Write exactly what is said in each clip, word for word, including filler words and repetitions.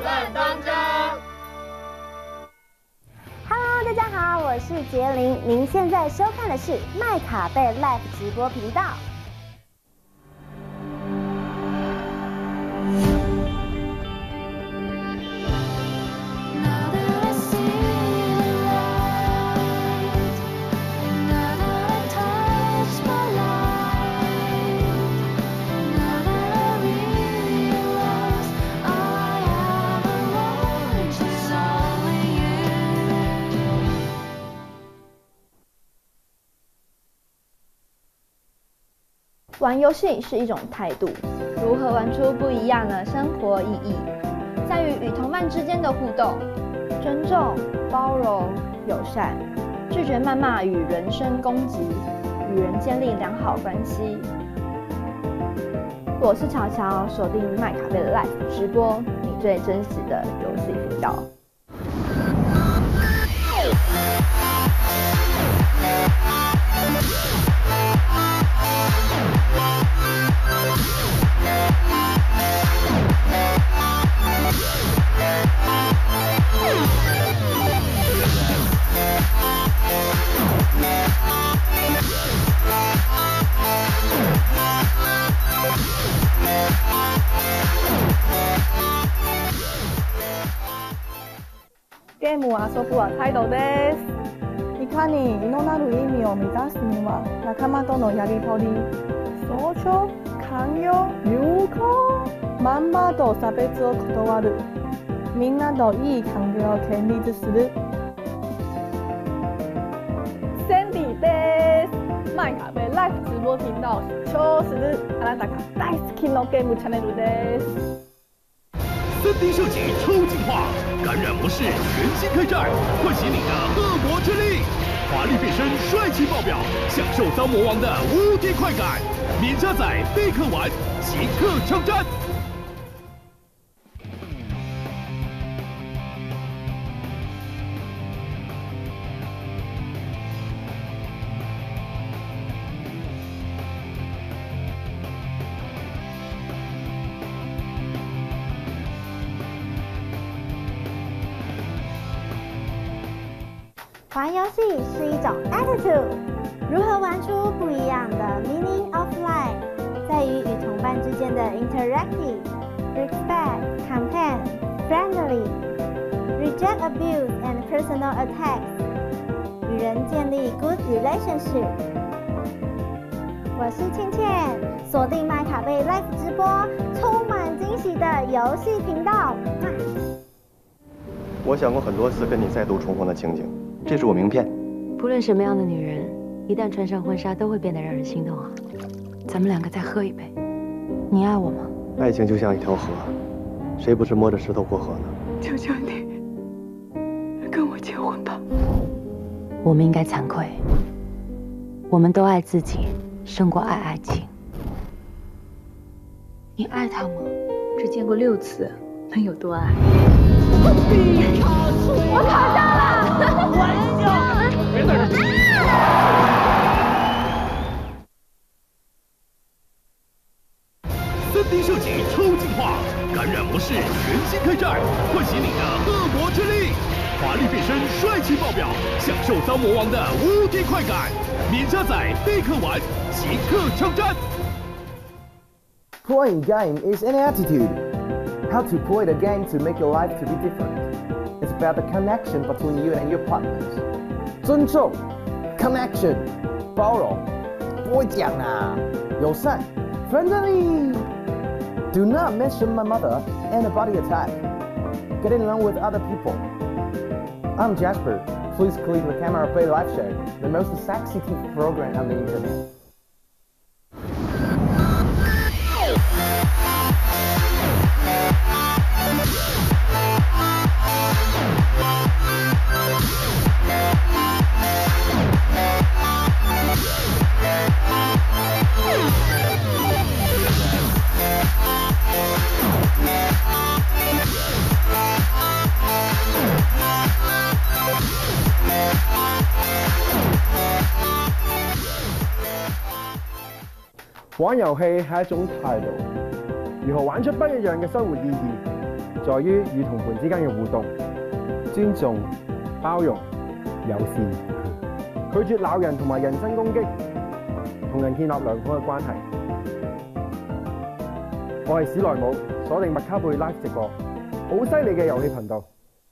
乱当家。 Hello， 大家好，我是杰林，您现在收看的是麦卡贝 Live 直播频道。 玩游戏是一种态度，如何玩出不一样的生活意义，在于与同伴之间的互动，尊重、包容、友善，拒绝谩骂与人身攻击，与人建立良好关系。我是乔乔，锁定麦卡贝的 Live 直播，你最真实的游戏频道。 ゲームを遊ぶは態度です。いかに異なる意味を満たすには仲間とのやりとり、尊重、寛容、友好、まんまと差別を断る、みんなといい関係を建立する。Sandy です。麦卡贝 Live 直播頻道超するあなたが大好きのゲームチャンネルです。 三 D 设计超进化，感染模式全新开战，唤醒你的恶魔之力，华丽变身，帅气爆表，享受当魔王的无敌快感。免加载立刻玩，即刻枪战。 玩游戏是一种 attitude， 如何玩出不一样的 meaning of life， 在于与同伴之间的 interactive, respect, content, friendly, reject abuse and personal attacks， 与人建立 good relationship。我是倩倩，锁定麦卡贝 Live 直播，充满惊喜的游戏频道。 我想过很多次跟你再度重逢的情景。这是我名片。 不论什么样的女人，一旦穿上婚纱，都会变得让人心动啊！咱们两个再喝一杯，你爱我吗？ 爱情就像一条河，谁不是摸着石头过河呢？ 求求你，跟我结婚吧！我们应该惭愧，我们都爱自己，胜过爱爱情。你爱他吗？只见过六次，能有多爱？ 我考上了！ 玩笑，别在这。三 D 设计超进化，感染模式全新开战，唤醒你的恶魔之力，华丽变身，帅气爆表，享受当魔王的无敌快感。免加载立刻玩，即刻枪战。 Playing game is an attitude. How to play the game to make your life to be different. It's about the connection between you and your partners. 尊重 connection 包容不会讲啊友善 friendly Do not mention my mother and a body attack. Getting along with other people. I'm Jasper. Please click the camera play live show, the most sexy T V program on the internet. 玩遊戲係一種態度，如何玩出不一樣嘅生活意義， 在於與同伴之間嘅互動，尊重、包容、友善，拒絕鬧人同埋人身攻擊，同人建立良好嘅關係。我係史萊姆，鎖定麥卡貝 Live 直播，好犀利嘅遊戲頻道。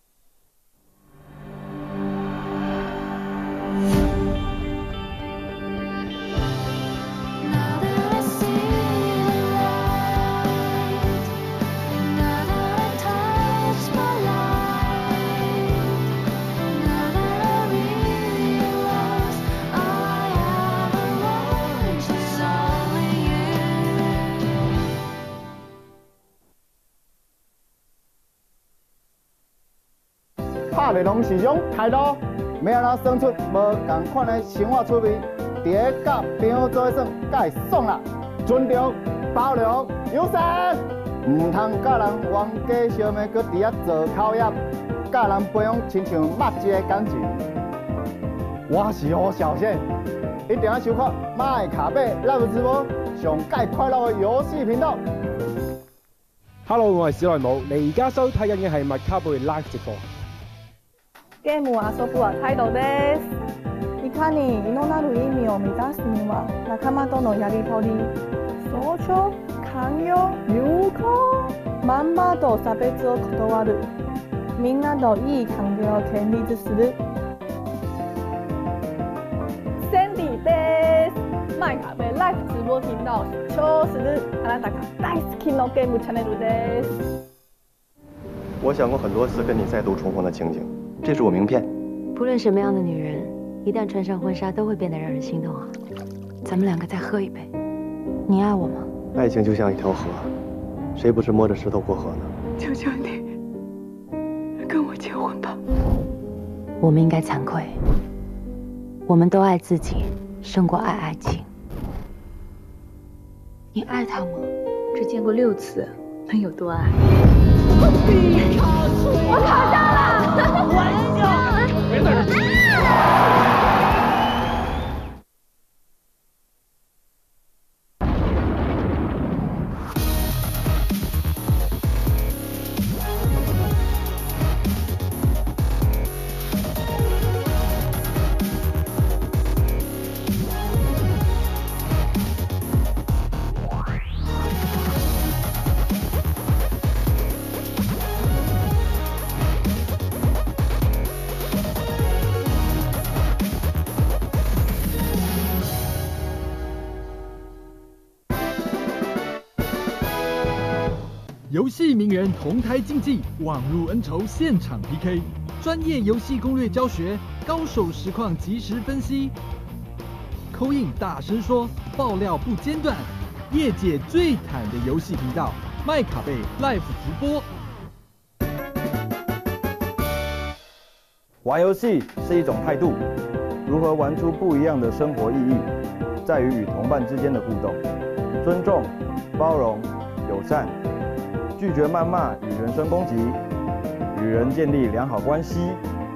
拍的拢是种态度，要安怎生出无共款的生活趣味，伫咧甲朋友做伙耍，才会爽啦！尊重、包容、友善，唔通甲人冤家相骂，搁伫遐做口业，甲人培养亲像墨迹的感情。我是胡小贤，一定要收看麦卡贝 Live 直播，上介快樂嘅遊戲頻道。 Hello， 我係史萊姆，你而家收睇緊嘅係麥卡貝 Live 直播。 ゲームを遊ぶは態度です。いかに異のなる意味を満たすには仲間とのやりとり、尊重、寛容、友好、まんまと差別を断る、みんなといい関係を建立する。Sandy です。麦卡贝 Live 直播頻道超するあなたが大好きのゲームチャンネルです。 我想过很多次跟你再度重逢的情景。这是我名片。 不论什么样的女人，一旦穿上婚纱，都会变得让人心动啊！咱们两个再喝一杯。你爱我吗？ 爱情就像一条河，谁不是摸着石头过河呢？ 求求你，跟我结婚吧。 我们应该惭愧，我们都爱自己胜过爱爱情。 你爱他吗？只见过六次，能有多爱？ 我考上了！ 别在这儿！ 游戏名人同台竞技，网路恩仇现场 P K， 专业游戏攻略教学，高手实况即时分析，口音大声说，爆料不间断，业界最坦的游戏频道，麦卡贝 Live 直播。 玩游戏是一种态度，如何玩出不一样的生活意义，在于与同伴之间的互动，尊重、包容、友善。拒绝谩骂与人身攻击，与人建立良好关系。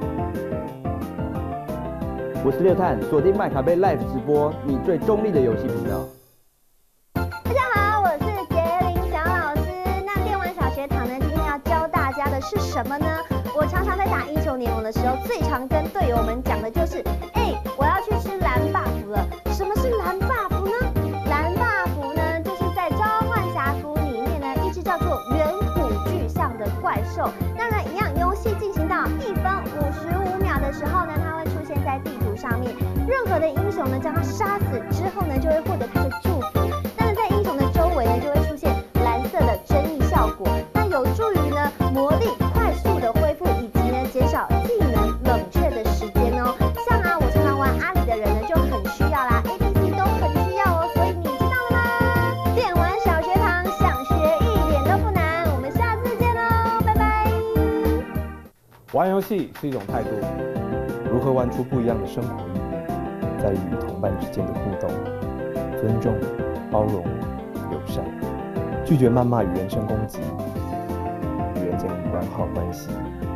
我是六探，锁定麦卡贝 Live 直播，你最中立的游戏频道。 大家好，我是杰林小老师。那电玩小学堂呢，今天要教大家的是什么呢？我常常在打英雄联盟的时候，最常跟队友们讲的就是，哎，我要去吃蓝 buff 了。什么是蓝 buff 呢？蓝 buff 呢，就是在召唤峡谷里面呢，一只叫做远古巨象的怪兽。当然，一样，游戏进行到一分五十五秒的时候呢，它会出现在地图上面。任何的英雄呢，将它杀死之后呢，就会获得它的祝福。当然，在英雄的周围呢，就会出现蓝色的争议效果，那有助于呢魔力快速的恢复，以及呢减少技能冷却的时间哦。像啊，我常常玩阿里的人呢，就很需要啦 ，A D C 都很需要哦，所以你知道了吗？电玩小学堂，想学一点都不难，我们下次见喽，拜拜。 玩游戏是一种态度，如何玩出不一样的生活意义，在于与同伴之间的互动，尊重、包容、友善，拒绝谩骂与人身攻击，与人建立良好关系。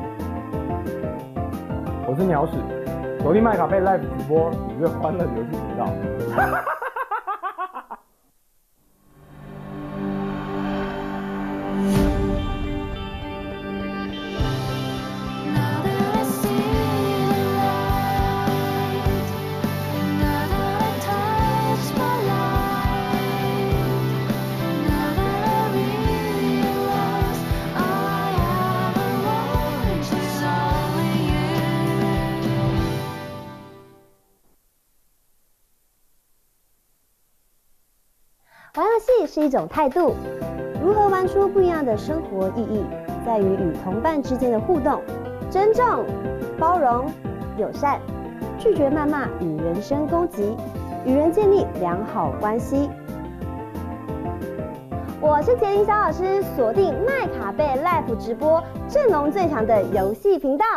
我是鸟屎，锁定麦卡贝 Live 直播，你最欢乐的游戏频道。 戏是一种态度，如何玩出不一样的生活意义，在于与同伴之间的互动，尊重、包容、友善，拒绝谩骂与人身攻击，与人建立良好关系。我是杰林小老师，锁定麦卡贝 Live 直播，阵容最强的游戏频道。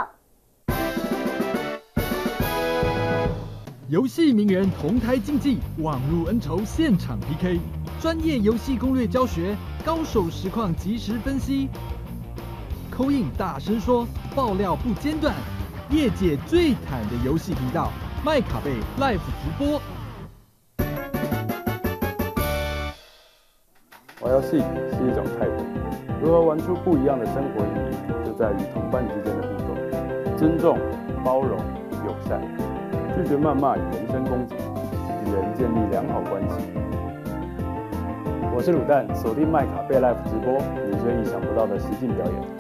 游戏名人同台竞技，网路恩仇现场 P K， 专业游戏攻略教学，高手实况即时分析。口音大声说，爆料不间断，业界最坦的游戏频道，麦卡贝 Live 直播。 玩游戏是一种态度，如何玩出不一样的生活意义，就在于同伴之间的互动，尊重、包容、友善，拒绝谩骂与人身攻击，与人建立良好关系。我是卤蛋，锁定麦卡贝 Live 直播，你最意想不到的实境表演。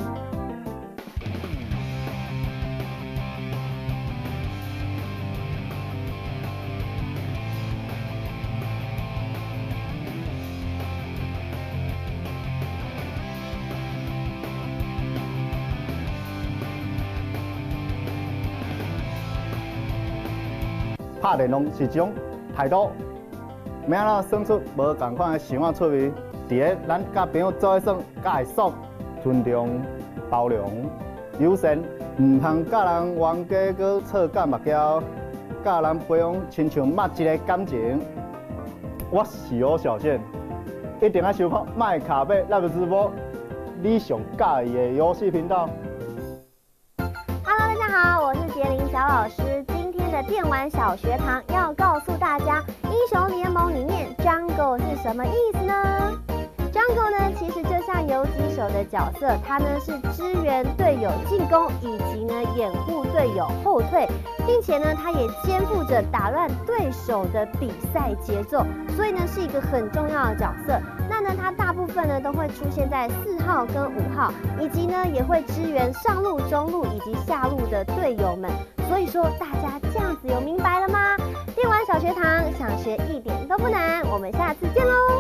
拍电动是一种态度，明仔载算出无同款的想法出味，伫个咱甲朋友做伙耍，甲会爽，尊重、包容、友善，唔通甲人冤家搁吵架目交，甲人培养亲像肉一个感情。我是吴小宪，一定要收看麦卡贝 Live 直播，你上介意的游戏频道。 Hello， 大家好，我是杰林小老师。今天的电玩小学堂要告诉大家，英雄联盟里面 Jungle 是什么意思呢 ？Jungle 呢，其实就像游击手的角色，它呢是支援队友进攻，以及呢掩护队友后退，并且呢，它也肩负着打乱对手的比赛节奏，所以呢是一个很重要的角色。那呢，它大部分呢都会出现在四号跟五号，以及呢也会支援上路、中路以及下路的队友们。所以说，大家这样子有明白了吗？电玩小学堂想学一点都不难，我们下次见喽！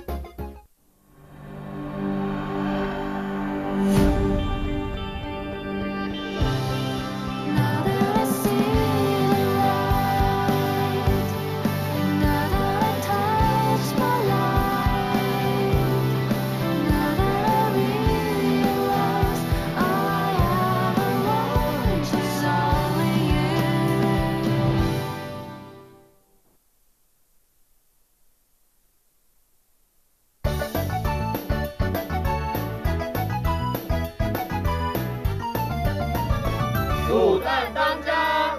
卤蛋当家。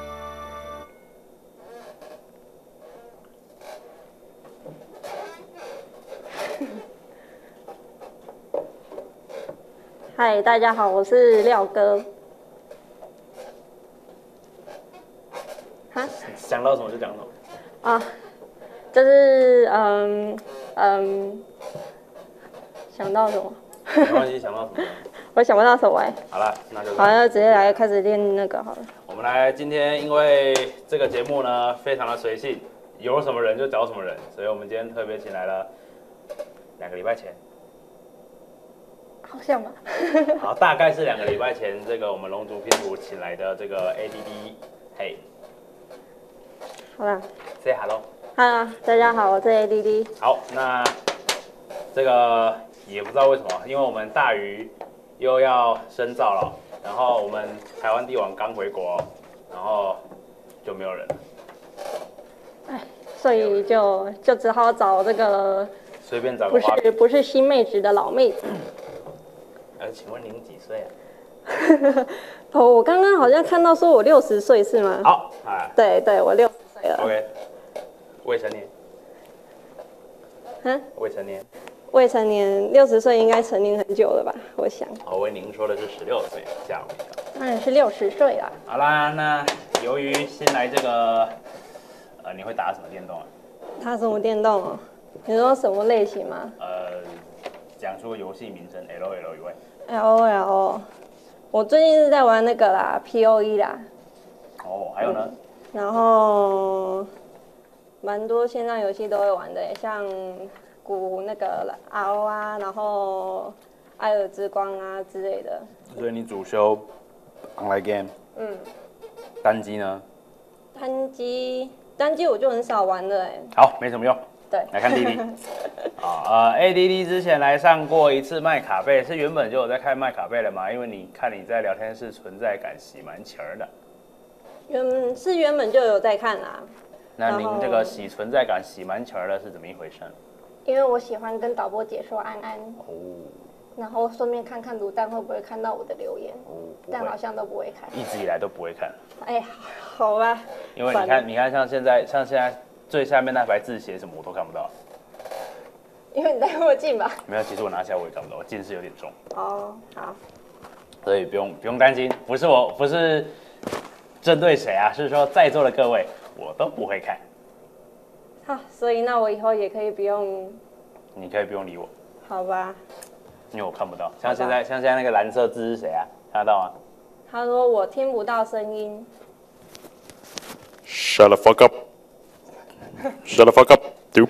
嗨，大家好，我是廖哥。哈？ 想到什么就讲什么。 啊，就是嗯嗯，想到什么？ 没关系，想到什么？ 我想不到什么哎。 好了，那就好，那直接来开始练那个好了。 我们来，今天因为这个节目呢非常的随性，有什么人就找什么人，所以我们今天特别请来了两个礼拜前， 好像吧。 好，大概是两个礼拜前，这个我们龙族拼图请来的这个 A D D， 嘿， 好啦 ，say hello。 哈，大家好，我是 A D D。 好，那这个也不知道为什么，因为我们大鱼又要深造了，然后我们台湾帝王刚回国，然后就没有人了。 哎，所以就就只好找这个随便找个不是不是新妹子的老妹子。 呃，请问您几岁啊？ 哦，我刚刚好像看到说我六十岁是吗？ 好，哎， 对对，我六十岁了。 OK， 未成年。 嗯？ 未成年。 未成年，六十岁应该成年很久了吧？我想。 我为您说的是十六岁，吓我一跳。 当然是六十岁啦。 好啦，那由于新来这个，呃，你会打什么电动啊？ 打什么电动哦？你说什么类型吗？ 呃，讲出游戏名称 ，L O L 以外。 L O L， 我最近是在玩那个啦 ，P O E 啦。 哦，还有呢？ 然后，蛮多线上游戏都会玩的，像古那个 R O 啊，然后艾尔之光啊之类的。 所以你主修 online game， 嗯，单机呢？ 单机单机我就很少玩了哎。 好，没什么用。 对， 来看弟弟。啊呃 ，A D D 之前来上过一次麦卡贝，是原本就有在看麦卡贝了吗？因为你看你在聊天室存在感洗蛮强的。 原是原本就有在看啦。 那您这个洗存在感洗蛮强的是怎么一回事？ 因为我喜欢跟导播解说安安。哦。然后顺便看看卤蛋会不会看到我的留言。哦。但好像都不会看。 一直以来都不会看。 哎，好吧。 因为你看，你看像现在，像现在最下面那排字写什么我都看不到。 因为你戴墨镜吧？ 没有，其实我拿下我也看不到，我近视有点重。 哦，好。 所以不用不用担心，不是我不是针对谁啊，是说在座的各位我都不会看。 好，所以那我以后也可以不用。 你可以不用理我。 好吧。 因为我看不到，像现在像现在那个蓝色字是谁啊？看得到吗？ 他说我听不到声音。 Shut the fuck up! Shut the fuck up! Do.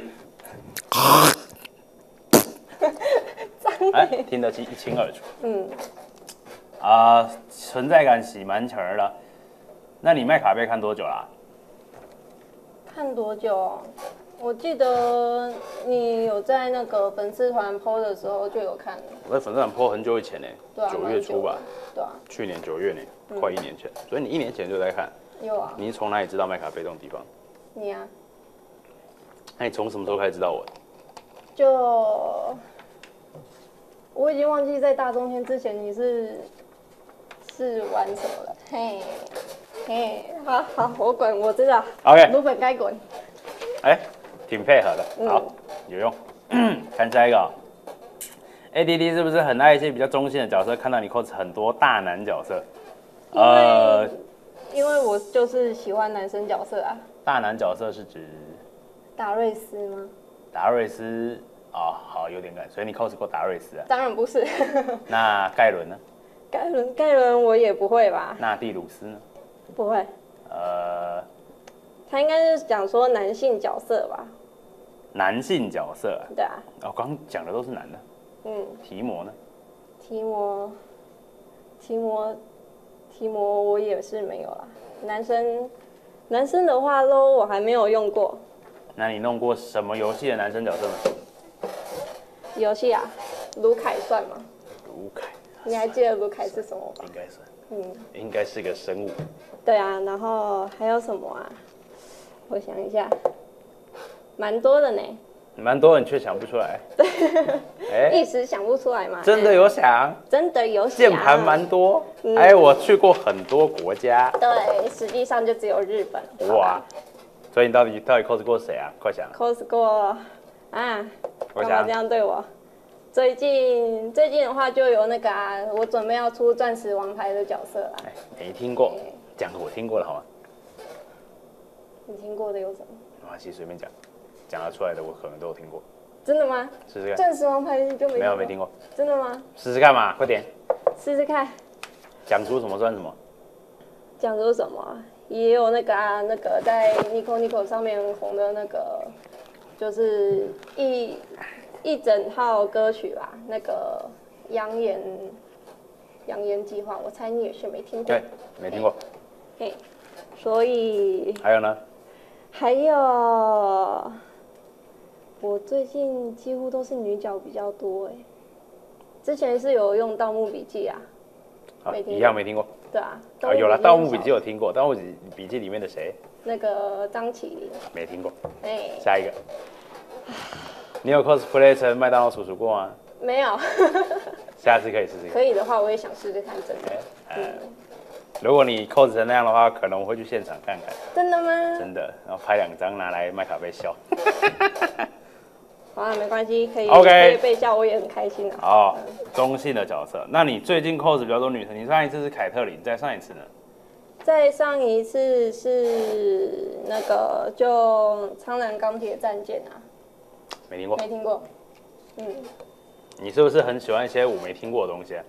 哎，听得一清二楚。嗯。啊、呃，存在感洗蛮强了。那你麦卡贝看多久啦、啊？ 看多久？我记得你有在那个粉丝团 P O 的时候就有看。 我在粉丝团 P O 很久以前呢， 对啊， 九月初吧。 对啊。 去年九月呢，嗯、快一年前。所以你一年前就在看。 有啊。 你是从哪里知道麦卡贝这种地方？ 你啊。 那你从什么时候开始知道我？ 就我已经忘记在大中天之前你是是玩什么了。嘿，嘿，好好，我滚，我知道。 OK。 鲁本该滚。 哎，挺配合的，好，嗯、有用。看下一个、哦、，A D D 是不是很爱一些比较中性的角色？看到你 cos 很多大男角色， 呃，因为我就是喜欢男生角色啊。 大男角色是指达瑞斯吗？ 达瑞斯哦，好，有点感，所以你 cos 过达瑞斯啊？ 当然不是。 那盖伦呢？ 盖伦，盖伦我也不会吧？ 那蒂鲁斯呢？ 不会。呃。他应该是讲说男性角色吧？ 男性角色、啊？ 对啊。 哦，刚刚讲的都是男的。嗯。提摩呢？ 提摩，提摩，提摩我也是没有啦。男生，男生的话都我还没有用过。 那你弄过什么游戏的男生角色呢？ 游戏啊，卢凯算吗？ 卢凯。 你还记得卢凯是什么吧？ 应该算。嗯。应该是个生物。 对啊，然后还有什么啊？我想一下，蛮多的呢。 蛮多人却想不出来。 对，哎，一时想不出来嘛。 真的有想？ 真的有想。 键盘蛮多，嗯、哎，我去过很多国家。 对，实际上就只有日本。 哇，所以你到底到底 cos 过谁啊？快想。 cos 过啊？干嘛这样对我？最近最近的话就有那个啊，我准备要出钻石王牌的角色啦。 哎，没听过，讲个我听过了好吗？ 你听过的有什么？ 没关系，随便讲，讲得出来的我可能都有听过。 真的吗？ 试试看。 钻石王牌你就没没有没听过。 真的吗？ 试试看嘛，快点。 试试看。 讲出什么算什么？ 讲出什么？也有那个啊，那个在 Nico Nico 上面红的那个，就是一一整套歌曲吧，那个扬言扬言计划，我猜你也是没听过。 对，没听过。 嘿。所以还有呢？ 还有，我最近几乎都是女角比较多哎。之前是有用《盗墓笔记》啊， 啊，一样没听过。 对啊， 啊有了，《盗墓笔记》有听过，《盗墓笔记》里面的谁？ 那个张起灵。 没听过。 哎， 下一个，你有 cosplay 成麦当劳叔叔过吗？ 没有。 下次可以试试看。 可以的话，我也想试试看，真的。嗯。 如果你 cos 成那样的话，可能我会去现场看看。 真的吗？ 真的，然后拍两张拿来麦卡贝笑。 好啊，没关系，可以 OK 可以被笑，我也很开心啊。 哦，中性的角色。那你最近 cos 比较多女生，你上一次是凯特琳，再上一次呢？ 再上一次是那个就苍蓝钢铁战舰啊。 没听过。 没听过。嗯。 你是不是很喜欢一些我没听过的东西啊？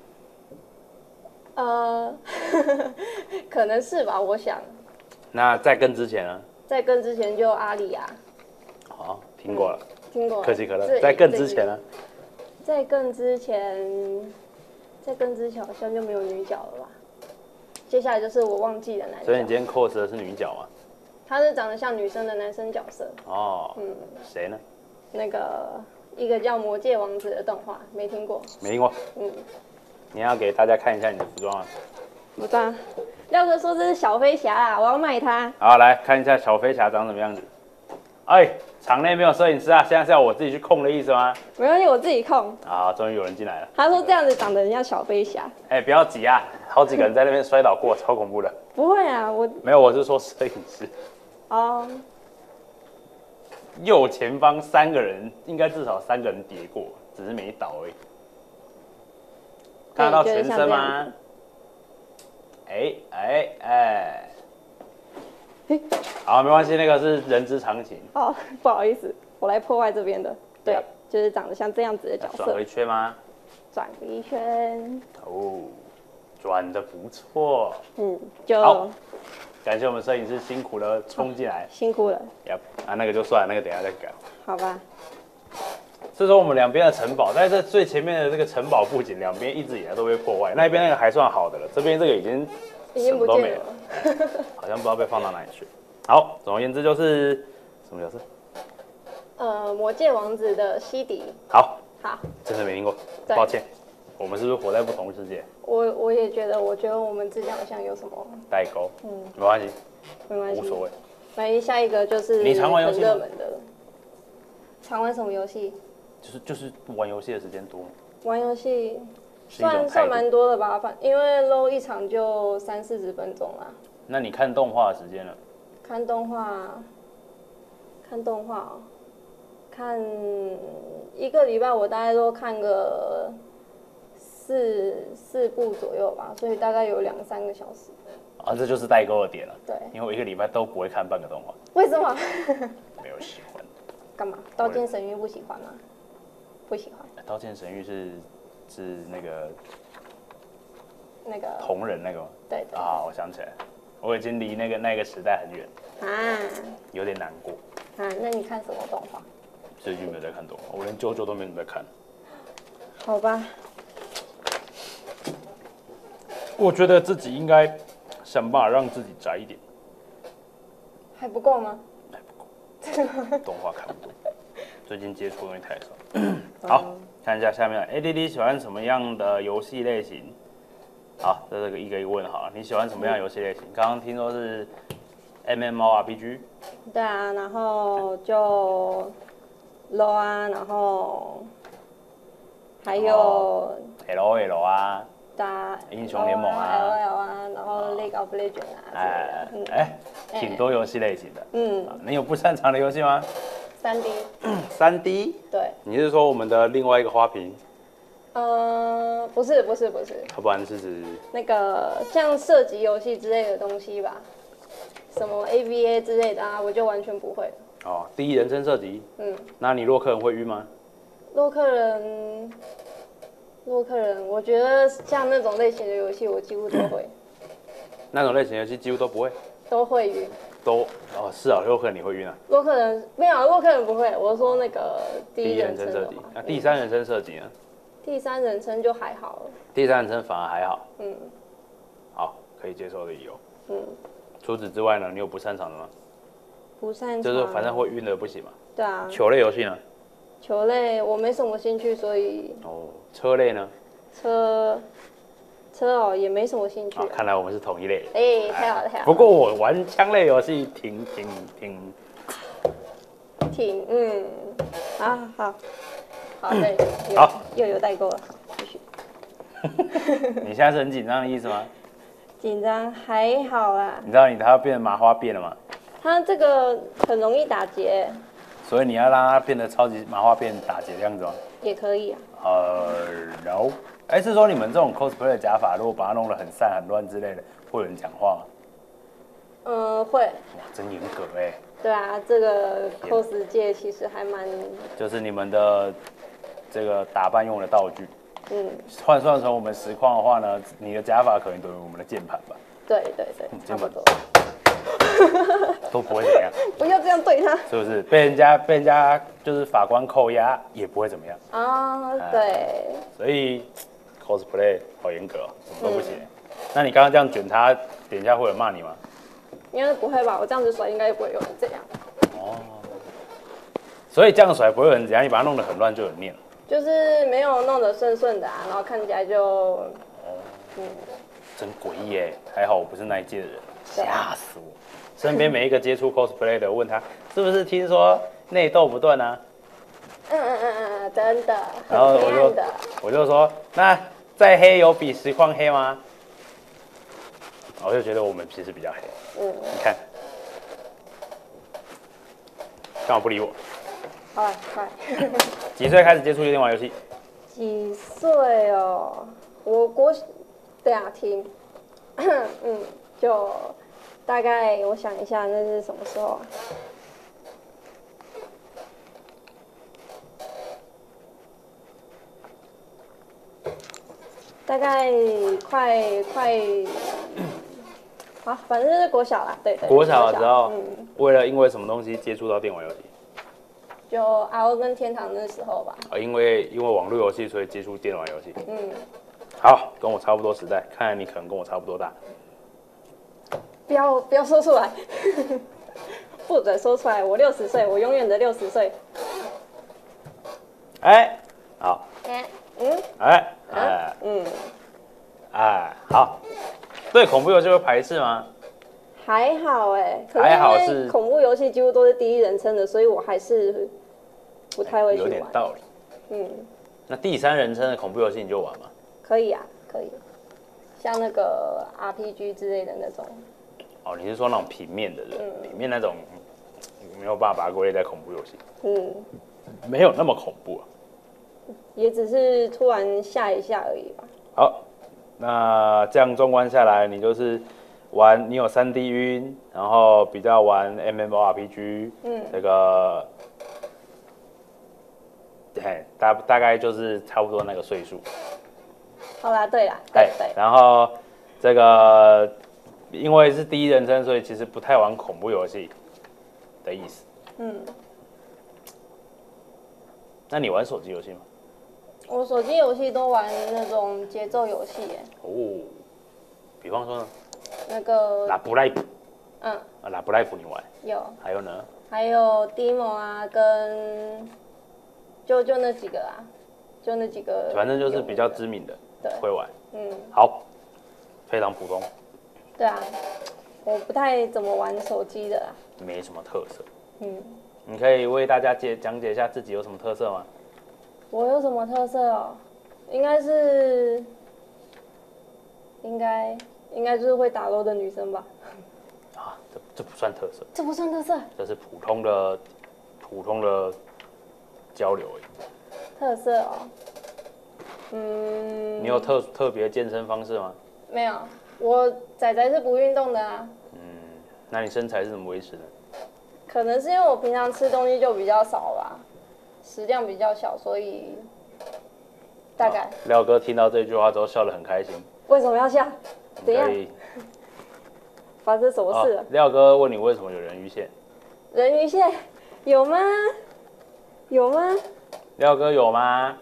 呃，可能是吧，我想。 那在跟之前呢？ 在跟之前就阿里啊。 好，听过了。 嗯、 听过。 可喜可乐，在更之前呢？ 在更之前，在更之前好像就没有女角了吧？接下来就是我忘记了男角。 所以你今天 cos 的是女角吗？ 他是长得像女生的男生角色。 哦， 嗯， 谁呢？ 那个一个叫《魔戒王子》的动画，没听过。 没听过。嗯，你要给大家看一下你的服装啊。 服装，廖哥说这是小飞侠啦，我要卖它。 好，来看一下小飞侠长什么样子。哎，场内没有摄影师啊，现在是要我自己去控的意思吗？ 没关系，我自己控。 啊，终于有人进来了。 他说这样子长得很像小飞侠。 哎，不要急啊，好几个人在那边摔倒过，超恐怖的。 不会啊，我没有，我是说摄影师。 哦。 右前方三个人，应该至少三个人跌过，只是没倒而已。看得到全身吗？哎哎哎！好，没关系，那个是人之常情。 哦，不好意思，我来破坏这边的。对，就是长得像这样子的角色。 转回圈吗？ 转一圈。 哦，转的不错。 嗯，就好。感谢我们摄影师辛苦的冲进来， 辛苦了。 呀，啊，那个就算了，那个等一下再改。 好吧。 这时候我们两边的城堡，在这最前面的这个城堡布景，两边一直以来都被破坏。那边那个还算好的了，这边这个已经已经不见了， 好像不知道被放到哪里去。好，总而言之就是什么角色？ 呃，魔戒王子的西迪。 好， 好， 真的没听过，抱歉。我们是不是活在不同世界？ 我我也觉得，我觉得我们之间好像有什么代沟。 嗯， 没关系， 没关系， 无所谓。 来，下一个就是你常玩游戏吗？ 很热门的。常玩什么游戏？ 就是就是玩游戏的时间多。 玩游戏算算蛮多的吧，反因为 L O 一场就三四十分钟啦。 那你看动画的时间呢？ 看动画，看动画、哦，看一个礼拜我大概都看个四四部左右吧，所以大概有两三个小时。 啊，这就是代沟的点了。 对， 因为我一个礼拜都不会看半个动画。 为什么？ 没有喜欢。 干嘛？刀剑神域不喜欢吗？不喜欢。 刀剑神域是是那个那个同人那个吗？ 对对。 啊，我想起来，我已经离那个那个时代很远啊， 有点难过。 啊，那你看什么动画？ 最近没有在看动画，我连啾啾都没有在看。 好吧。 我觉得自己应该想办法让自己宅一点。 还不够吗？ 还不够。动画看不多，最近接触的东西太少。好，看一下下面 A D D 喜欢什么样的游戏类型？好，这个一个一个问好了。你喜欢什么样的游戏类型？刚刚听说是 M M O R P G。 对啊，然后就 L O 啊，然后还有 L O L 啊。 打英雄联盟啊 ，L O L 啊，然后 League of Legends 啊，哎哎，挺多游戏类型的。 嗯， 你有不擅长的游戏吗？ 三 D。 三 D。 对。 你是说我们的另外一个花瓶？ 呃，不是，不是，不是。 要不然是指那个像射击游戏之类的东西吧，什么 A V A 之类的啊，我就完全不会。 哦，第一人称射击。嗯。那你洛克人会晕吗？ 洛克人。洛克人，我觉得像那种类型的游戏，我几乎都会。 那种类型的游戏几乎都不会。 都会晕。 都哦，是啊，洛克人你会晕啊？ 洛克人没有，洛克人不会。我说那个第一人称射击，那第三人称射击呢？ 第三人称就还好了。 第三人称反而还好。 嗯。 好，可以接受的理由。 嗯。 除此之外呢，你有不擅长的吗？ 不擅长。 就是反正会晕的不行嘛。 对啊。 球类游戏呢？ 球类我没什么兴趣，所以哦，车类呢？ 车车哦也没什么兴趣、啊。 看来我们是同一类。 哎、欸，太好了太好了。 不过我玩枪类游戏挺挺挺挺嗯啊好好对好又有代沟了，继续。 你现在是很紧张的意思吗？ 紧张还好啦。 你知道你它要变成麻花辫了吗？ 它这个很容易打结。 所以你要让它变得超级麻花辫打结这样子吗？ 也可以啊。 呃，然后，哎，是说你们这种 cosplay 的假发，如果把它弄得很散很乱之类的，会有人讲话吗？ 嗯，会。 哇，真严格哎。 对啊，这个 cos 界其实还蛮…… 就是你们的这个打扮用的道具。 嗯。 换算成我们实况的话呢，你的假发可能等于我们的键盘吧？ 对对对， 键盘。 都不会怎么样。 不要这样对他， 是不是？被人家被人家就是法官扣押也不会怎么样啊？对。 所以 cosplay 好严格哦，什么都不行。嗯、那你刚刚这样卷他，等一下会有人骂你吗？ 应该不会吧？我这样子甩，应该也不会有人这样。 哦。所以这样甩不会有人怎样？你把它弄得很乱就有人念了。 就是没有弄得顺顺的啊，然后看起来就，哦， 嗯，真诡异耶！还好我不是那一届的人，吓死我！身边每一个接触 cosplay 的，问他是不是听说内斗不断啊？ 嗯嗯嗯嗯，真的， 然后我就我就说，那再黑有比实况黑吗？我就觉得我们其实比较黑。嗯，你看，干嘛不理我？ 快快！ 几岁开始接触电玩游戏？ 几岁哦？我国对啊，听，嗯，就大概我想一下，那是什么时候啊？大概快快，好，反正就是国小啦，对对。 国小的时候，嗯，为了因为什么东西接触到电玩游戏？ 就 R O 跟天堂那时候吧。 啊，因为因为网络游戏，所以接触电玩游戏。 嗯。 好，跟我差不多时代，看来你可能跟我差不多大。 不要不要说出来，不准说出来。我六十岁，我永远的六十岁。 哎，好。 哎，嗯。 哎，哎， 嗯。 哎，好。对恐怖游戏会排斥吗？ 还好哎， 还好是恐怖游戏几乎都是第一人称的，所以我还是不太会去玩。 有点道理。 嗯。 那第三人称的恐怖游戏你就玩吗？ 可以啊，可以。像那个 R P G 之类的那种。 哦，你是说那种平面的人？嗯、平面那种没有办法把它归类在恐怖游戏。嗯。没有那么恐怖啊。 也只是突然吓一下而已吧。 好，那这样纵观下来，你就是玩，你有三 D 晕，然后比较玩 M M O R P G， 嗯，这个，嘿，大大概就是差不多那个岁数。 好啦，对啦，对对。 然后这个因为是第一人称，所以其实不太玩恐怖游戏的意思。嗯。那你玩手机游戏吗？ 我手机游戏都玩那种节奏游戏耶。 哦，比方说呢？ 那个。 拉布赖普。 嗯。 啊，拉布赖普你玩？ 有。 还有呢？ 还有 Demo 啊，跟就就那几个啊，就那几个。 反正就是比较知名的。 对。 会玩。 嗯。 好，非常普通。 对啊，我不太怎么玩手机的啊。 没什么特色。 嗯。 你可以为大家解讲解一下自己有什么特色吗？ 我有什么特色哦？应该是，应该应该就是会打 L O 的女生吧？ 啊，这这不算特色。 这不算特色。 这是普通的普通的交流而已。 特色哦，嗯。 你有特特别健身方式吗？ 没有，我仔仔是不运动的啊。 嗯，那你身材是怎么维持的？ 可能是因为我平常吃东西就比较少吧。食量比较小，所以大概。 廖哥听到这句话之后笑得很开心。 为什么要笑？怎样？发生什么事了？ 廖哥问你为什么有人鱼线？ 人鱼线有吗？有吗？ 廖哥有吗？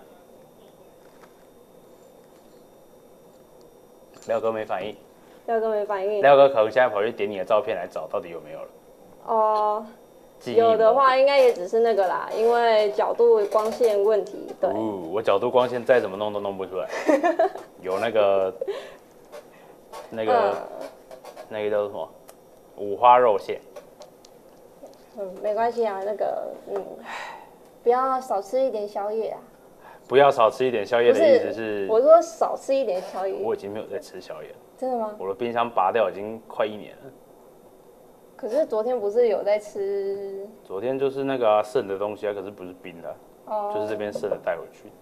廖哥没反应。 廖哥没反应。 廖哥可能现在跑去点你的照片来找到底有没有了。哦。 有的话应该也只是那个啦，因为角度光线问题。对， 哦、我角度光线再怎么弄都弄不出来，有那个那个、嗯、那个叫什么五花肉线。 嗯，没关系啊，那个嗯，不要少吃一点宵夜啊。 不要少吃一点宵夜的意思是？ 我说少吃一点宵夜。 我已经没有在吃宵夜了。 真的吗？ 我的冰箱拔掉已经快一年了。 可是昨天不是有在吃？ 昨天就是那个啊剩的东西啊，可是不是冰的、啊，哦，就是这边剩的带回去。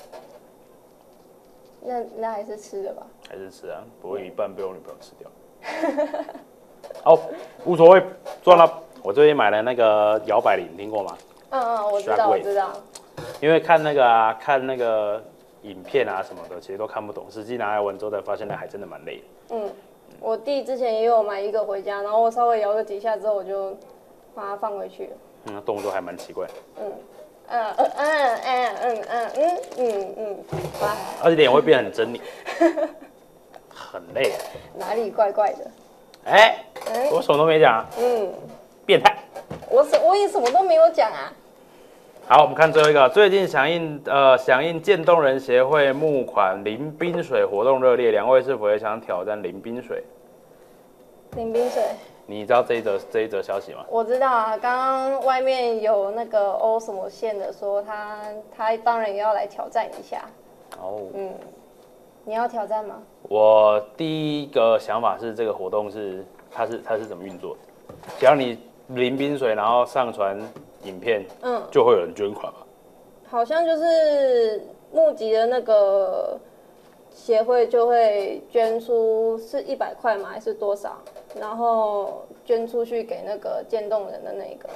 那那还是吃的吧？ 还是吃啊，不会一半被我女朋友吃掉。好，无所谓，赚了。我最近买了那个摇摆铃，听过吗？ 嗯嗯，我知道，我知道。 因为看那个啊，看那个影片啊什么的，其实都看不懂，实际拿来玩之后才发现，那还真的蛮累的。嗯。 我弟之前也有买一个回家，然后我稍微摇个几下之后，我就把它放回去了。 嗯，动作还蛮奇怪。 嗯，嗯嗯嗯嗯嗯嗯嗯嗯，哇！ 而且脸会变很狰狞，很累。 哪里怪怪的？ 哎、欸，我什么都没讲啊。 嗯， 变态。 我什我也什么都没有讲啊。 好，我们看最后一个，最近响应呃响应渐冻人协会募款淋冰水活动热烈，两位是否也想挑战淋冰水？ 淋冰水。 你知道这一则这一则消息吗？ 我知道啊，刚刚外面有那个欧什么线的说他他当然也要来挑战一下。 哦。 嗯，你要挑战吗？ 我第一个想法是这个活动是它是它是怎么运作的？只要你淋冰水，然后上传影片， 嗯， 就会有人捐款吧？ 好像就是募集的那个协会就会捐出是一百块吗？还是多少？然后捐出去给那个渐冻人的那个。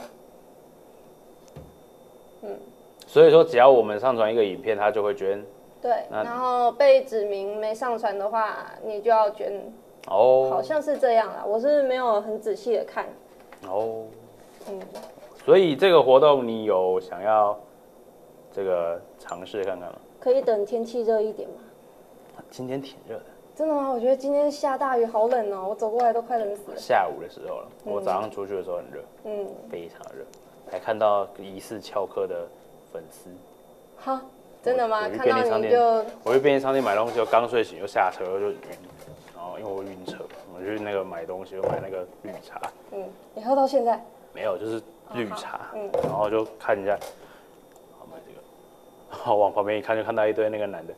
嗯。 所以说，只要我们上传一个影片，他就会捐。 对，然后被指明没上传的话，你就要捐。 哦。 好像是这样啦，我是没有很仔细的看。 哦。 嗯。 所以这个活动你有想要这个尝试看看吗？ 可以等天气热一点吗？ 今天挺热的。 真的吗？我觉得今天下大雨，好冷哦，我走过来都快冷死了。 下午的时候了，我早上出去的时候很热，嗯，非常热，还看到疑似翘课的粉丝。 哈，真的吗？看到你就我去便利商店买东西，我刚睡醒就下车就晕，然后因为我晕车，我去那个买东西，我买那个绿茶。 嗯，你喝到现在？ 没有，就是绿茶。嗯，然后就看一下，好买这个，然后往旁边一看，就看到一堆那个男的。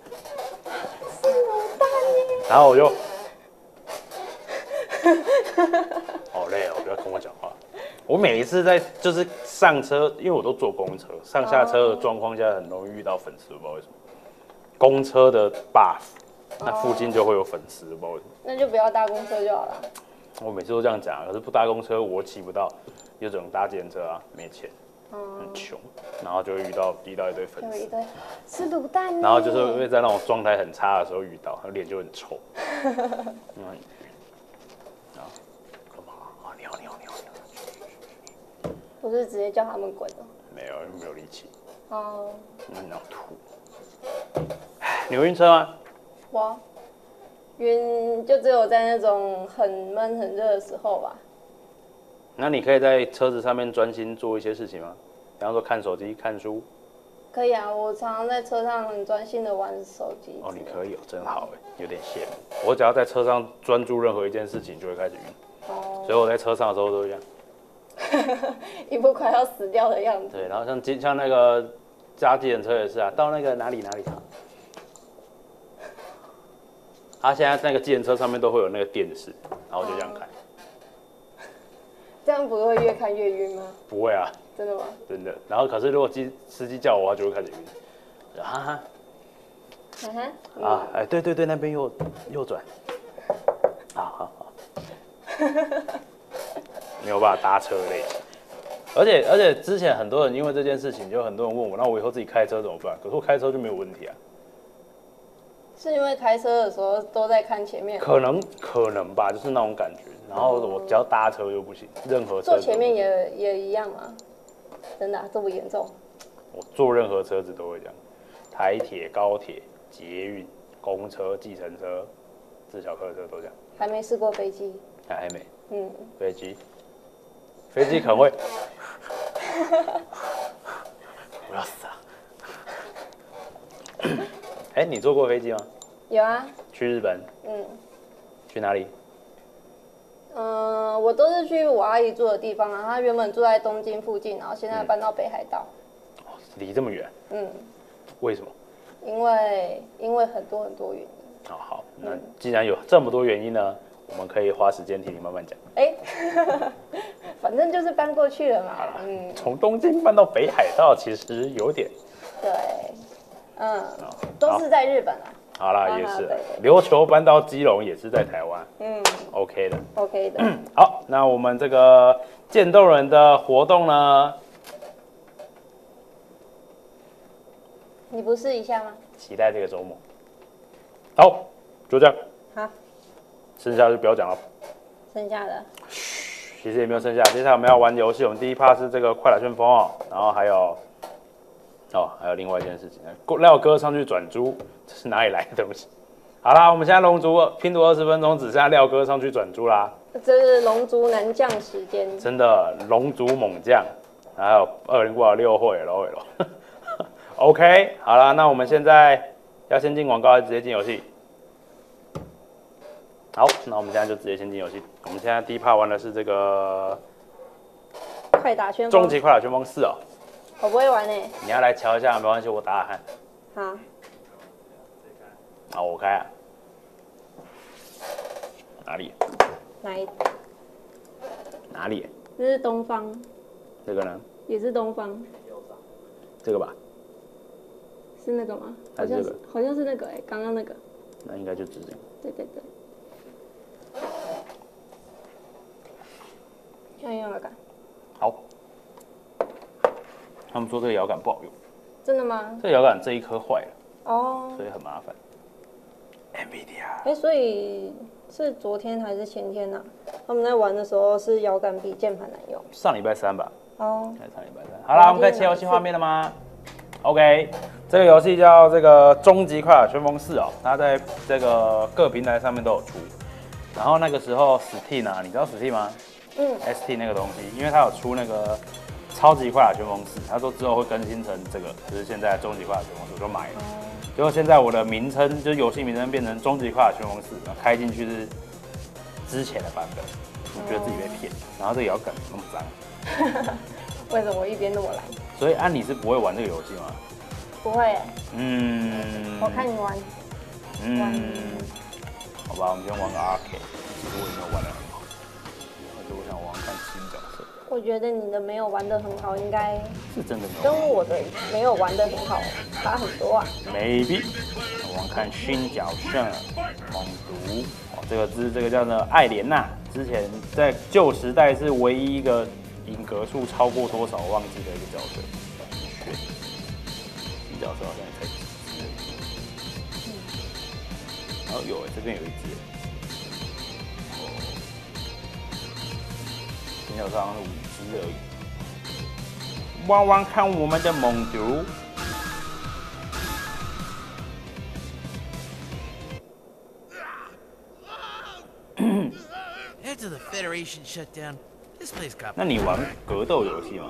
然后我就，好累哦！不要跟我讲话。我每一次在就是上车，因为我都坐公车，上下车的状况下很容易遇到粉丝，不知道为什么。公车的 buff， 那附近就会有粉丝，不知道为什么。 那就不要搭公车就好了。 我每次都这样讲，可是不搭公车我骑不到，又只能搭计程车啊，没钱。很穷，然后就会遇到遇到一堆粉丝， 有一堆吃卤蛋， 然后就是会在那种状态很差的时候遇到，他脸就很臭。嗯，啊，干嘛啊？你好，你好，你好，你好。 不是直接叫他们滚了？ 没有，没有力气。 哦。 嗯，然后吐。你会晕车吗？ 我晕就只有在那种很闷很热的时候吧。 那你可以在车子上面专心做一些事情吗？比方说看手机、看书。 可以啊，我常常在车上很专心的玩手机。 哦，你可以哦，真好哎，有点羡慕。我只要在车上专注任何一件事情，就会开始晕。哦。所以我在车上的时候都会这样。 一副快要死掉的样子。 对，然后像像那个加计程车也是啊，到那个哪里哪里。他现在那个计程车上面都会有那个电视，然后我就这样看。 这样不会越看越晕吗？ 不会啊， 真的吗？ 真的。然后可是如果机司机叫我，我就会开始晕。哈哈。 嗯哼。嗯、 啊，哎，对对对，那边右右转。好好好。没有办法搭车累。而且而且之前很多人因为这件事情，就很多人问我，那我以后自己开车怎么办？可是我开车就没有问题啊。 是因为开车的时候都在看前面？ 可能可能吧，就是那种感觉。然后我只要搭车就不行，任何车坐前面也也一样吗？真的、啊、这么严重？ 我坐任何车子都会这样，台铁、高铁、捷运、公车、计程车、自小客车都这样。 还没试过飞机？ 还还没。 嗯。 飞机，飞机可能会，我要死了。哎、欸，你坐过飞机吗？ 有啊。 去日本？嗯。去哪里？ 嗯、呃，我都是去我阿姨住的地方啊。她原本住在东京附近，然后现在搬到北海道。 哦、嗯，离这么远？嗯。为什么？ 因为因为很多很多原因。 好好，那既然有这么多原因呢，我们可以花时间听你慢慢讲。 哎、欸，反正就是搬过去了嘛。 嗯。从东京搬到北海道，其实有点。 对。嗯，都是在日本啊。 好啦，也是。琉球搬到基隆也是在台湾。嗯 ，OK 的。 OK 的。 好，那我们这个渐冻人的活动呢？ 你不试一下吗？ 期待这个周末。好，就这样。 好。 剩下就不要讲了。 剩下的。 其实也没有剩下，接下来我们要玩游戏。我们第一趴是这个快打旋风哦，然后还有哦，还有另外一件事情，廖哥上去转猪，这是哪里来的东西？好啦，我们现在龙族拼图二十分钟，只剩下廖哥上去转猪啦。 这是龙族男将时间， 真的龙族猛将，还有二零过六会喽喽。OK， 好啦，那我们现在要先进广告，还是直接进游戏？好，那我们现在就直接先进游戏。我们现在第一趴玩的是这个快打旋风， 终极快打旋风四哦。 我不会玩诶。 你要来瞧一下，没关系，我打打看。 好。 好，我开啊。哪里？ 哪一？ 哪里？ 这是东方。 这个呢？ 也是东方。 这个吧？ 是那个吗？ 还是这个？ 好像是那个诶，刚刚那个。 那应该就只这样。 对对对。看摇杆。好。 他们说这个摇杆不好用。 真的吗？ 这个摇杆这一颗坏了。 哦。 所以很麻烦。NVIDIA。 哎，所以是昨天还是前天呐、啊？他们在玩的时候是摇杆比键盘难用。 上礼拜三吧。 哦。 上礼拜三。好啦，我们可以切游戏画面了吗 ？OK， 这个游戏叫这个《终极快打旋风四》哦，它在这个各平台上面都有出。然后那个时候 Steam 啊，你知道 Steam 吗？嗯。S T 那个东西，因为它有出那个超级快打旋风四，他说之后会更新成这个，就是现在终极快打旋风四，我就买了。哦。结果现在我的名称就是游戏名称变成终极快打旋风四，然后开进去是之前的版本，我觉得自己被骗。然后这个摇杆那么脏。 为什么我一边那么懒？ 所以安妮是不会玩这个游戏吗？ 不会、欸。 嗯。 我看你玩。 嗯。好吧，我们先玩个 arcade， 其实我也没有玩得很好，而且我想玩看新角色。 我觉得你的没有玩得很好，应该是真的没有。 跟我的没有玩得很好差很多啊。 Maybe。我们看新角色，猛毒哦，这个是这个叫做艾莲娜，之前在旧时代是唯一一个影格数超过多少忘记的一个角色。新角色好像也才几只。然后有哎，这边有一只。哦。新角色好像是五只而已。玩玩看我们的猛毒。 After the Federation shut down, this place got. 那你玩格斗游戏吗？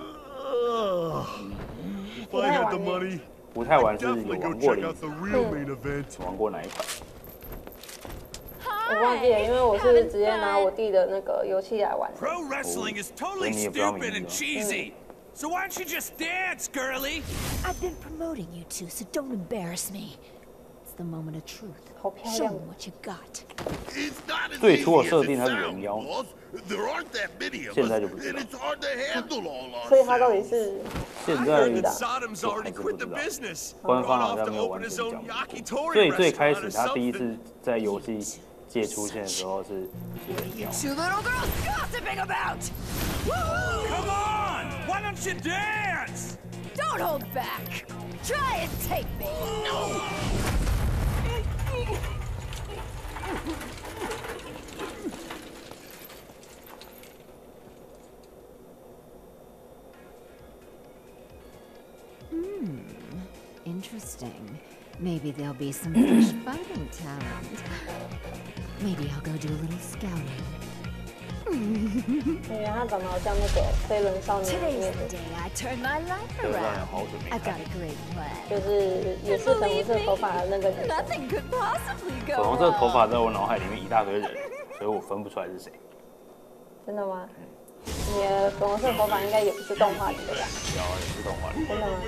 不太玩。 不太玩是有玩过的。玩过哪一款？ 我忘记了，因为我是直接拿我弟的那个游戏来玩。 Pro wrestling is totally stupid and cheesy. So why don't you just dance, girly? I've been promoting you two, so don't embarrass me. The moment of truth. Show me what you got. 最初的设定它是人妖，现在就不知道。 所以它到底是现在还是不知道，官方好像没有完全讲。最最开始他第一次在游戏界出现的时候是人妖。 Come on! Why don't you dance? Don't hold back. Try and take me. No. Hmm. Interesting. Maybe there'll be some fresh fighting talent. Maybe I'll go do a little scouting. 对，他长得好像那个飞轮少年里面的。 I've got a great plan. 就是也是粉红色头发的那个女生。 粉红色头发在我脑海里面一大堆人，所以我分不出来是谁。 真的吗？你的粉红色头发应该也不是动画里的吧？ 有，也是动画里。 真的吗？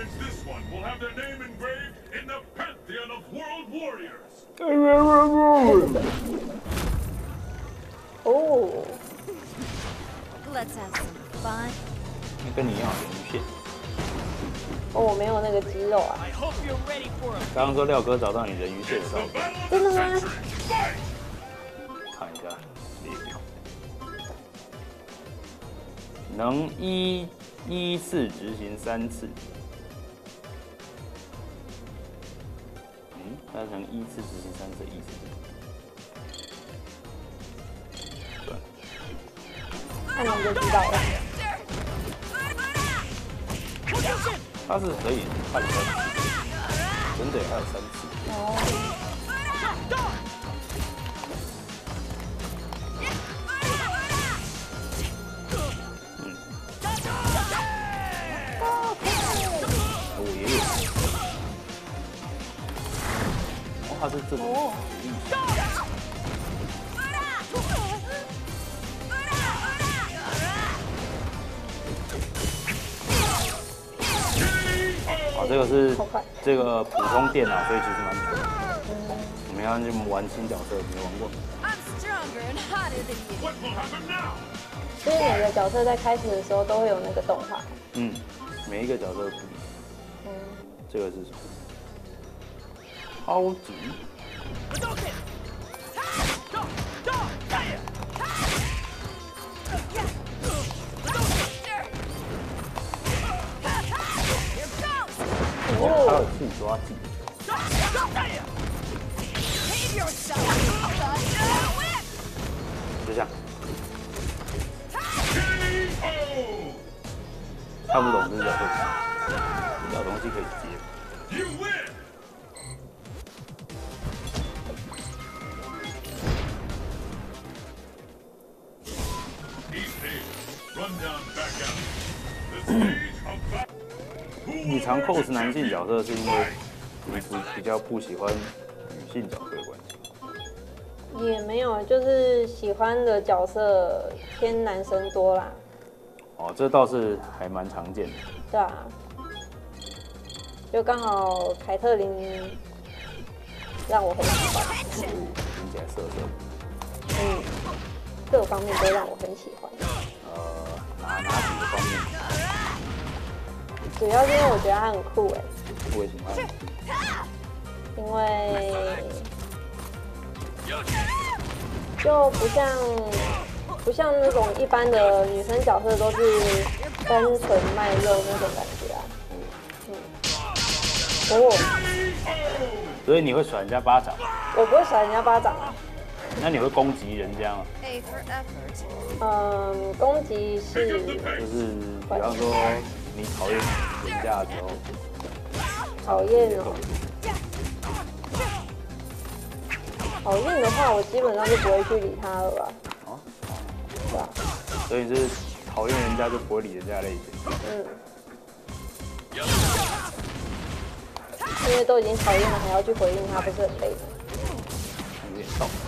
哦。 Let's have some fun. 跟你一样人鱼线。 哦，我没有那个肌肉啊。 刚刚说廖哥找到你人鱼线的照片。 真的吗？ 看一下列表。能一依次执行三次。嗯，那能依次执行三次的意思是？ 看你就知道了。 他是可以判三次，真的还有三次。 哦。 嗯。我也有。哦，他是这种。哦。哦，这个是这个普通电脑，所以其实蛮蠢的。我们要去玩新角色，没玩过。 所以每个角色在开始的时候都会有那个动画。 嗯，每一个角色不一样。嗯，这个是什么？超级。哦，还有自抓技。就这样。看不懂这是角色，有东西可以接。你常 cos 男性角色是因为你不比较不喜欢女性角色的关系？ 也没有，就是喜欢的角色偏男生多啦。 哦，这倒是还蛮常见的。 对啊，就刚好凯特琳让我很喜欢， 听起来色色。 嗯，各方面都让我很喜欢。 呃，哪哪几个方面？ 主要是因为我觉得他很酷哎。 为什么？ 因为就不像不像那种一般的女生角色都是单纯卖肉那种感觉啊。嗯。哦。 所以你会甩人家巴掌？ 我不会甩人家巴掌啊。 那你会攻击人家吗？ 嗯，攻击是。 就是比方说你讨厌人家的时候。 讨厌哦。讨厌的话，我基本上就不会去理他了吧。哦。对啊。 所以你是讨厌人家就不会理人家的类型。 嗯。因为都已经讨厌了，还要去回应他，不是很累吗？ 有点动。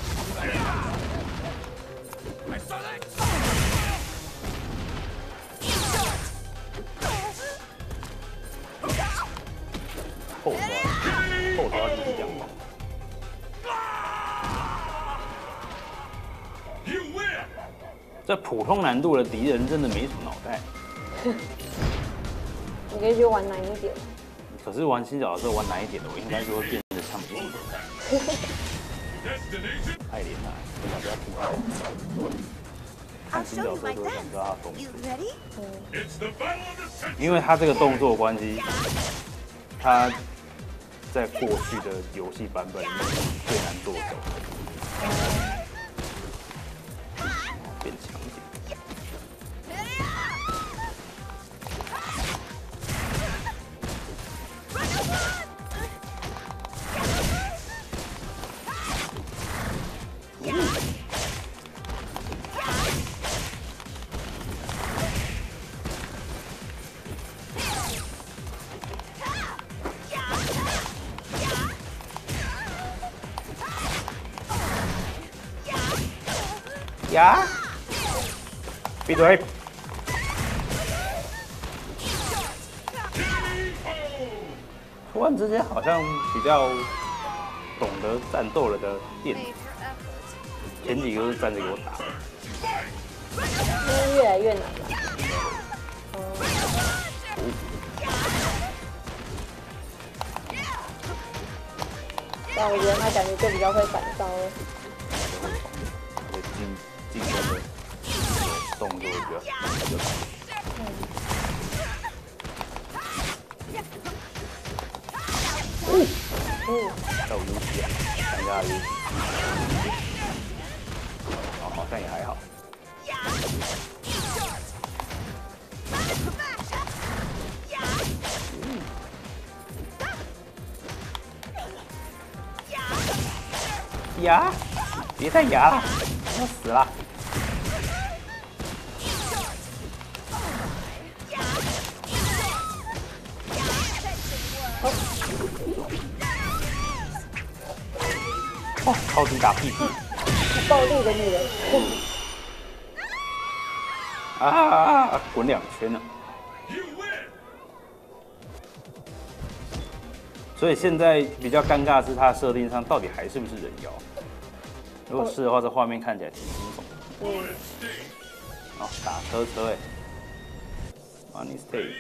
后抓，后抓就是这样吗？这普通难度的敌人真的没什么脑袋。 你可以去玩难一点。 可是玩新角的时候玩难一点的，我应该就会变得像别人。爱莲娜，我想不要听他。看新角色就会想知道他动作。因为他这个动作关系，他在过去的游戏版本里面最难做手。变强一点。呀！闭嘴！突然之间好像比较懂得战斗了的电子，前几个都是站着给我打。 因为越来越难了。但我觉得他感觉就比较会反招。 进攻的动作比较比较好。嗯，嗯，还有游戏啊，看一下游戏。哦，好像也还好。 牙，别再牙了，要死了。哦，超级打屁屁。 暴力的女人。 啊！滚两圈了。所以现在比较尴尬的是，它的设定上到底还是不是人妖？如果是的话，这画面看起来挺惊悚。嗯。哦，打车车哎 ，Money Stay。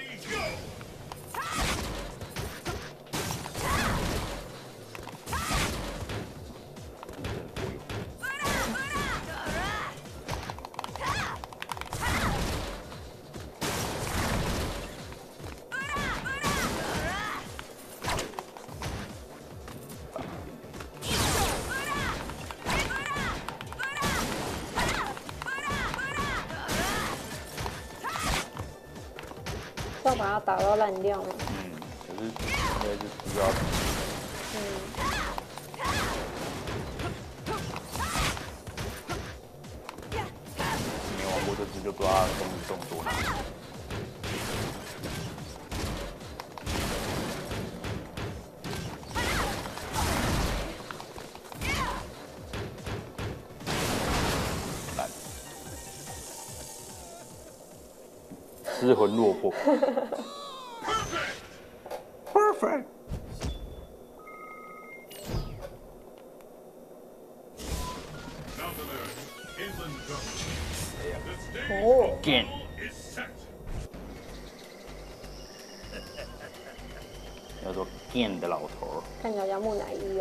要把它打到烂掉了。 嗯，可是应该是不知道。嗯。没玩过这只就不知道它的攻击动作了。失魂落魄。Perfect。 哦。 Again。叫做 Gan 的老头。 看起来像木乃伊哦。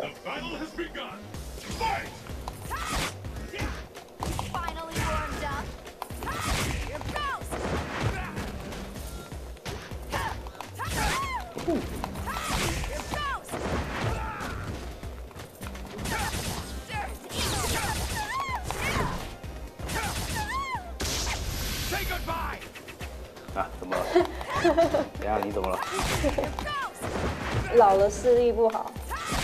啊，怎么了？等下你怎么了？ 老了视力不好。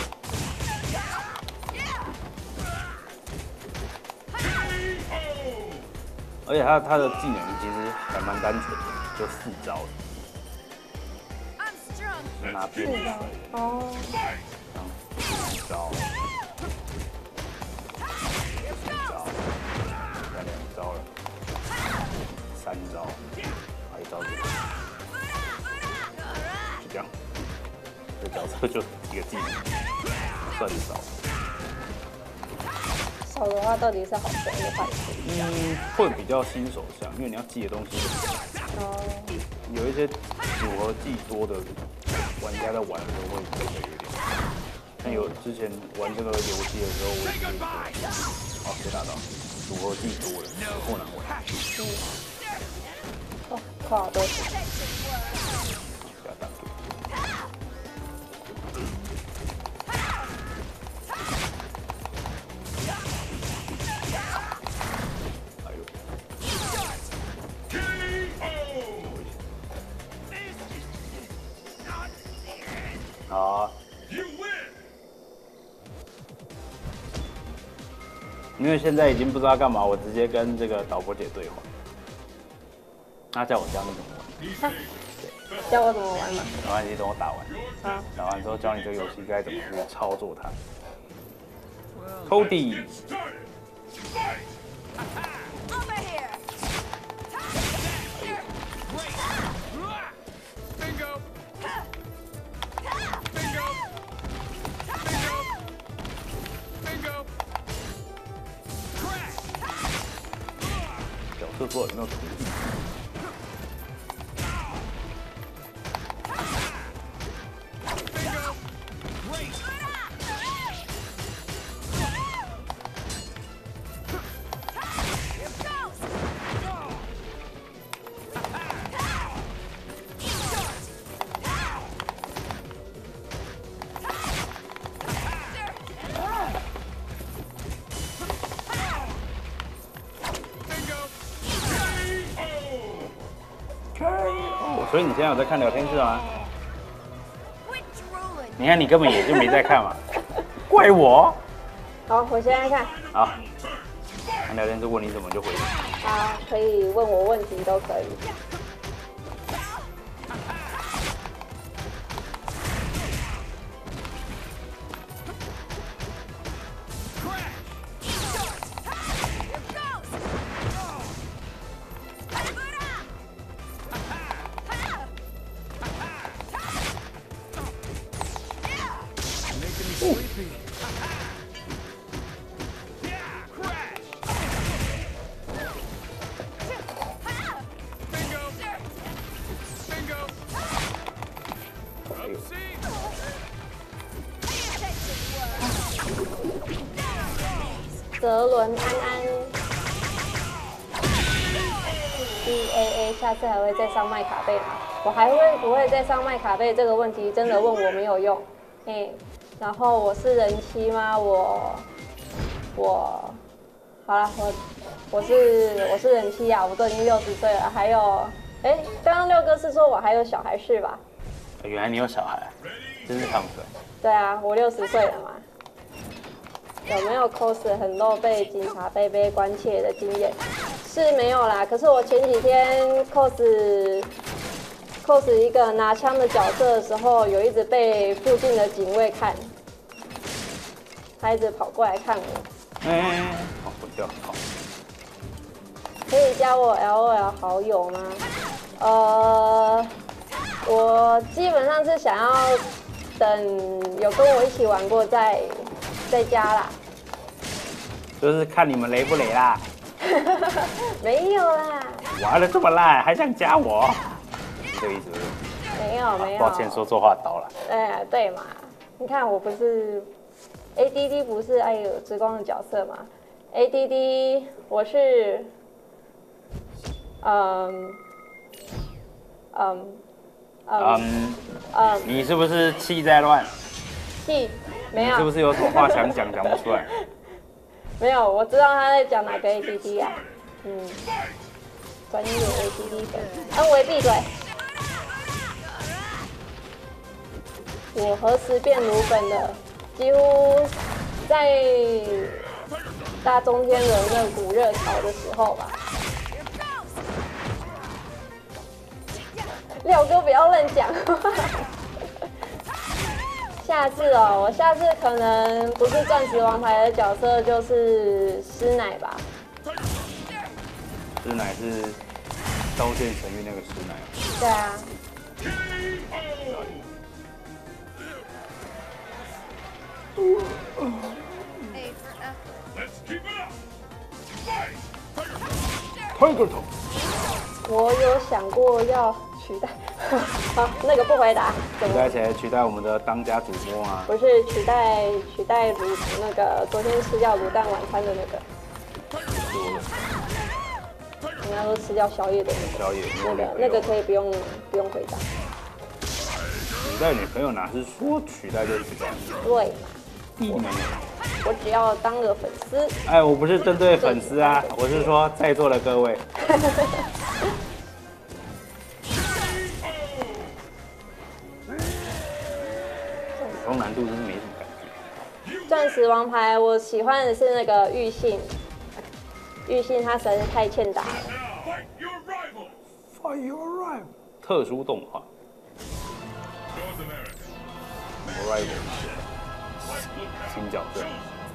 而且他他的技能其实还蛮单纯的，就四招的，就拿鞭子哦， 四招，四招，再两招了，三招，还一招这个，就这样，这角色就几个技能，算少。 少的话到底是好处还是坏处？ 嗯，会比较新手向，因为你要记的东西哦， 有一些组合技多的玩家在玩的时候会觉得有点。像有之前玩这个游戏的时候，我也是说，哦，谁打到？组合技多的，不难玩。 嗯。哦，扣好多钱。 不要打住。好，因为现在已经不知道干嘛，我直接跟这个导播姐对话。她叫我教你怎么玩， 对，教我怎么玩嘛？ 没关系，等我打完， 好， 打完之后教你这个游戏该怎么去操作它。Cody。角色说有没有徒弟？所以你现在有在看聊天室吗？你看你根本也就没在看嘛，怪我。 好，我现在看。 好，他聊天室问你什么就回答。 啊，可以问我问题都可以。泽伦安安 ，D A A， 下次还会再上麦卡贝吗？我还会不会再上麦卡贝这个问题，真的问我没有用。哎，然后我是人妻吗？我我好了，我我是我是人妻啊，我都已经六十岁了。还有，哎，刚刚六哥是说我还有小孩是吧？ 原来你有小孩，真是看不出来。 对啊，我六十岁了嘛。有没有 cos 很漏被警察贝贝关切的经验？是没有啦，可是我前几天 cos cos 一个拿枪的角色的时候，有一直被附近的警卫看，他一直跑过来看我。 哎、欸，好，回掉，好。 可以加我 L O L 好友吗？呃，我基本上是想要等有跟我一起玩过再。在家啦， 就是看你们雷不雷啦。 没有啦。 玩的这么烂，还想加我？是这个意思？ 没有没有。 抱歉，说错话刀了。 哎，对嘛？你看我不是 A D D 不是爱有之光的角色嘛 ？A D D 我是，嗯嗯嗯嗯，你是不是气在乱？ 气。没有， 是不是有什么话想讲讲不出来？ 没有，我知道他在讲哪个 A D D 啊。嗯，专业 A D D 粉。安维闭嘴！我何时变乳粉的？几乎在大中天的那股热潮的时候吧。廖哥不要乱讲。下次哦，我下次可能不是钻石王牌的角色，就是师奶吧。 师奶是刀剑神域那个师奶。 对啊。 推个头。 我有想过要取代。好，那个不回答。 取代谁？取代我们的当家主播吗？ 不是，取代取代卤那个昨天吃掉卤蛋晚餐的那个。人家说吃掉宵夜的那个。 宵夜。 那个那个可以不用不用回答。 取代女朋友哪是说取代就取代？ 对嘛。 我我只要当个粉丝。 哎，我不是针对粉丝啊，我是说在座的各位。普通难度真是没什么感觉。 钻石王牌，我喜欢的是那个玉信，玉信他实在是太欠打了。 Fight your rival。特殊动画。Rival。新角色。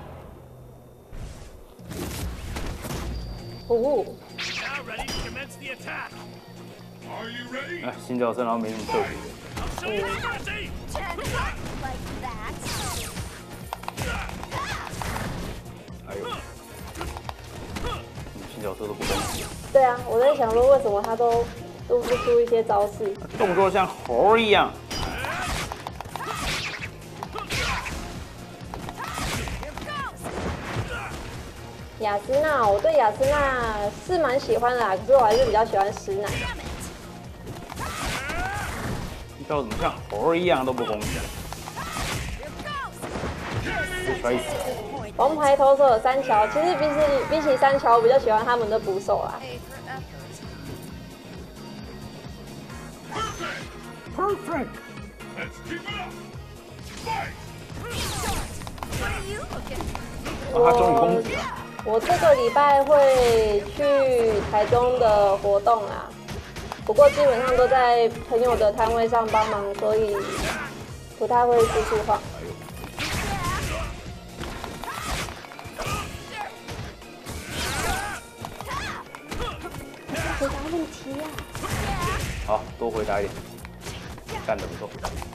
哦。 哎，新角色然后没什么特别的。哎呦，新角色都不公平。 对啊，我在想说为什么他都都不出一些招式， 动作像猴一样。 雅斯娜，我对雅斯娜是蛮喜欢的啦，可是我还是比较喜欢石奶。 你知道怎么像猴一样都不公平？摔死！ 王牌投手有三桥，其实比起比起三桥，我比较喜欢他们的捕手啦。 Perfect。 哦，他终于攻击了。 我这个礼拜会去台中的活动啊，不过基本上都在朋友的摊位上帮忙，所以不太会出去晃。回答问题呀、 啊！好，多回答一点，干得不错。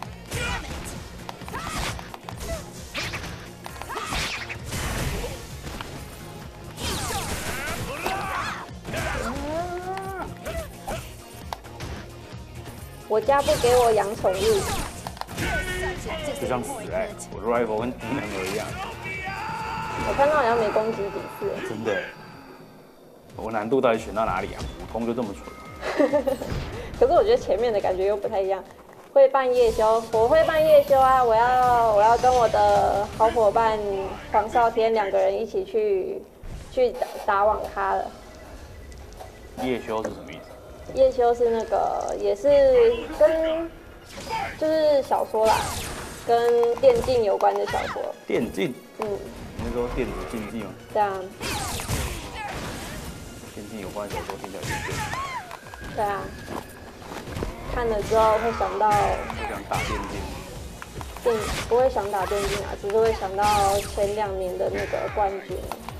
我家不给我养宠物， 就像死哎、欸，我 rival 跟低能儿一样。 我看到好像没攻击几次。 真的，我难度到底选到哪里啊？普通就这么蠢。 可是我觉得前面的感觉又不太一样。会办夜休，我会办夜休啊！我要我要跟我的好伙伴黄少天两个人一起去去打打网咖了。 夜休是什么意思？ 夜休是那个也是跟就是小说啦，跟电竞有关的小说。 电竞？ 嗯。 你是说电子竞技吗？ 对啊。 电竞有关的小说听起来有点对啊。看了之后会想到。 会想打电竞。 电不会想打电竞啊，只是会想到前两年的那个冠军。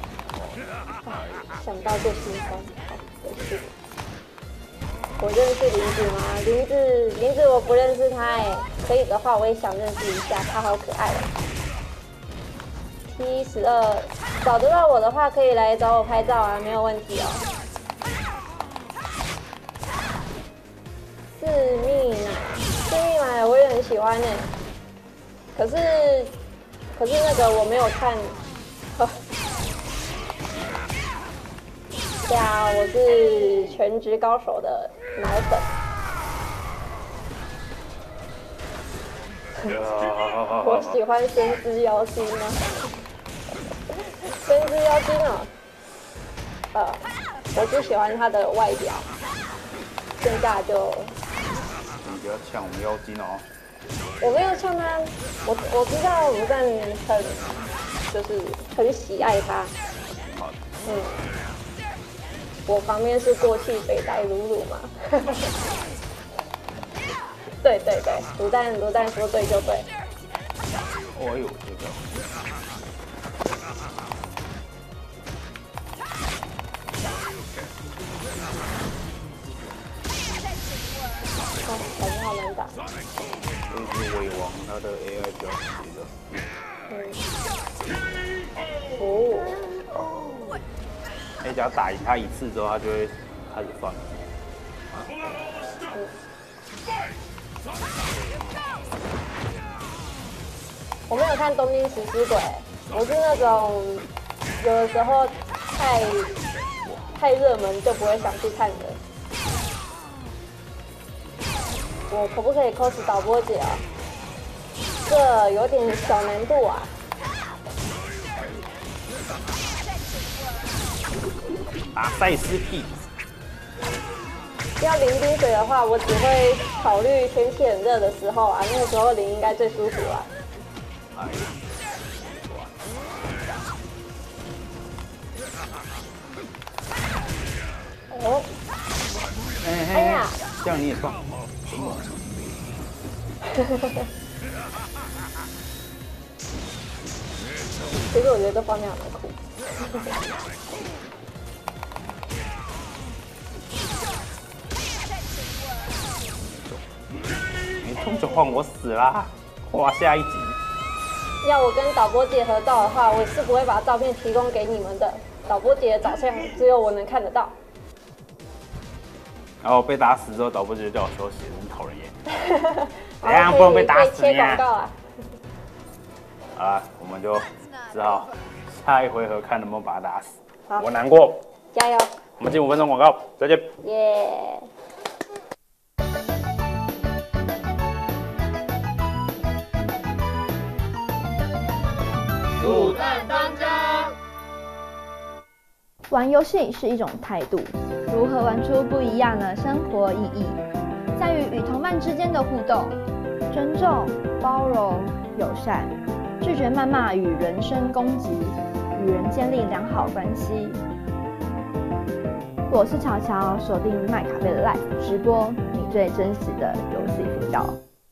想到就心酸，好可惜。我认识林子吗？林子，林子我不认识他哎，可以的话我也想认识一下，他好可爱哦。T 十二，找得到我的话可以来找我拍照啊，没有问题哦。四蜜奶，四蜜奶我也很喜欢哎，可是，可是那个我没有看。对啊，我是全职高手的奶粉。我喜欢深之妖精啊，深之妖精啊，呃，我就喜欢他的外表，剩下就。 你不要呛我们妖精哦。 我没有呛他，我我知道吴赞很就是很喜爱他。 好的。 嗯。我旁边是过气肥宅鲁鲁嘛，对对对，卤蛋卤蛋说对就对。 哦呦，这个。 哦，感觉好难打。 这是伪王，他的 A I 比较急的。 嗯。哦。 哎，只要打赢他一次之后，他就会开始放。 嗯。我没有看《东京食尸鬼》，我是那种有的时候太太热门就不会想去看的。我可不可以 cos 导播姐啊？这有点小难度啊。 啊，赛斯屁！ 要淋冰水的话，我只会考虑天气很热的时候啊，那个时候淋应该最舒服啊。 哎， 哦，哎呀， 这样你也放。 其实我觉得这方面还蛮酷。 没中就换我死啦！哇，下一集。 要我跟导播姐合照的话，我是不会把照片提供给你们的。导播姐的长相只有我能看得到。 然后被打死之后，导播姐就叫我休息，很讨人厌。怎样不能被打死呢？ 啊好了，我们就只好下一回合看能不能把他打死。我难过。 加油！ 我们进五分钟广告，再见。 耶。 卤蛋当家。 玩游戏是一种态度，如何玩出不一样的生活意义，在于与同伴之间的互动，尊重、包容、友善， 拒绝谩骂与人身攻击，与人建立良好关系。我是乔乔，锁定麦卡贝 Live 直播，你最真实的游戏频道。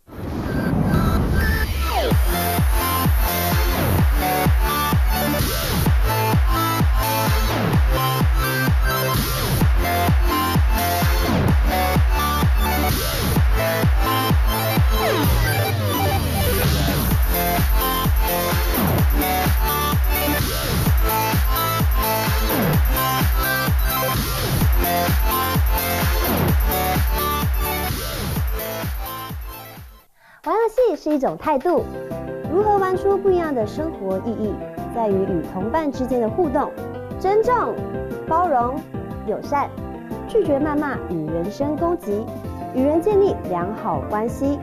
玩游戏是一种态度，如何玩出不一样的生活意义，在于与同伴之间的互动，尊重、包容、友善，拒绝谩骂与人身攻击，与人建立良好关系。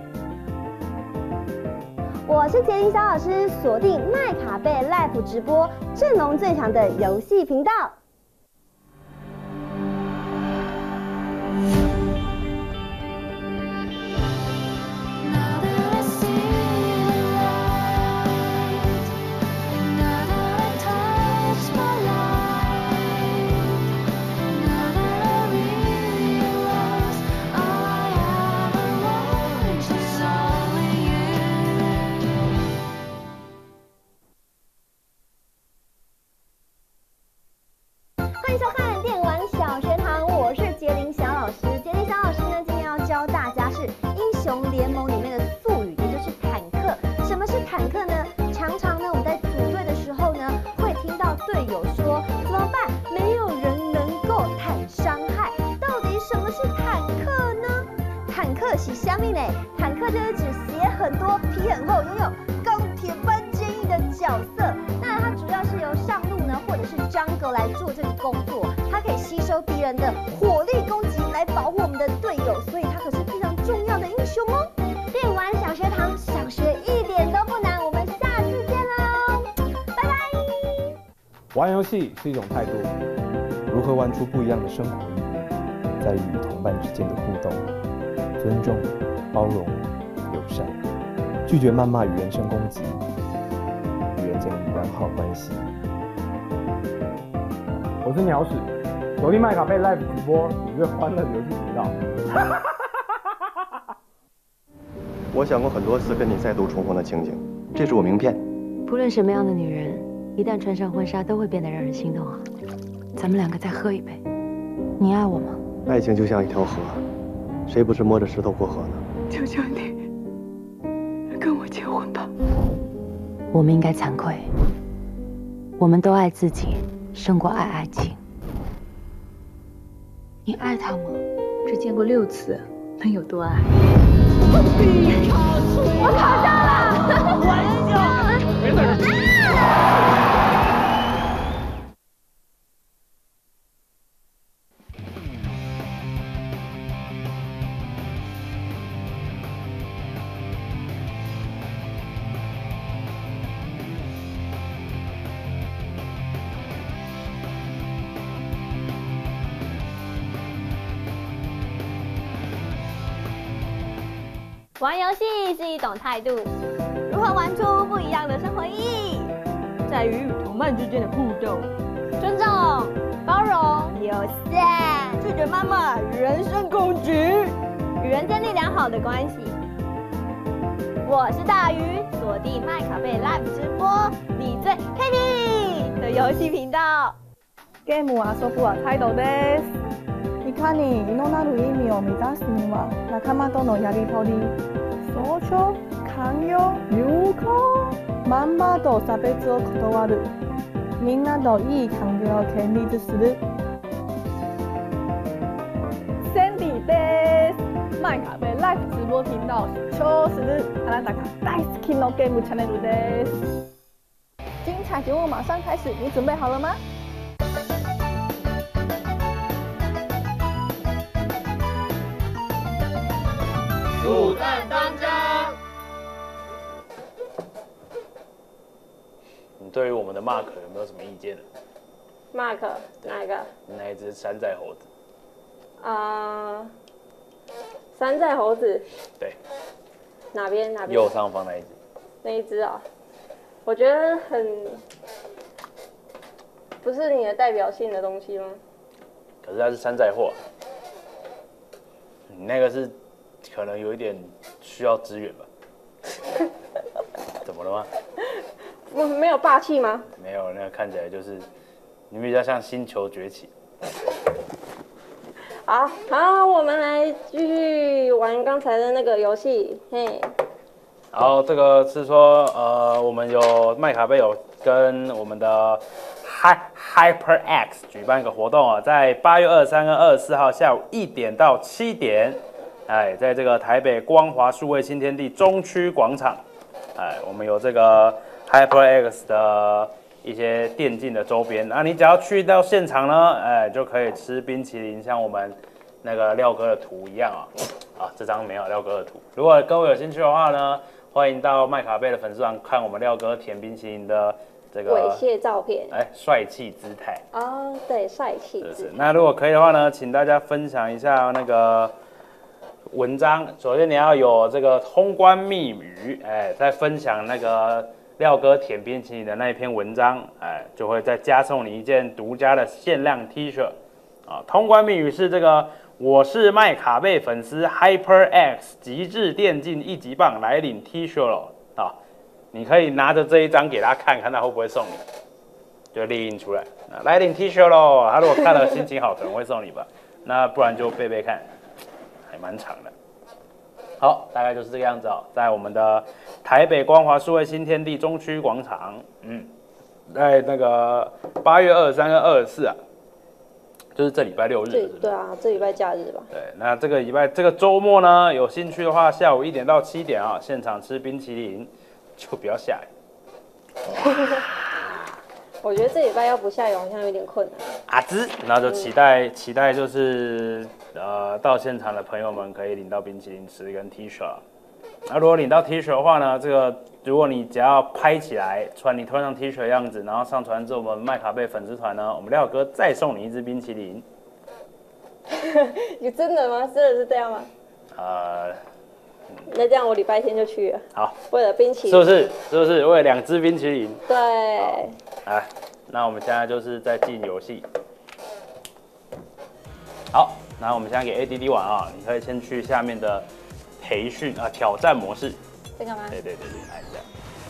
我是杰林小老师，锁定麦卡贝 Live 直播，阵容最强的游戏频道。欢迎收看电玩小学堂，我是杰林小老师。杰林小老师呢，今天要教大家是英雄联盟里面的术语，也就是坦克。什么是坦克呢？常常呢，我们在组队的时候呢，会听到队友说怎么办？没有人能够坦伤害。到底什么是坦克呢？坦克是虾米呢？坦克就是指血很多、皮很厚、拥有钢铁般坚毅的角色。那它主要是由上路呢，或者是 jungle 来做这个工作，它可以吸收敌人的火力攻击来保护我们的队友，所以它可是非常重要的英雄哦。电玩小学堂，小学一点都不难，我们下次见喽，拜拜。 玩游戏是一种态度，如何玩出不一样的生活意义，在于与同伴之间的互动，尊重、包容、友善，拒绝谩骂与人身攻击，与人建立良好关系。 我是鸟屎，锁定麦卡贝 Live 直播，你最欢乐的游戏频道。 我想过很多次跟你再度重逢的情景，这是我名片。 不论什么样的女人，一旦穿上婚纱，都会变得让人心动啊！咱们两个再喝一杯，你爱我吗？ 爱情就像一条河，谁不是摸着石头过河呢？ 求求你，跟我结婚吧。 我们应该惭愧，我们都爱自己胜过爱爱情。你爱他吗？ 只见过六次，能有多爱？ 我考上了！ 玩笑，别在这儿。 玩游戏是一种态度，如何玩出不一样的生活意义，在于与同伴之间的互动，尊重、包容、友善，拒绝谩骂、人身攻击，与人建立良好的关系。我是大鱼，锁定麦卡贝 Live 直播，你最 happy 的游戏频道。 ゲームを遊ぶは態度です。いかに異なる意味を満たすには仲間とのやりとり、尊重、寛容、友好、まんまと差別を断る、みんなといい関係を建立する。Sandy です。麦卡贝 Live 直播頻道超时日あなたが大好きのゲームチャンネルです。精彩节目马上开始，你准备好了吗？ 卤蛋当家。 你对于我们的 Mark 有没有什么意见呢 ？Mark 哪一个？ 那一只山寨猴子。 啊、呃，山寨猴子。 对。 哪边哪边？ 右上方那一只。 那一只啊、哦， 我觉得很不是你的代表性的东西吗？ 可是它是山寨货，你那个是可能有一点需要支援吧？怎么了吗？ 我没有霸气吗？ 没有，那个看起来就是你比较像星球崛起。 好好，我们来继续玩刚才的那个游戏，嘿。 然后这个是说，呃，我们有麦卡贝有跟我们的 HyperX 举办一个活动啊，在八月二十三跟二十四号下午一点到七点，哎，在这个台北光华数位新天地中区广场，哎，我们有这个 HyperX 的一些电竞的周边，那你只要去到现场呢，哎，就可以吃冰淇淋，像我们那个廖哥的图一样啊。啊，这张没有廖哥的图。如果各位有兴趣的话呢，欢迎到麦卡贝的粉丝团看我们廖哥舔冰淇淋的这个猥亵照片， 哎，帅气姿态。 哦，对，帅气姿态。 那如果可以的话呢，请大家分享一下那个文章。首先你要有这个通关密语，哎，再分享那个廖哥舔冰淇淋的那一篇文章，哎，就会再加送你一件独家的限量 T 恤。啊，通关密语是这个，我是麦卡贝粉丝 HyperX 极致电竞一级棒来领 T 恤了啊！你可以拿着这一张给他看看，他会不会送你，就列印出来。来领 T 恤喽！他如果看了心情好，可能会送你吧。那不然就背背看，还蛮长的。好，大概就是这个样子哦，在我们的台北光华数位新天地中区广场，嗯，在那个八月二十三跟二十四啊。就是这礼拜六日， 对对啊，这礼拜假日吧。 对，那这个礼拜这个周末呢，有兴趣的话，下午一点到七点啊，现场吃冰淇淋，就不要下雨。 我觉得这礼拜要不下雨好像有点困难。 啊兹，那就期待、嗯、期待就是呃，到现场的朋友们可以领到冰淇淋吃跟 T 恤。那如果领到 T 恤的话呢，这个如果你只要拍起来，穿你穿上 T 恤的样子，然后上传至我们麦卡贝粉丝团呢，我们廖哥再送你一支冰淇淋。 你真的吗？真的是这样吗？ 呃， 那这样我礼拜天就去了。 好， 为了冰淇淋， 是不是？是不是？为了两支冰淇淋。 对。 哎，那我们现在就是在进游戏。好，那我们现在给 A D D 玩啊，你可以先去下面的培训啊挑战模式。 这个吗？ 对对对对，按一下，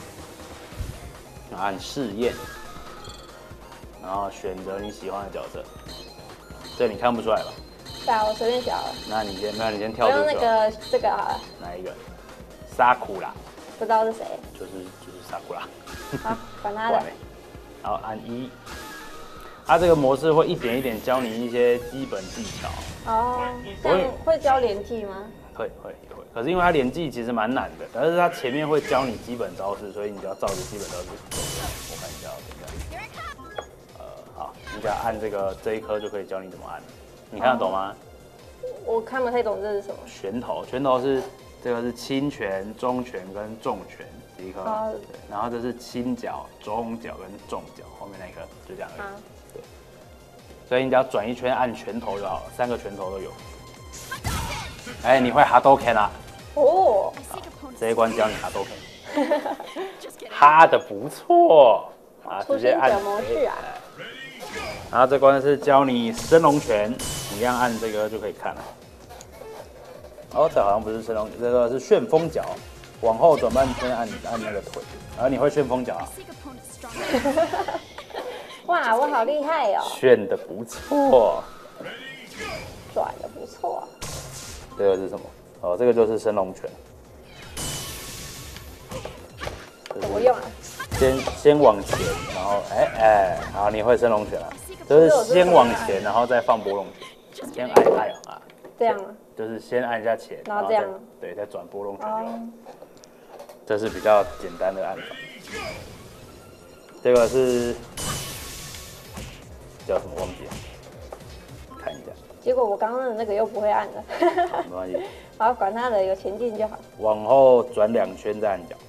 然后按试验，然后选择你喜欢的角色。这你看不出来吧？ 对啊，我随便选了。 那你先，那你先跳出。 我用那个这个好了。 哪一个？沙库拉。 不知道是谁。 就是就是沙库拉。 好，管他的。 然后按一。它这个模式会一点一点教你一些基本技巧。 哦，这样会教连技吗？ 会会会，可是因为它连技其实蛮难的，但是它前面会教你基本招式，所以你就要照着基本招式走。我看一下，等一下。呃，好，你只要按这个这一颗就可以教你怎么按，你看得懂吗？ 我看不太懂这是什么。 拳头，拳头是这个是轻拳、中拳跟重拳第一颗， 哦、 对，然后这是轻脚、中脚跟重脚，后面那一颗就这样而已。啊、对，所以你只要转一圈按拳头就好了，三个拳头都有。哎、欸，你会哈多 Ken 啊？ 哦， 这一关教你哈多 Ken， 哈的不错啊，直接按。 模式啊。 然后这关是教你升龙拳，你一样按这个就可以看了。哦，这好像不是升龙，这个是旋风脚，往后转半圈按按那个腿，然后你会旋风脚啊？ 哇，我好厉害哦！ 旋的不错， 转的不错。 这个是什么？哦，这个就是升龙拳。 怎么用啊？ 先先往前，然后哎哎，好，你会升龙拳啊？就是先往前，然后再放波龙拳，先按按啊。 这样啊？ 就是先按一下前， 然后这样。 对，再转波龙拳就好。这是比较简单的按法。这个是叫什么忘记了？看一下。 结果我刚刚的那个又不会按了。 没关系。 好，管他的，有前进就好。 往后转两圈再按脚。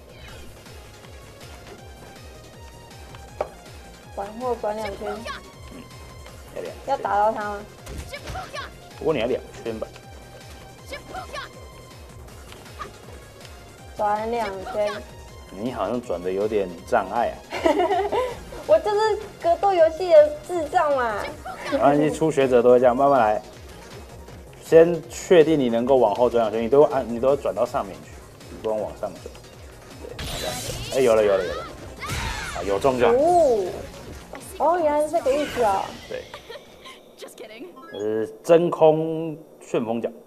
往后转两圈。 嗯，要两。 要打到他吗？ 不过你要两圈吧。 转两圈。 你好像转的有点障碍啊。 我就是格斗游戏的智障嘛。 然后你初学者都会这样，慢慢来。先确定你能够往后转两圈，你都按，你都要转到上面去，你不用往上转。对，这样子。哎，有了有了有了，啊，有中奖。 哦，哦，原来是这个意思啊。 对。这是真空旋风脚。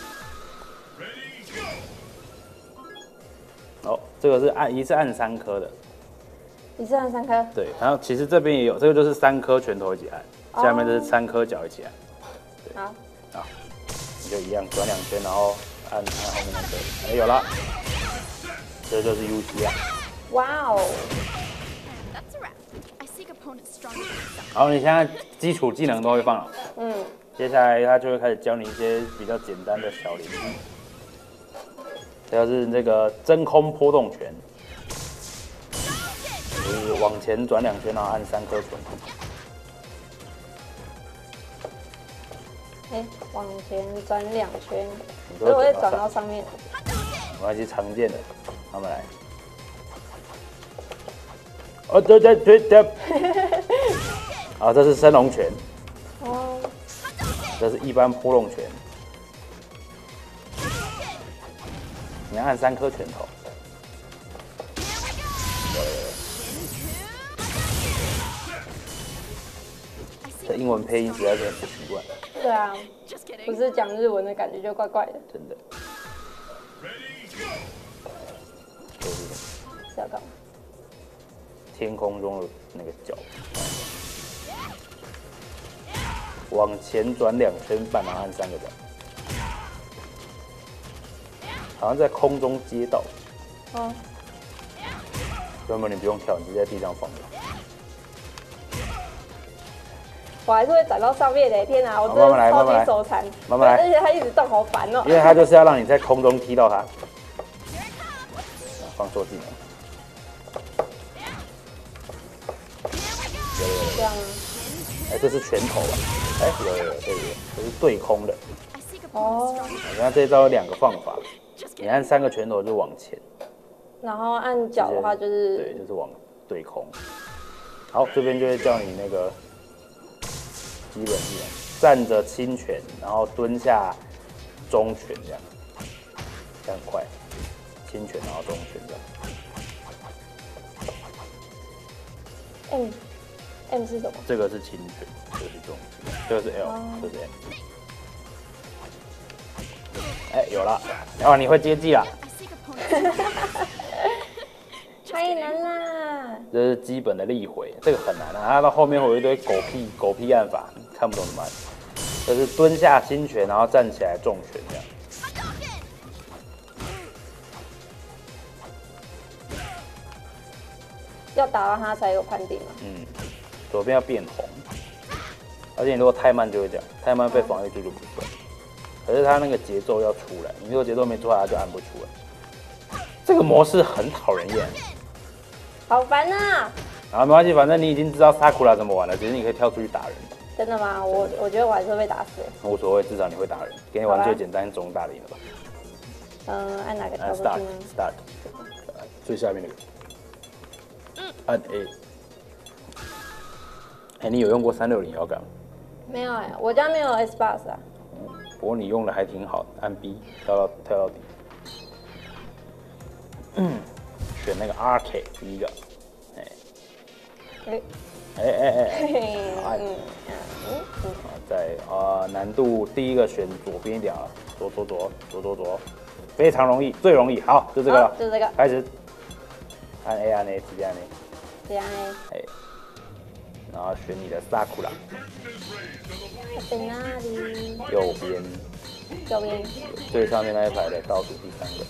哦，这个是按一次按三颗的。 一次按三颗。 对，然后其实这边也有，这个就是三颗拳头一起按，下面这是三颗脚一起按。对， 好。 好，你就一样转两圈，然后按按后面那个，哎，有了，这就是 U G 啊。 哇哦！ 然后你现在基础技能都会放了， 嗯， 接下来他就会开始教你一些比较简单的小零技。这个是那个真空波动拳，就是往前转两圈，然后按三颗拳头。 哎，往前转两圈，所以我会转到上面。 没关系，常见的，慢慢来。哦，对对对对。好，这是升龙拳。哦。这是一般波动拳。你要按三颗拳头。这英文配音实在是很不习惯。 对啊，不是讲日文的感觉就怪怪的。 真的。 是要干嘛？ 天空中的那个脚，往前转两圈半，然后按三个转，好像在空中接到。哦。根本你不用跳，你直接在地上放。 我还是会转到上面的，天哪，我真的超级手残。 慢慢来， 而且他一直动，好烦哦。 因为他就是要让你在空中踢到他。放错技能。 这样吗？ 哎，这是拳头吧？哎，有有有，对对，这是对空的。 哦。 你看这一招有两个放法，你按三个拳头就往前， 然后按脚的话就是对，就是往对空。好，这边就会叫你那个基本技能，站着轻拳，然后蹲下中拳这样，这样快，轻拳然后中拳这样。 嗯。M 是什么？ 这个是轻拳，这个是重拳，这个是 L，、哦、这是 M。哎，有了，然后你会接技了。 太难啦！ 这是基本的力回，这个很难啊，它到后面会有一堆狗屁狗屁按法，看不懂怎么按。这是蹲下轻拳，然后站起来重拳这样。 要打到它才有判定吗？ 嗯。左边要变红，而且你如果太慢就会这样，太慢被防御住就不算。可是它那个节奏要出来，你如果节奏没出来，它就按不出来。这个模式很讨人厌， 好烦啊！ 啊，没关系，反正你已经知道萨库拉怎么玩了，只是你可以跳出去打人。 真的吗？我我觉得我还是会被打死。 无所谓，至少你会打人。给你玩最简单中大的赢了吧？ 嗯，按哪个跳过去呢 ？Start， 最下面那个。嗯。按 A。哎、欸，你有用过三六零摇杆吗？ 没有哎、欸，我家没有 S 八十啊。 嗯，不过你用的还挺好，按 B 跳到跳到底。嗯，选那个 R K 第一个，哎，哎，哎哎哎，嗯嗯，在啊难度第一个选左边一点啊，左左左左左左，非常容易，最容易，好，就这个了， 就这个， 开始，按 A 按 A 直接按 A， 直接按 A， 哎。然后选你的萨库拉， 在哪里？ 右边， 右边， 最上面那一排的倒数第三个。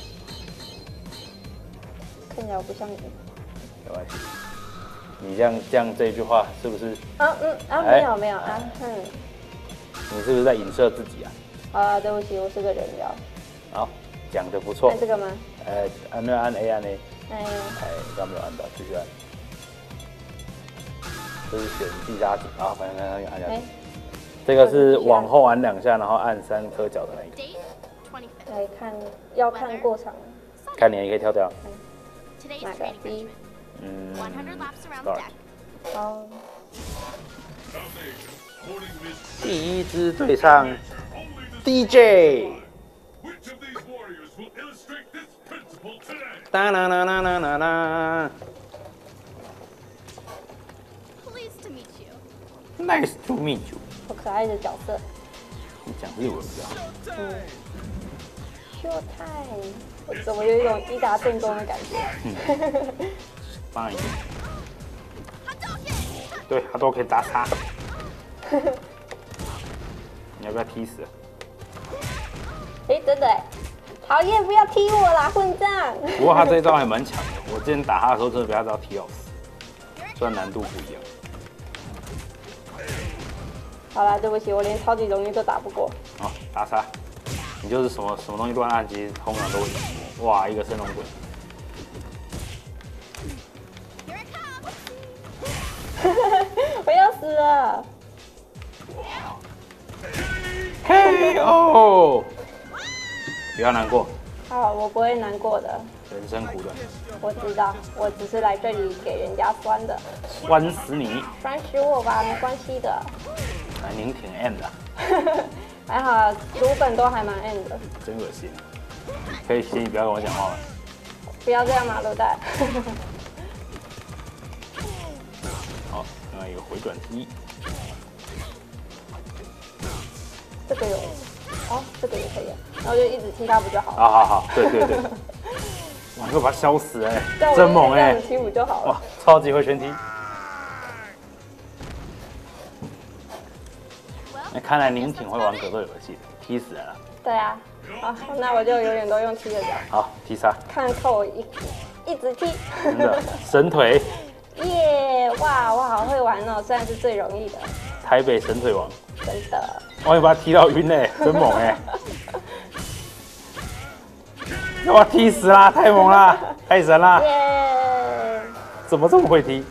看起来我不像你。 没关系，你这样这样这句话是不是？ 啊嗯啊没有没有啊嗯。 你是不是在影射自己啊？ 啊对不起，我是个人妖。 好，讲得不错。 按这个吗？ 呃，按那按 A 按 A。 哎。 哎，刚没有按到，继续按。这是选必杀技啊，反正刚刚按下去。这个是往后按两下，然后按三颗角的那一个。 来看，要看过场。 看你，你可以跳掉。 哪个 B？ 嗯 ，Start。好。 第一支对上 D J。哒啦啦啦啦啦啦。Nice to meet you。 好可爱的角色。 你讲日文比较好。 嗯。Show time， 我怎么有一种伊达电工的感觉？ 嗯。帮一点。对，他都可以打叉。你要不要踢死？ 哎，真的哎，讨厌，不要踢我啦，混账！ 不过他这一招还蛮强的，我之前打他的时候真的被他这招踢到死，虽然难度不一样。 好啦，对不起，我连超级荣誉都打不过。 哦，打叉，你就是什么什么东西乱按，其实通常都会赢。哇，一个升龙滚。 我要死了！ 嘿哦，不要难过。 好，我不会难过的。 人生苦短。 我知道，我只是来这里给人家酸的。 酸死你！ 酸死我吧，没关系的。 还您挺 M 的。 还好，主本都还蛮 M 的。 真恶心。可以请你不要跟我讲话吗？ 不要这样嘛，卤蛋。 好，另外一个回转踢。 这个有，哦，这个也可以，然后就一直踢他不就好了？ 好好好，对对对。哇，会把他削死哎，真猛哎！ 踢不就好了？ 哇，超级回旋踢。那看来您挺会玩格斗游戏的，踢死人了。 对啊，好，那我就永远都用踢的脚。 好，踢杀。 看靠我一一直踢。 真的，神腿。 耶！哇，我好会玩哦，虽然是最容易的。 台北神腿王。 真的。 哇，你把他踢到晕嘞，真猛哎！要把他踢死啦，太猛啦，太神啦！ 耶！ 怎么这么会踢？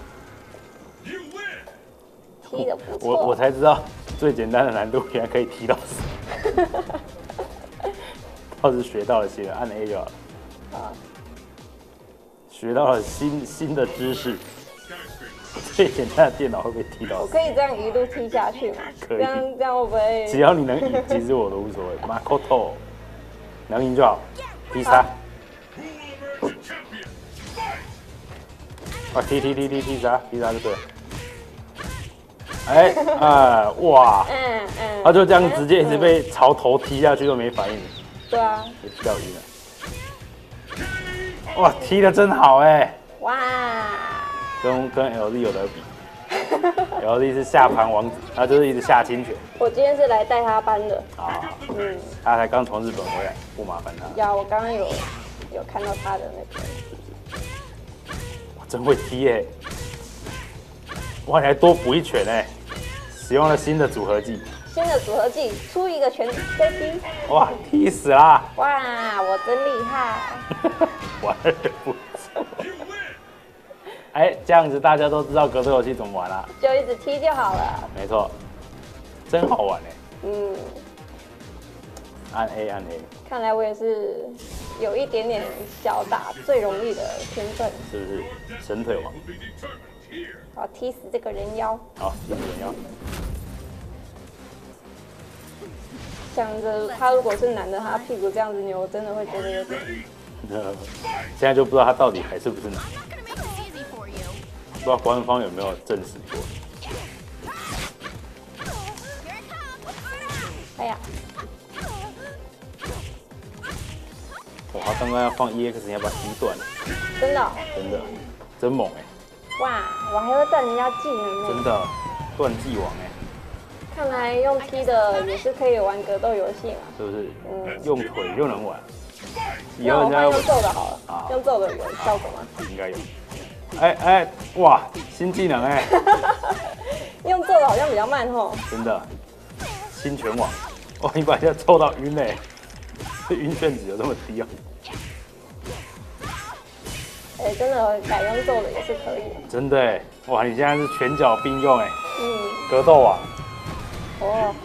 踢的不错。 我我才知道最简单的难度原来可以踢到死。倒是学到了些，按 A 就好了。好。学到了新新的知识。最简单的电脑会被踢到死。 我可以这样一路踢下去吗？ 可以。 这样这样会不会？ 只要你能赢，其实我都无所谓。Makoto， 能赢就好。踢杀。啊，踢踢踢踢踢杀，踢杀就对了。哎啊哇！嗯嗯。他就这样直接一直被朝头踢下去都没反应。 对啊。 也踢到晕了。哇，踢得真好哎！哇！跟跟 L Z 有得比，L Z 是下盘王子，他就是一直下轻拳。 我今天是来带他班的啊，嗯，他才刚从日本回来，不麻烦他。 呀，我刚刚有有看到他的那个， 哇，真会踢耶！哇，你还多补一拳哎，使用了新的组合技。 新的组合技，出一个拳再踢。 哇，踢死啦！ 哇，我真厉害！ 玩的不错。哎，这样子大家都知道格斗游戏怎么玩了， 就一直踢就好了。 没错，真好玩哎。 嗯， 按 A 按 A。 看来我也是有一点点小打最容易的天分。 是不是？神腿王。 好，踢死这个人妖。 好，踢死人妖。 想着他如果是男的，他屁股这样子扭，我真的会觉得有点。 现在就不知道他到底还是不是男的。不知道官方有没有证实过？ 哎呀！ 哇，他刚刚要放 E X， 你要把它踢断。 真的、哦？ 真的，真猛哎！ 哇，我还会断人家技能呢。 真的，断技王哎！ 看来用踢的也是可以玩格斗游戏嘛？ 是不是？嗯，用腿就能玩。 以后人家用揍的好了，啊、用揍的有效果吗？ 应该有。哎哎，哇，新技能哎！ 用揍的好像比较慢吼。 真的，新拳王，哇，你把人家揍到晕嘞！这晕眩值有这么低啊？ 哎、欸，真的改用揍的也是可以。 真的哎，哇，你现在是全脚并用哎， 嗯， 格斗王。 哦。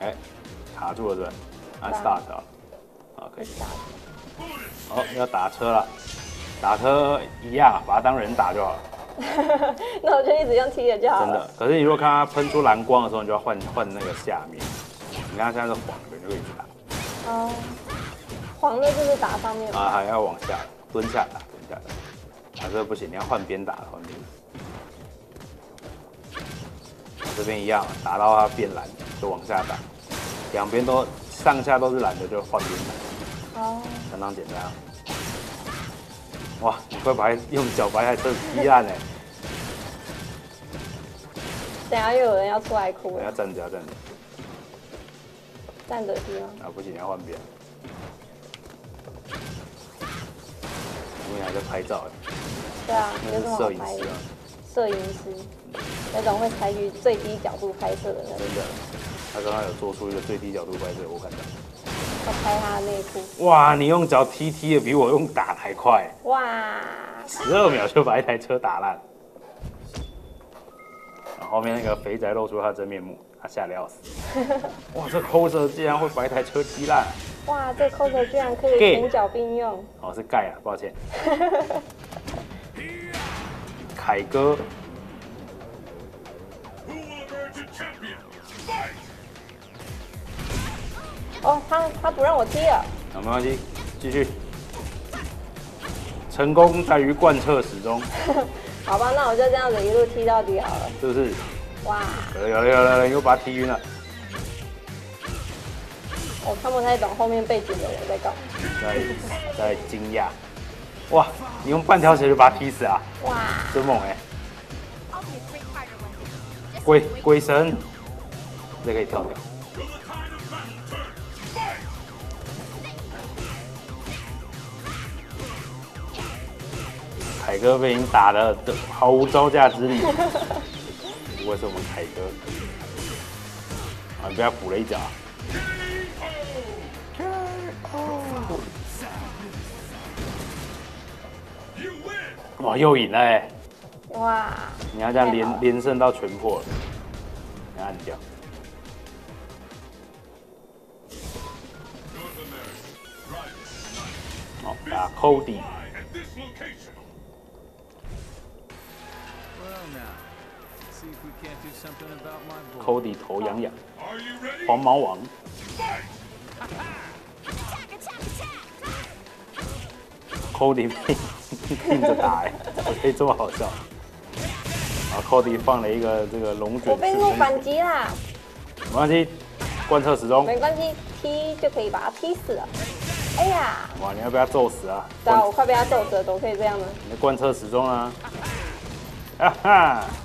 哎，卡住了是吧？按 start 啊，好可以。好，要打车了，打车一样，把它当人打就好了。 那我就一直用踢的就好了。 真的，可是你如果看它喷出蓝光的时候，你就要换换那个下面。你看它现在是黄的，你就可以一直打。 哦，黄的就是打上面啊，还要往下蹲下打，蹲下打。啊，这不行，你要换边打，换边。这边一样，打到它变蓝就往下打，两边都上下都是蓝的就换边打。哦，相当简单啊。哇，你快把用脚把台车踢烂哎！ 等下又有人要出来哭了。 要站着，要站着。 站着踢吗？ 啊，不行，要换边。因为还在拍照哎。 对啊，有什么好拍的？摄影师，那种会采取最低角度拍摄的那种。 真的，他刚刚有做出一个最低角度拍摄，我看到。 要拍他的内裤。 哇，你用脚踢踢的比我用打还快。 哇！ 十二秒就把一台车打烂。然后后面那个肥宅露出他的真面目，他吓得要死。哇，这 coser 竟然会把一台车踢烂！ 哇，这 coser 居然可以前脚并用。 哦，是盖啊，抱歉。凯哥。 哦，他他不让我踢了。 啊，没关系，继续。成功在于贯彻始终。 好吧，那我就这样子一路踢到底好了。 是不是？ 哇！ 有了有了有了，又把他踢晕了。 我看不太懂后面背景的人在干嘛。 在在惊讶。哇！你用半条鞋就把他踢死啊！ 哇！ 真猛哎！鬼鬼神，这可以跳掉。凯哥被你打的毫无招架之力，不过是我们凯哥。啊，你被他补了一脚。哇，又赢了哎、欸！ 哇！ 你要这样连连胜到全破了，你按掉。好，打 Cody。Cody 头痒痒，黄毛王。Cody 被硬着打哎、欸，可以这么好笑。然后 Cody 放了一个这个龙卷。 我被怒反击啦。 没关系，贯彻始终。 没关系，踢就可以把他踢死了。哎呀！ 哇，你要被他揍死啊！ 对啊，我快被他揍死了，怎么可以这样呢？ 你的贯彻始终啊！啊哈！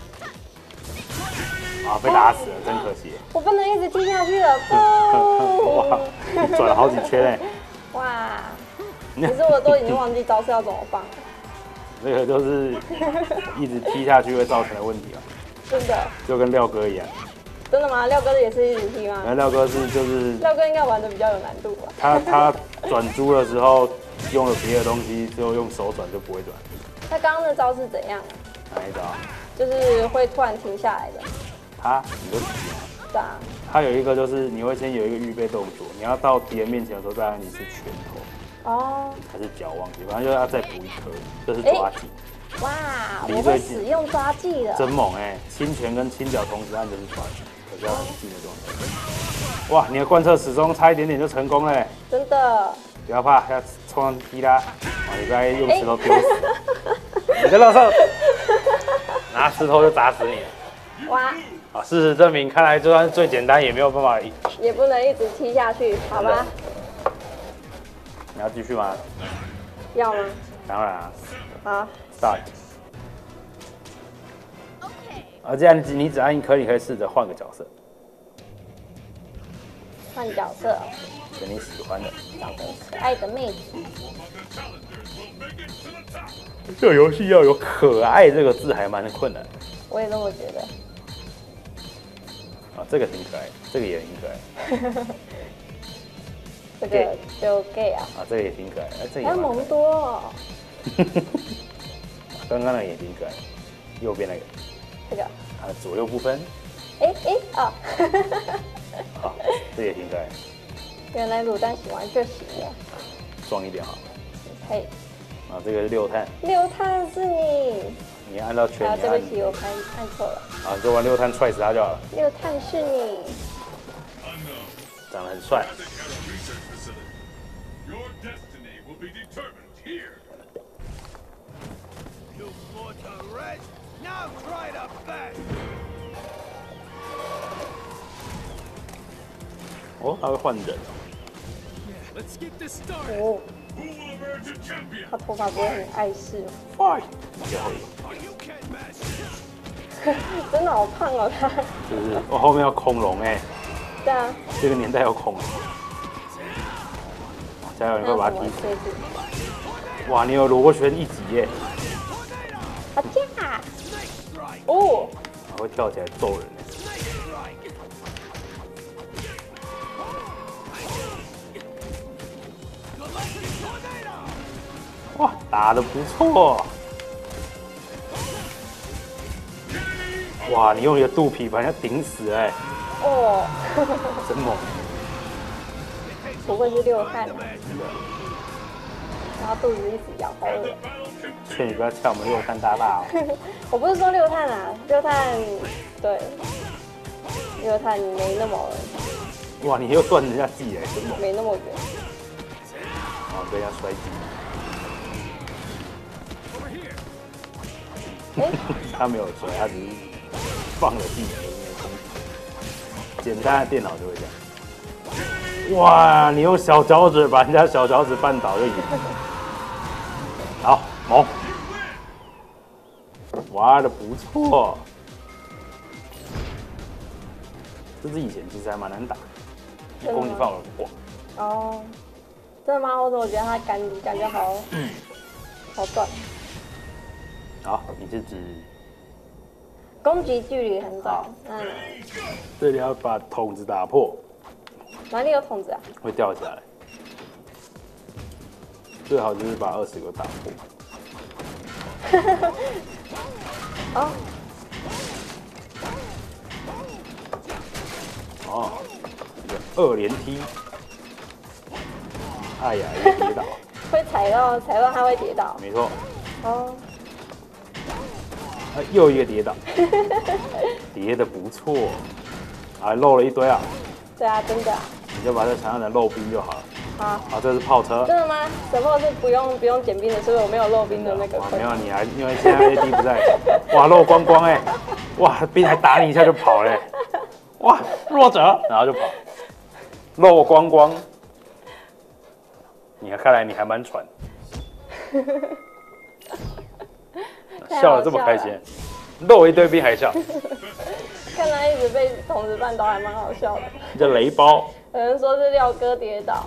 啊，被打死了，真可惜。 我不能一直踢下去了，不！ 哇，你转了好几圈嘞！ 哇！可是我都已经忘记招式要怎么放了。 这个就是一直踢下去会造成的问题啊。 真的。 就跟廖哥一样。 真的吗？廖哥也是一直踢吗？ 那廖哥是就是。 廖哥应该玩的比较有难度吧？ 他他转珠的时候用了别的东西，之后用手转就不会转。 他刚刚的招是怎样？ 哪一招？ 就是会突然停下来的。 他，你就提吗？ 对啊。 他有一个就是你会先有一个预备动作，你要到敌人面前的时候再按一次拳头。哦。还是脚忘记，反正就要再补一颗，这是抓技。 哇，我会使用抓技的。 真猛哎！轻拳跟轻脚同时按就是抓技，可是要很近的状态。哇，你的贯彻始终差一点点就成功了。 真的。 不要怕，要冲上去踢他。哇，你该用石头丢死。你个垃圾！拿石头就砸死你了。哇！啊，事实证明，看来就算是最简单，也没有办法。 也不能一直踢下去，好吧？ 你要继续吗？ 要吗？ 当然啊。 好。 Start。啊，这样你只按一颗，你可以试着换个角色。 换角色。 选你喜欢的。 找个可爱的妹子。 这个游戏要有“可爱”这个字还蛮困难。 我也这么觉得。 啊，这个挺可爱，这个也挺可爱。 这个就 gay 啊。 啊，这个也挺可爱，哎，这个。 还有蒙多哦。 刚刚那个也挺可爱，右边那个。 这个。 啊，左右不分。 哎哎啊。 好。 这也挺可爱。 原来卤蛋喜欢这型的， 壮一点好。 嘿。 啊，这个是六碳。 六碳是你。 你按到全。 啊，对不起，我按按错了。 啊，你就玩六碳踹死他就好了。 六碳是你。 长得很帅。哦，他会换人哦。他头发不会很碍事吗？ 真的好胖哦，他。 就是我后面要恐龙哎。 对啊。 这个年代有恐龙。加油，你快把它踢死！哇，你有螺旋一级耶！ 好架！哦。 还会跳起来揍人。哇，打得不错！哇，你用你的肚皮把人家顶死哎！ 哦， 真猛！ 不愧是六汉啊！然后肚子一直咬，好饿。 劝你不要叫我们六碳大大哦！ 我不是说六碳啊，六碳对，六碳没那么。 哇，你又断人家技哎，真猛！ 没那么远。 哦，被人家摔技。他没有摔，他只是放了技能在攻击。简单的电脑就会这样。哇，你用小脚趾把人家小脚趾绊倒就赢。好，猛！玩的不错。这只以前其实还蛮难打，攻击范围很广。 哦，真的吗？我怎么觉得他感感觉好，嗯，好短。 好，你是指攻击距离很短。嗯， 这里要把筒子打破。 哪里有筒子啊？ 会掉下来。最好就是把二十个打破。 哦。 哦，二连踢。哎呀，又跌倒。 会踩到，踩到它会跌倒。 没错。 哦。 啊，又一个跌倒，跌得不错，啊，漏了一堆啊。 对啊，真的、啊。 你就把这场上的漏兵就好了。 好。 啊，这是炮车。 真的吗？什么是不用不用减兵的？所以我没有漏兵的那个。 没有，你还因为现在 A D 不在，哇，漏光光哎、欸，哇，兵还打你一下就跑嘞、欸，哇，弱者，然后就跑，漏光光。你看来你还蛮喘。笑得这么开心，漏一堆兵还笑。 看他一直被筒子绊倒，还蛮好笑的。 这雷包。 有人说是廖哥跌倒。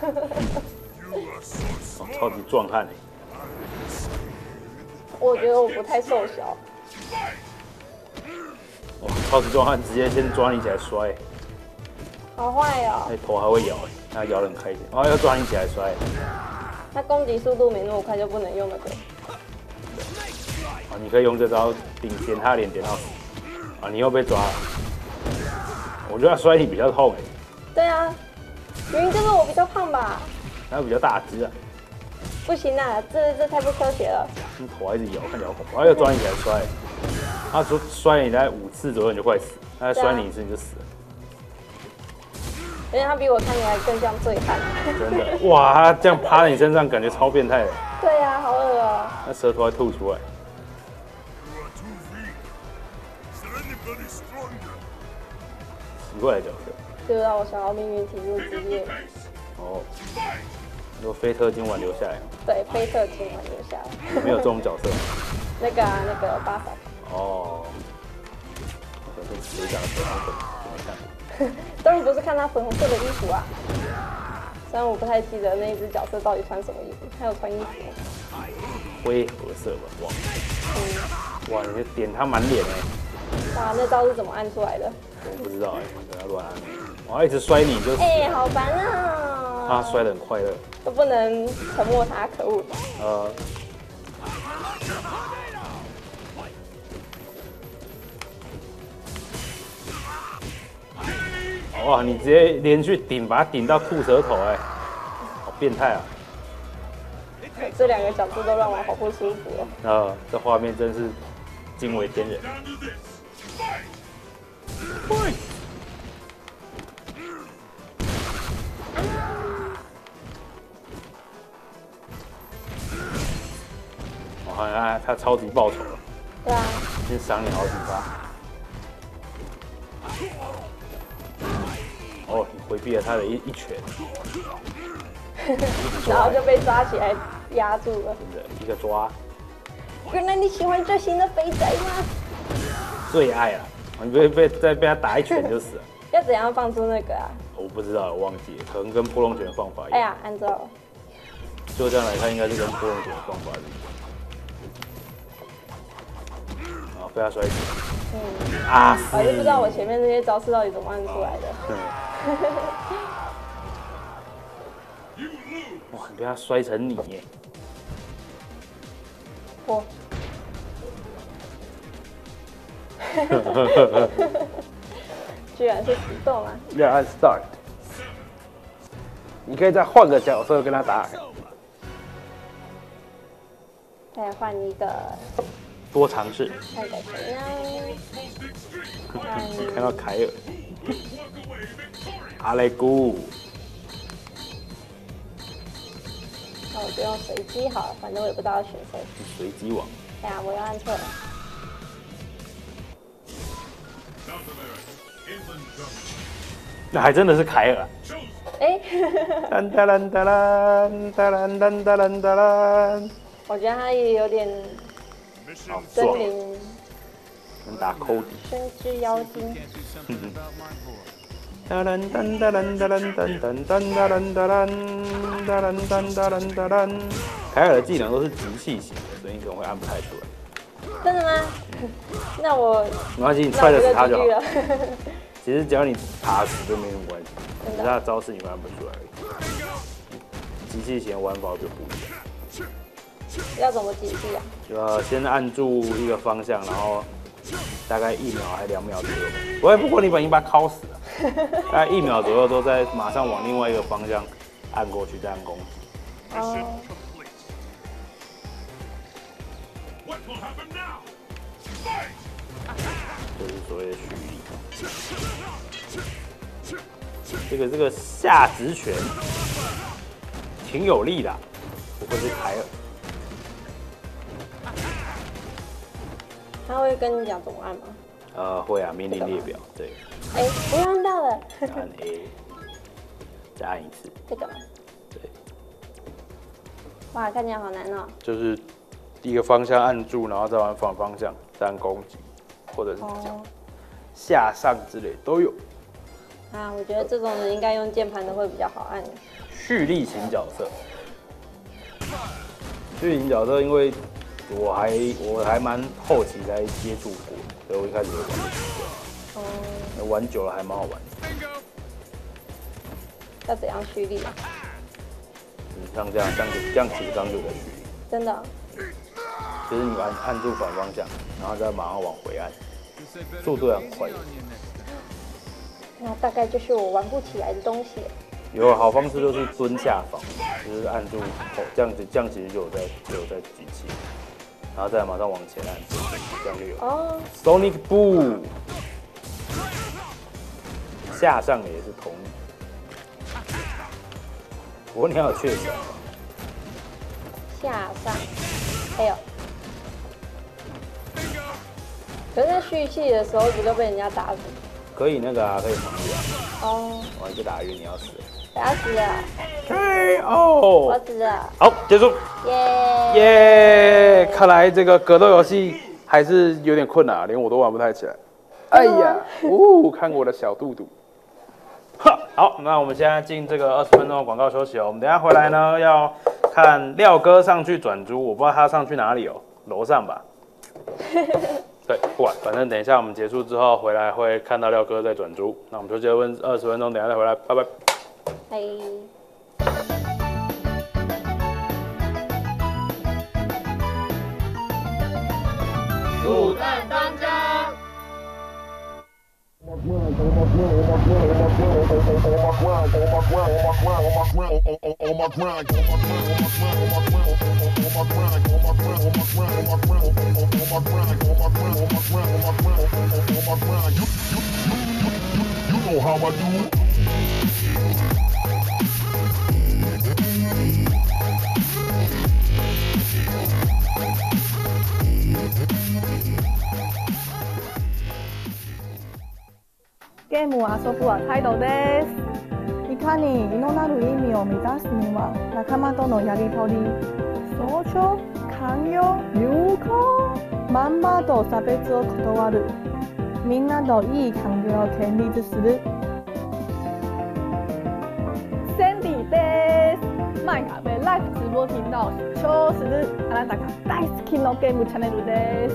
哦、超级壮汉哎。 我觉得我不太瘦小。 哇，超级壮汉直接先抓你起来摔。 好坏哦。 那头还会摇哎，他摇得很开心。然后要抓你起来摔。 他攻击速度没那么快，就不能用那个。 啊，你可以用这招顶点他的脸点到死。啊，你又被抓了。我觉得他摔你比较痛哎。 对啊，明明就是我比较胖吧。 他比较大只啊。 不行啊，这这太不科学了。 你头还一直摇，看起来好恐怖。他又抓你起来摔，他说摔你大概五次左右你就快死，他再摔你一次你就死了。 而且他比我看起来更像醉汉。 真的，哇，他这样趴在你身上，感觉超变态的。 对呀、啊，好恶哦。 那舌头还吐出来。奇怪的角色。 就让我想到命运体育之夜。 哦。你说菲特今晚留下来。 对，菲特今晚留下来。 有没有这种角色？ 那个啊，那个巴萨。 哦。我想说谁长得粉红粉，没看过。 当然不是看他粉红色的衣服啊。虽然我不太记得那一只角色到底穿什么衣服，他有穿衣服吗？ 灰褐色吧，哇。嗯。哇，你点他满脸哎。 哇，那招是怎么按出来的？ 我不知道哎、欸，不要乱按。我要一直摔你就死。 哎、欸，好烦啊！ 他摔得很快乐。 都不能沉默他，可恶。 呃。 哇，你直接连续顶，把它顶到吐舌头，哎，好变态啊！ 这两个角度都让我好不舒服哦。 啊，这画面真是惊为天人。我看看他超级报仇了。 对啊。 先赏你好几发。哦，你回避了他的一一拳。 然后就被抓起来压住了。 真的，一个抓。 原来你喜欢这型的肥宅吗？ 最爱了，你被被再被他打一拳就死了。 要怎样放出那个啊？ 我不知道，我忘记了，可能跟波龙拳的方法一样。 哎呀，按照就这样来看，应该是跟波龙拳的方法一样。啊，被他摔死。嗯。啊！ 我就不知道我前面那些招式到底怎么按出来的。嗯。 哇，你被他摔成泥耶！ 我。居然是启动啊！ 要按 Start。你可以再换个角色跟他打。 再换一个。 多尝试。 看个谁呢？ 看到凯尔。阿雷姑。 那我就用随机好了，反正我也不知道要选谁。 随机网。 哎呀，我又按错了。 那还真的是凯尔。 哎。 噔噔噔噔噔噔噔噔噔。 我觉得他也有点森林。 能打抠底。 生之妖精。 噔噔噔噔噔噔噔噔噔噔噔噔噔噔噔。凯尔的技能都是集气型的，所以你可能会按不太出来。 真的吗？那我没关系，你踹得死他就好。其实只要你打死就没什么关系，只是他的招式你会按不出来而已。集气型的玩法就不一样。 要怎么集气啊？ 就要先按住一个方向，然后大概一秒还两秒左右。不会，不过你把你把它敲死了，大概一秒左右都在马上往另外一个方向按过去，再按攻击。哦。就是所谓的蓄力。这个这个下直拳挺有力的，不愧是凯尔。 他会跟你讲怎么按吗？ 呃，会啊，命令列表，对。 哎、欸，我按到了。 按 A， 再按一次。 这个吗？ 对。 哇，看起来好难哦。 就是第一个方向按住，然后再往反方向再按攻击，或者是脚、下上之类都有。 啊，我觉得这种人应该用键盘的会比较好按。 蓄力型角色，蓄力型角色，因为我还我还蛮后期才接触过，所以我一开始也玩不习惯。哦。玩久了还蛮好玩的。 要怎样蓄力啊？ 嗯，像这样这样这样紧张就在蓄力。 真的、哦。 就是你按按住反方向，然后再马上往回按，速度要很快。 那大概就是我玩不起来的东西。 有个好方式就是蹲下防，就是按住哦，这样子这样其实就有在就有在举起，然后再马上往前按，这样就有。哦。Sonic Boom， 下上也是同理。不过你要有确实。 下上，还有。可是在蓄气的时候不就被人家打死？ 可以那个啊，可以防御啊。 哦。 哇，你被打晕，你要死了。 打死了。 K O。 我死了。 好，结束。 耶耶！看来这个格斗游戏还是有点困难啊，连我都玩不太起来。哎呀，呜、哦，看我的小肚肚。好，那我们现在进这个二十分钟的广告休息哦。我们等一下回来呢，要看廖哥上去转租，我不知道他上去哪里哦，楼上吧。对，不管，反正等一下我们结束之后回来会看到廖哥在转租，那我们就接着问二十分钟，等一下再回来，拜拜。 嘿。 卤蛋当家。 know how I do. ゲームを遊ぶは態度です。いかに異なる意味を満たすには仲間とのやりとり、尊重、寛容、友好、まんまと差別を断る、みんなといい関係を建立する。Sandy です。マイカフェライブ直播頻道視聴するあなたが大好きのゲームチャンネルです。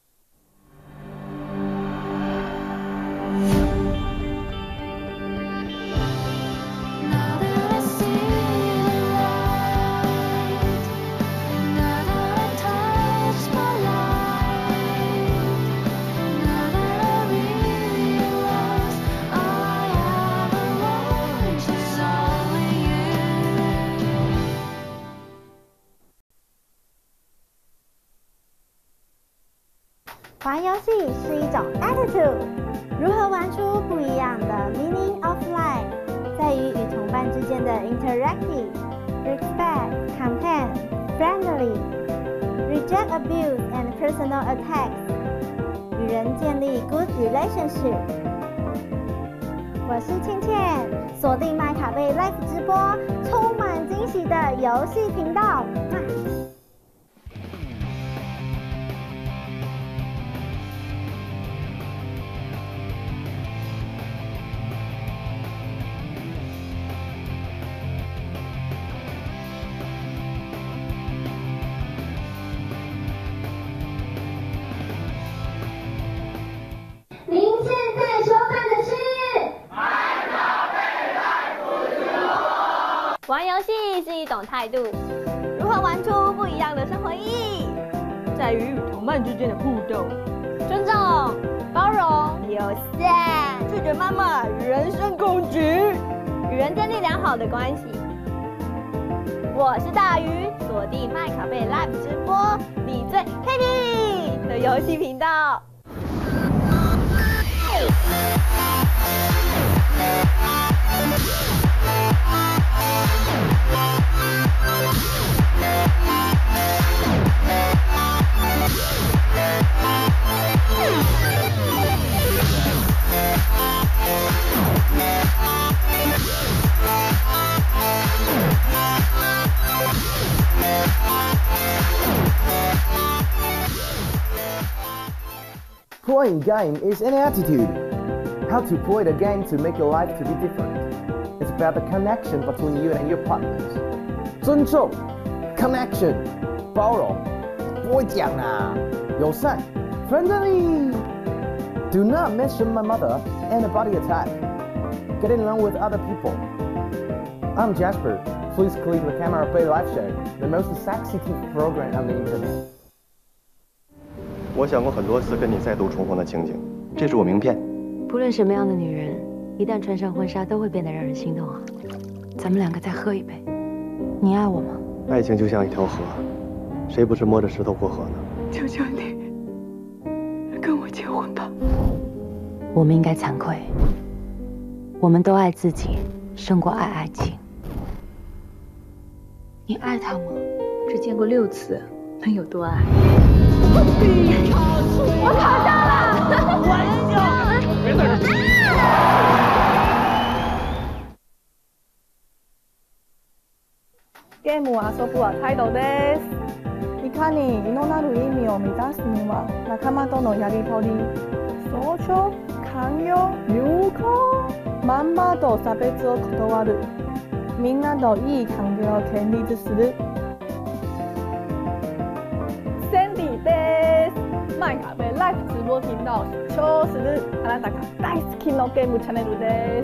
玩游戏是一种 attitude， 如何玩出不一样的 meaning of life， 在于与同伴之间的 interactive, respect, content, friendly, reject abuse and personal attacks， 与人建立 good relationship。我是倩倩，锁定麦卡贝 Live 直播，充满惊喜的游戏频道。 您现在收看的是麦卡贝 Live 直播。 玩游戏是一种态度，如何玩出不一样的生活意义， 在于与同伴之间的互动， 尊重、包容、友善， 拒绝谩骂、人身攻击， 与人建立良好的关系。我是大鱼，锁定麦卡贝 Live 直播，你最 happy 的游戏频道。 Playing game is an attitude. How to play the game to make your life to be different. It's about the connection between you and your partners. 尊重 connection 包容不会讲啊友善 friendly. Do not mention my mother and a body attack. Getting along with other people. I'm Jasper. Please click the camera play live show, the most sexy T V program on the internet. 我想过很多次跟你再度重逢的情景，这是我名片。 不论什么样的女人，一旦穿上婚纱，都会变得让人心动啊！咱们两个再喝一杯，你爱我吗？ 爱情就像一条河，谁不是摸着石头过河呢？ 求求你，跟我结婚吧！ 我们应该惭愧，我们都爱自己，胜过爱爱情。你爱他吗？ 只见过六次，能有多爱？ 我考上了！ 玩笑，别在这。 ゲームを遊ぶは態度です。いかに異なる意味を満たすには仲間とのやりとり、尊重、寛容、友好、まんまと差別を断る、みんなといい関係を建立する。Sandy です。マイカフェライブ直播頻道視聴するあなたが大好きのゲームチャンネルです。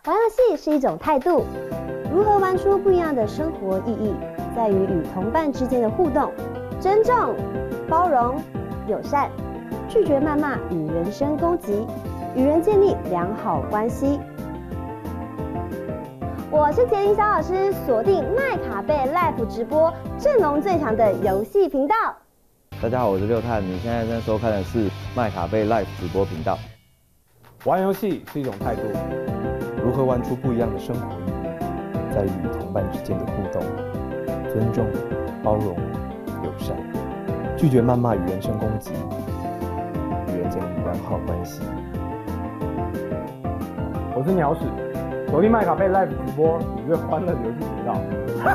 玩游戏是一种态度，如何玩出不一样的生活意义，在于与同伴之间的互动，尊重、包容、友善，拒绝谩骂与人身攻击，与人建立良好关系。我是杰林小老师，锁定麦卡贝 Live 直播，阵容最强的游戏频道。 大家好，我是六探，你现在正收看的是麦卡贝 Live 直播频道。 玩游戏是一种态度，如何玩出不一样的生活意义，在于与同伴之间的互动，尊重、包容、友善，拒绝谩骂与人身攻击，与人建立良好关系。 我是鸟屎，锁定麦卡贝 Live 直播，你最欢乐的游戏频道。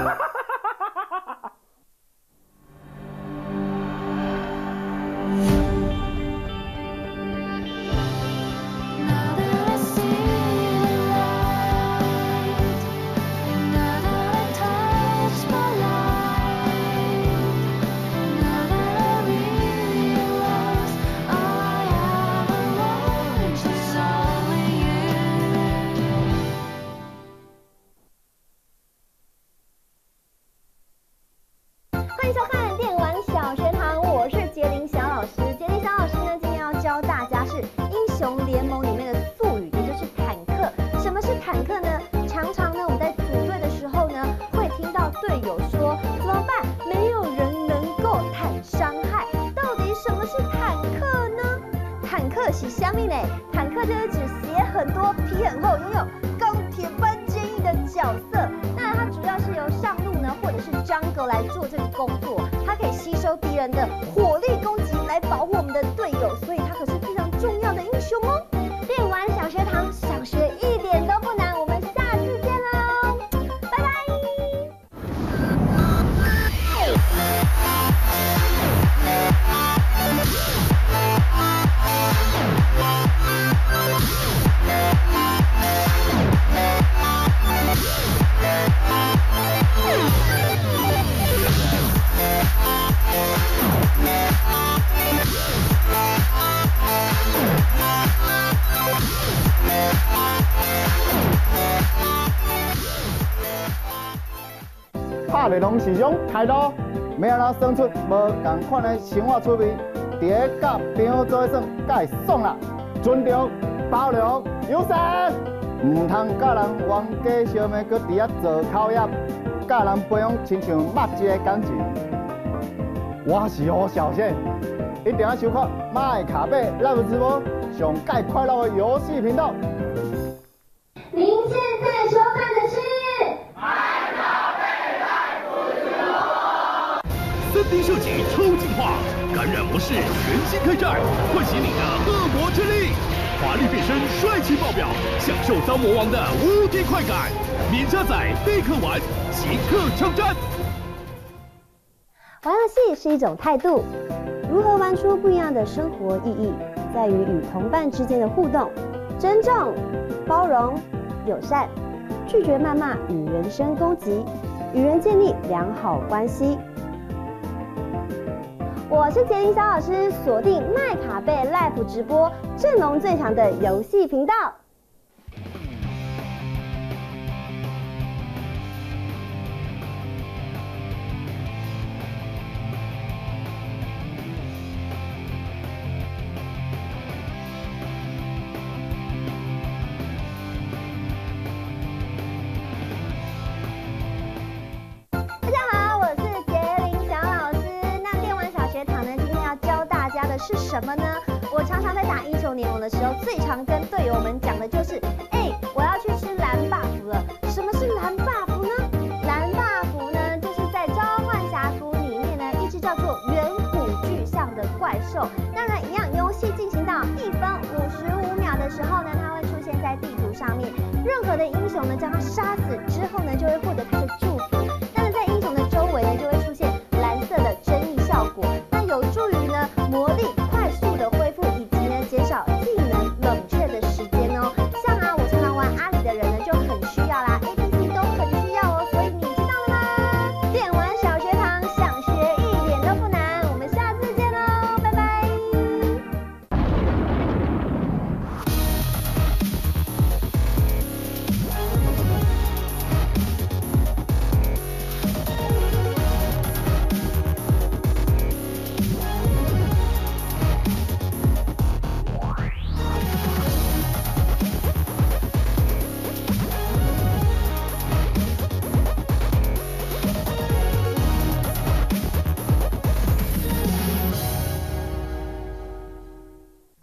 坦克就是指血很多、皮很厚、拥有钢铁般坚毅的角色。那它主要是由上路呢，或者是 jungle 来做这个工作。它可以吸收敌人的火力攻击，来保护我们的队友，所以它可是非常重要的英雄哦。电玩小学堂，想学一点都不难。我们下次见喽，拜拜。 拍的拢是种态度，要安怎生出无同款的生活趣味，伫个甲朋友做伙耍，才会爽啦！尊重、包容、友善，唔通甲人冤家相骂，搁伫遐做口业，甲人培养亲像肉质的感情。我是胡小宪，一定要收看麦卡贝 Live 直播，上介快乐的游戏频道。 您现在收看的是。 三 D 设计超进化，感染模式全新开战，唤醒你的恶魔之力，华丽变身，帅气爆表，享受当魔王的无敌快感。免加载，立刻玩，即刻上战。 玩游戏是一种态度，如何玩出不一样的生活意义，在于与同伴之间的互动，尊重、包容、友善，拒绝谩骂与人身攻击，与人建立良好关系。我是杰林小老师，锁定麦卡贝 Live 直播，阵容最强的游戏频道。是什么呢？我常常在打英雄联盟的时候，最常跟队友们讲的就是，哎，我要去吃蓝 buff 了。什么是蓝 buff 呢？蓝 buff 呢，就是在召唤峡谷里面呢，一只叫做远古巨象的怪兽。当然，一样游戏进行到一分五十五秒的时候呢，它会出现在地图上面。任何的英雄呢，将它杀死之后呢，就会获得它的祝福。但是在英雄的周围呢，就会出现蓝色的争议效果，那有助于呢魔力快速的恢复，以及呢减少技能冷却的时间哦。像啊，我常常玩阿里的人呢，就很需要啦 ，A D C 都很需要哦，所以你知道了吗？电玩小学堂，想学一点都不难，我们下次见喽，拜拜。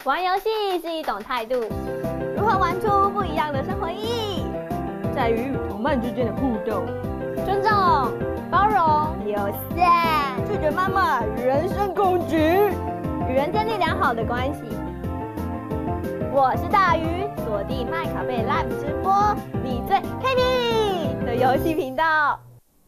玩游戏是一种态度，如何玩出不一样的生活意义， 在于与同伴之间的互动， 尊重、包容、友善， 拒绝谩骂、人身攻击， 与人建立良好的关系。我是大鱼，锁定麦卡贝 Live 直播，你最 happy 的游戏频道。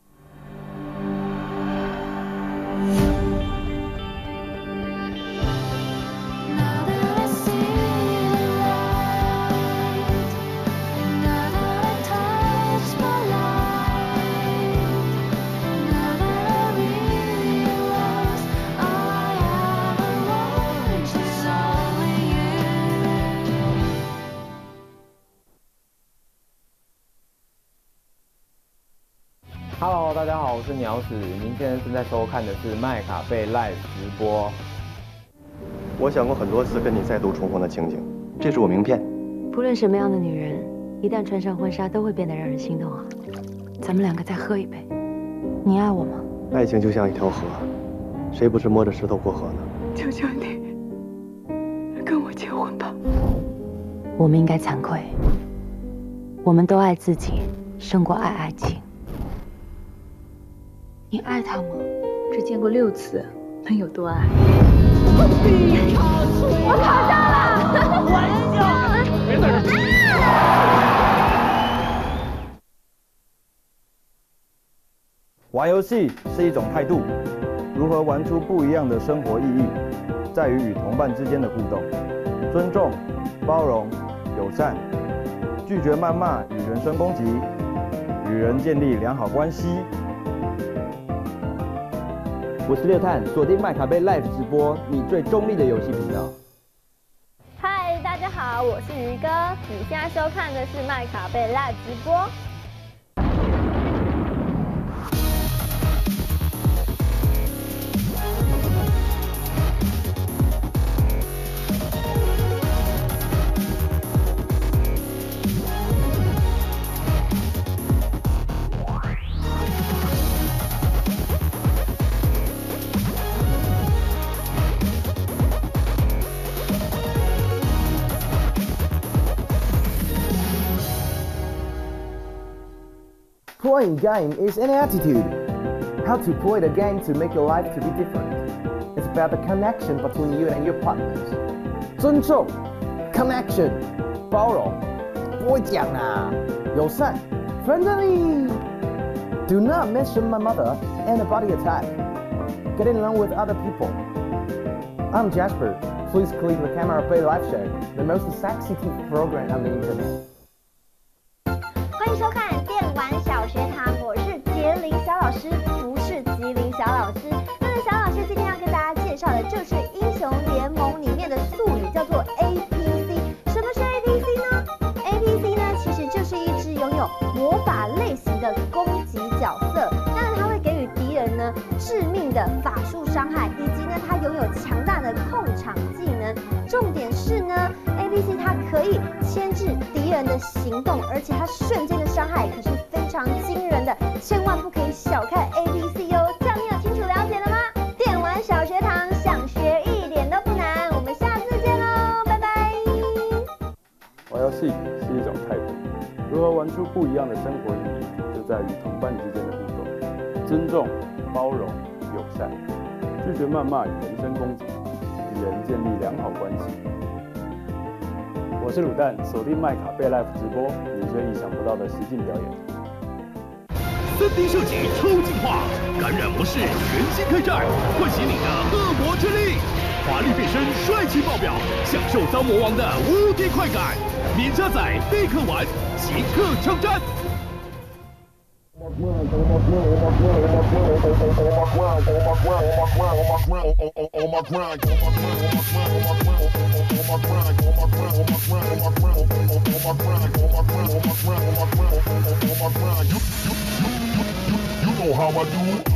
Hello， 大家好，我是鸟屎。您现在正在收看的是麦卡贝 Live 直播。 我想过很多次跟你再度重逢的情景，这是我名片。 不论什么样的女人，一旦穿上婚纱，都会变得让人心动啊。咱们两个再喝一杯，你爱我吗？ 爱情就像一条河，谁不是摸着石头过河呢？ 求求你，跟我结婚吧。 我们应该惭愧，我们都爱自己，胜过爱爱情。你爱他吗？ 只见过六次，能有多爱？ 我考上了！ 玩笑，别在这玩游戏是一种态度，如何玩出不一样的生活意义，在于与同伴之间的互动，尊重、包容、友善，拒绝谩骂与人身攻击，与人建立良好关系。 我是六探，锁定麦卡贝 Live 直播，你最中立的游戏频道。 嗨，大家好，我是鱼哥，你现在收看的是麦卡贝 Live 直播。 Playing game is an attitude. How to play the game to make your life to be different. It's about the connection between you and your partners. 尊重 connection 包容不会讲啦友善 friendly. Do not mention my mother and a body attack. Getting along with other people. I'm Jasper. Please click the camera play live show, the most sexy T V program on the internet. 欢迎收看电玩小学堂，我是杰林小老师，不是吉林小老师。那么小老师今天要跟大家介绍的就是英雄联盟里面的术语，叫做 A P C。什么是 A P C 呢 ？A P C 呢，其实就是一只拥有魔法类型的攻击角色。那它会给予敌人呢致命的法术伤害，以及呢它拥有强大的控场技能。重点是呢 ，A P C 它可以牵制敌人的行动，而且它瞬间的伤害可是非常惊人的，千万不可以小看 A P C 哦。这样你有清楚了解了吗？电玩小学堂，想学一点都不难。我们下次见喽，拜拜。 玩游戏是一种态度，如何玩出不一样的生活意义，就在与同伴之间的互动，尊重、包容、友善，拒绝谩骂与人身攻击，与人建立良好关系。我是卤蛋，锁定麦卡贝 Live 直播，你最意想不到的实境表演。 三 D 设计超进化，感染模式全新开战，唤醒你的恶魔之力，华丽变身，帅气爆表，享受当魔王的无敌快感。免加载立刻玩，即刻枪战。 You know how I do.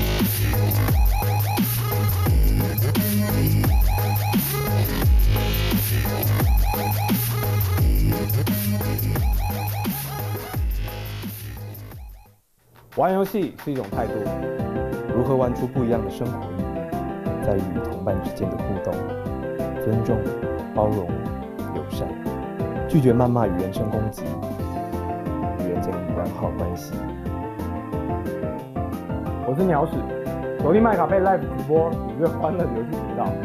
玩游戏是一种态度，如何玩出不一样的生活意义，在于与同伴之间的互动、尊重、 包容、友善，拒绝谩骂与人身攻击，与人建立良好关系。 我是鸟屎，锁定麦卡贝 Live 直播，你最欢乐的游戏频道。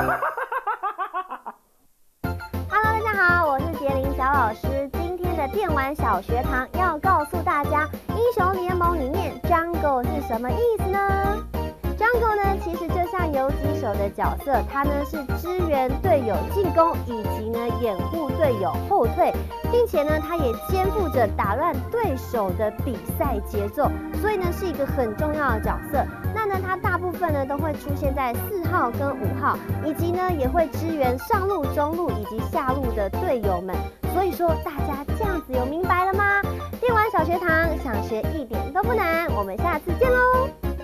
Hello， 大家好，我是杰林小老师。今天的电玩小学堂要告诉大家，英雄联盟里面 Jungle 是什么意思呢？Jungle 呢，其实就像游击手的角色，它呢是支援队友进攻，以及呢掩护队友后退，并且呢，它也肩负着打乱对手的比赛节奏，所以呢是一个很重要的角色。那呢，它大部分呢都会出现在四号跟五号，以及呢也会支援上路、中路以及下路的队友们。所以说，大家这样子有明白了吗？电玩小学堂想学一点都不难，我们下次见喽！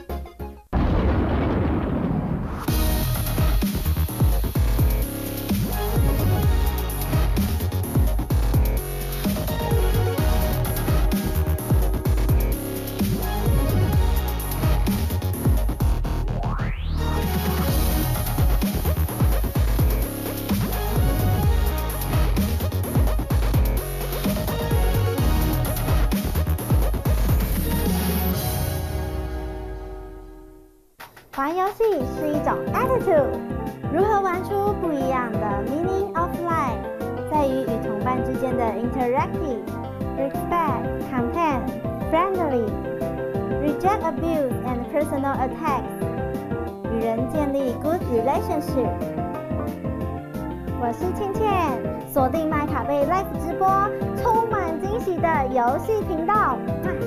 玩游戏是一种 attitude， 如何玩出不一样的 meaning of life， 在于与同伴之间的 interactive, respect, compassion, friendly, reject abuse and personal attacks， 与人建立 good relationship。我是倩倩，锁定麦卡贝 Live 直播，充满惊喜的游戏频道。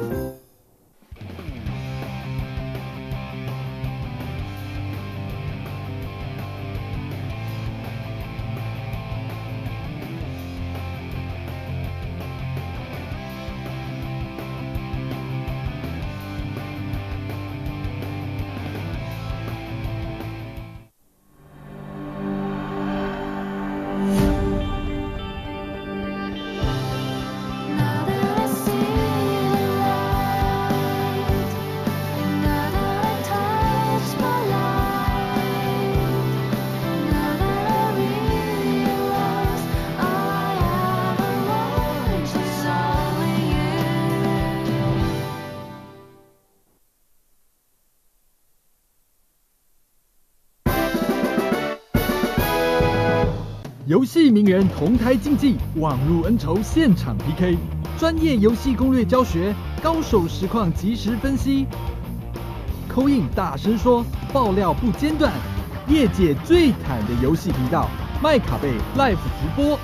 游戏名人同台竞技，网路恩仇现场 P K， 专业游戏攻略教学，高手实况即时分析，口音大声说，爆料不间断，业界最坦的游戏频道，麦卡贝 Live 直播。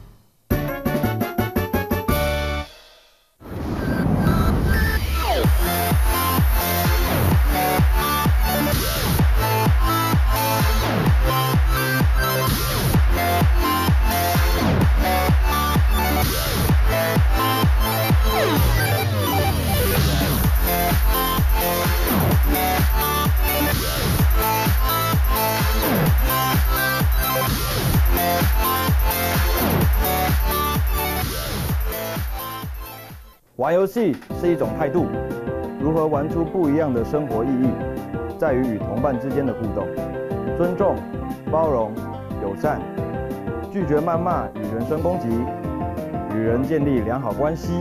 玩游戏是一种态度，如何玩出不一样的生活意义，在于与同伴之间的互动，尊重、包容、友善，拒绝谩骂与人身攻击，与人建立良好关系。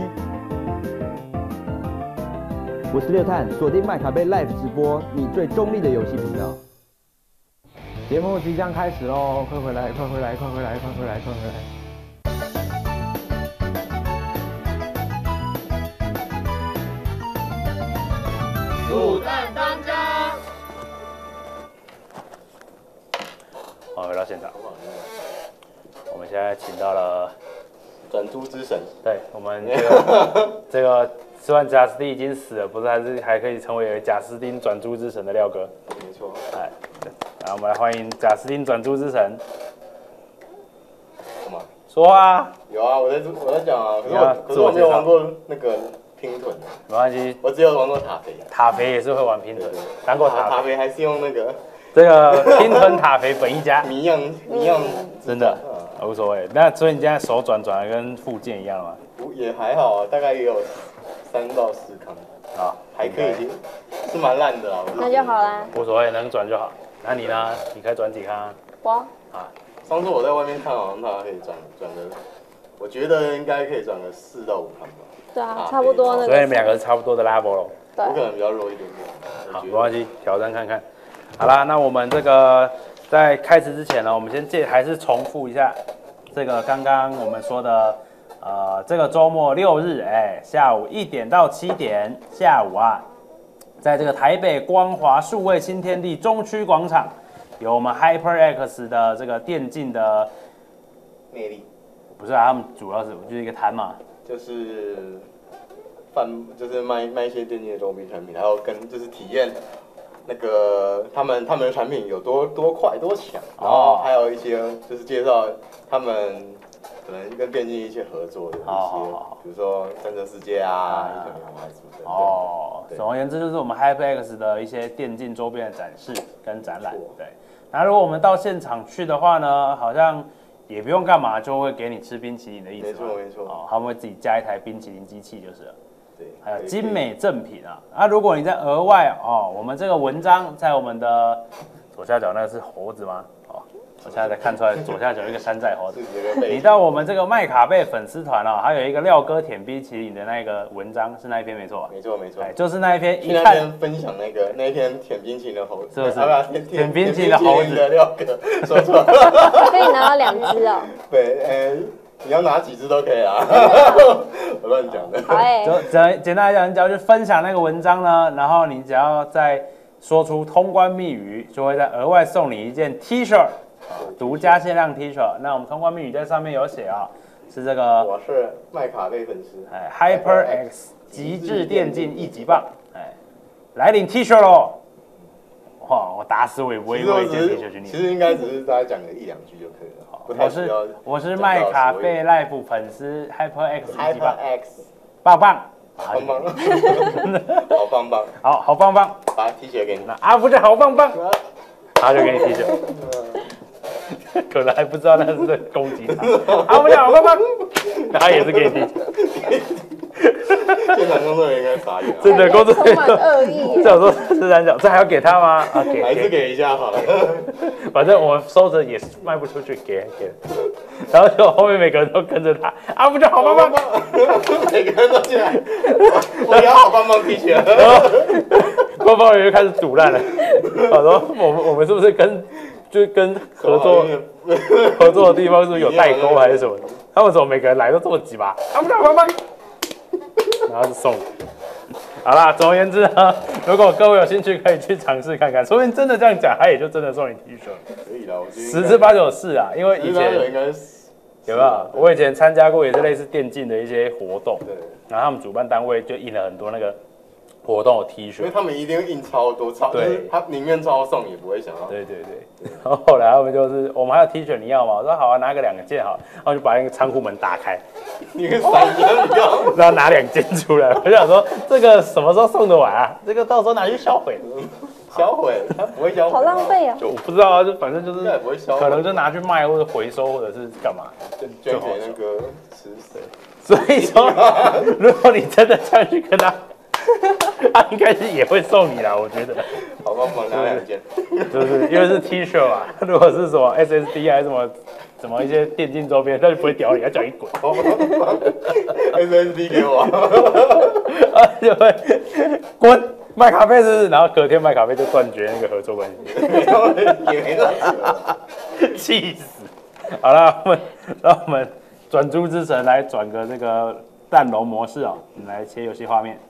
我是六探，锁定麦卡贝 Live 直播，你最中立的游戏频道。 节目即将开始喽，快回来，快回来，快回来，快回来，快回来！ 卤蛋当家。好，回到现场。我们现在请到了转租之神。 对，我们这个这个虽然贾斯汀已经死了，不是还是还可以成为贾斯汀转租之神的廖哥。 没错。 哎，然后我们来欢迎贾斯汀转租之神。 什么？ 说啊。 有啊，我在我在讲啊，可是我可是我没有玩过那个。拼屯的， 没关系， 我只有玩过塔肥。 塔肥也是会玩拼屯，当过塔塔肥还是用那个这个拼屯塔肥本一家， 谜样谜样， 真的无所谓。那所以你现在手转转的跟附件一样吗？ 也还好啊，大概也有三到四康啊，还可以，是蛮烂的啦。 那就好啦， 无所谓，能转就好。那你呢？你可以转几康啊？ 我啊， 当初我在外面看，好像它可以转转个，我觉得应该可以转个四到五盘吧。 对啊，差不多那个。 所以你们两个是差不多的 level 咯。 对。 我可能比较弱一点点。 好，没关系，挑战看看。好啦，那我们这个在开始之前呢，我们先介还是重复一下这个刚刚我们说的。呃，这个周末六日，哎，下午一点到七点，下午啊，在这个台北光华数位新天地中区广场，有我们 HyperX 的这个电竞的魅力。 不是啊，他们主要是就是一个摊嘛， 就是贩，就是卖卖一些电竞的周边产品，还有跟就是体验那个他们他们的产品有多多快多强，然后还有一些就是介绍他们。可能跟电竞一些合作的一些，哦、比如说《战争世界》啊，一九年啊什么的。哦， 总而言之，就是我们 HyperX 的一些电竞周边的展示跟展览。对，那如果我们到现场去的话呢，好像也不用干嘛，就会给你吃冰淇淋的意思。 没错没错。 哦，他们会自己加一台冰淇淋机器，就是了。 对。 还有精美赠品啊，啊，如果你在额外哦，我们这个文章在我们的左下角那个是猴子吗？哦。我现在才看出来，左下角有一个山寨猴子。你到我们这个麦卡贝粉丝团哦，还有一个廖哥舔冰淇淋的那个文章，是那一篇没错吧？ 没错没错， 就是那一篇。 一看分享那个那一篇舔冰淇淋的猴子， 是不是？ 啊、 舔冰淇淋的猴子的廖哥，说错了。 可以拿到两只哦。 对，呃，你要拿几只都可以啊。我乱讲的。 好哎。 就简简单来讲，你只要去分享那个文章呢，然后你只要再说出通关密语，就会再額外送你一件 T 恤。独家限量 T 恤，那我们通关密语在上面有写啊，是这个。 我是麦卡贝粉丝， 哎 ，HyperX 极致电竞一级棒，哎，来领 T 恤喽！哇，我打死我也不会因为一件 T 恤去领。 其实应该只是大家讲个一两句就可以了。不太需要。 我是麦卡贝 Life 粉丝 HyperX 一级棒， HyperX 棒棒， 棒棒，好棒棒， 好好棒棒， 把 T 恤给你， 啊，不是好棒棒，他就给你 T 恤。可能还不知道那是在攻击他，啊，我讲好棒棒，他也是给你 T 恤。 现场工作人员应该傻眼， 真的工作人员充满恶意。 这我说四三角，这还要给他吗？啊，给， 还是给一下好了。 反正我收着也是卖不出去，给给。然后就后面每个人都跟着他，啊，不就好棒棒， 每个人都进来，我要好棒棒 T 恤。 然后官方人员就开始堵烂了，我说我们我们是不是跟就跟合作合作的地方是不是有代沟还是什么？他们怎么每个人来都这么急吧？啊，不就好棒棒。然后就送。好啦，总而言之呢，如果各位有兴趣，可以去尝试看看，说不定真的这样讲，他也就真的送你 T 恤。 可以啦，我觉得十之八九是啊，因为以前应该有没有？我以前参加过也是类似电竞的一些活动，对，然后他们主办单位就印了很多那个活动的 T 恤， 因为他们一定印超多，超对，他宁愿超送也不会想要。 对对对。然后后来他们就是我们还有 T 恤你要吗？我说好啊，拿个两件好，然后就把那个仓库门打开， 你个傻逼， 然后拿两件出来，我想说这个什么时候送得完啊？这个到时候拿去销毁， 销毁他不会销毁， 好浪费啊！ 就我不知道啊，就反正就是不会销毁， 可能就拿去卖或者回收或者是干嘛， 捐给那个吃谁。 所以说，如果你真的这样去跟他。他应该是也会送你啦，我觉得。 好棒棒，拿两件。 就是因为是 T 恤嘛，如果是什么 S S D 还是什么什么一些电竞周边，他就不会屌你，他叫你滚。 S S D 给我， 啊就会滚卖咖啡是不是？然后隔天卖咖啡就断绝那个合作关系。 也没那气死！好了，我们让我们转珠之神来转个那个弹龙模式哦，你来切游戏画面。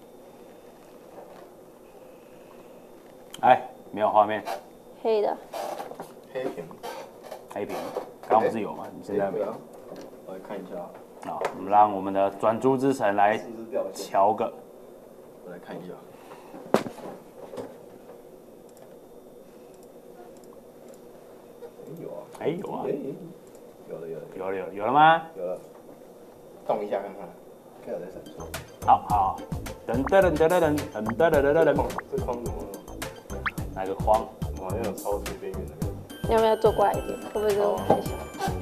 哎，没有画面， 黑的， 黑屏， 黑屏，刚刚不是有吗？你现在没有？ 我来看一下。 好，我们让我们的转珠之神来瞧个。 我来看一下。有啊， 哎有啊， 有了有了有了有了有了吗？ 有了，动一下看看，看有在闪烁。 好好，噔噔噔噔噔噔噔噔噔噔。 这框怎么了？ 哪个框？ 好像有超出边缘那个。 你要不要坐过来一点？会不会这太小？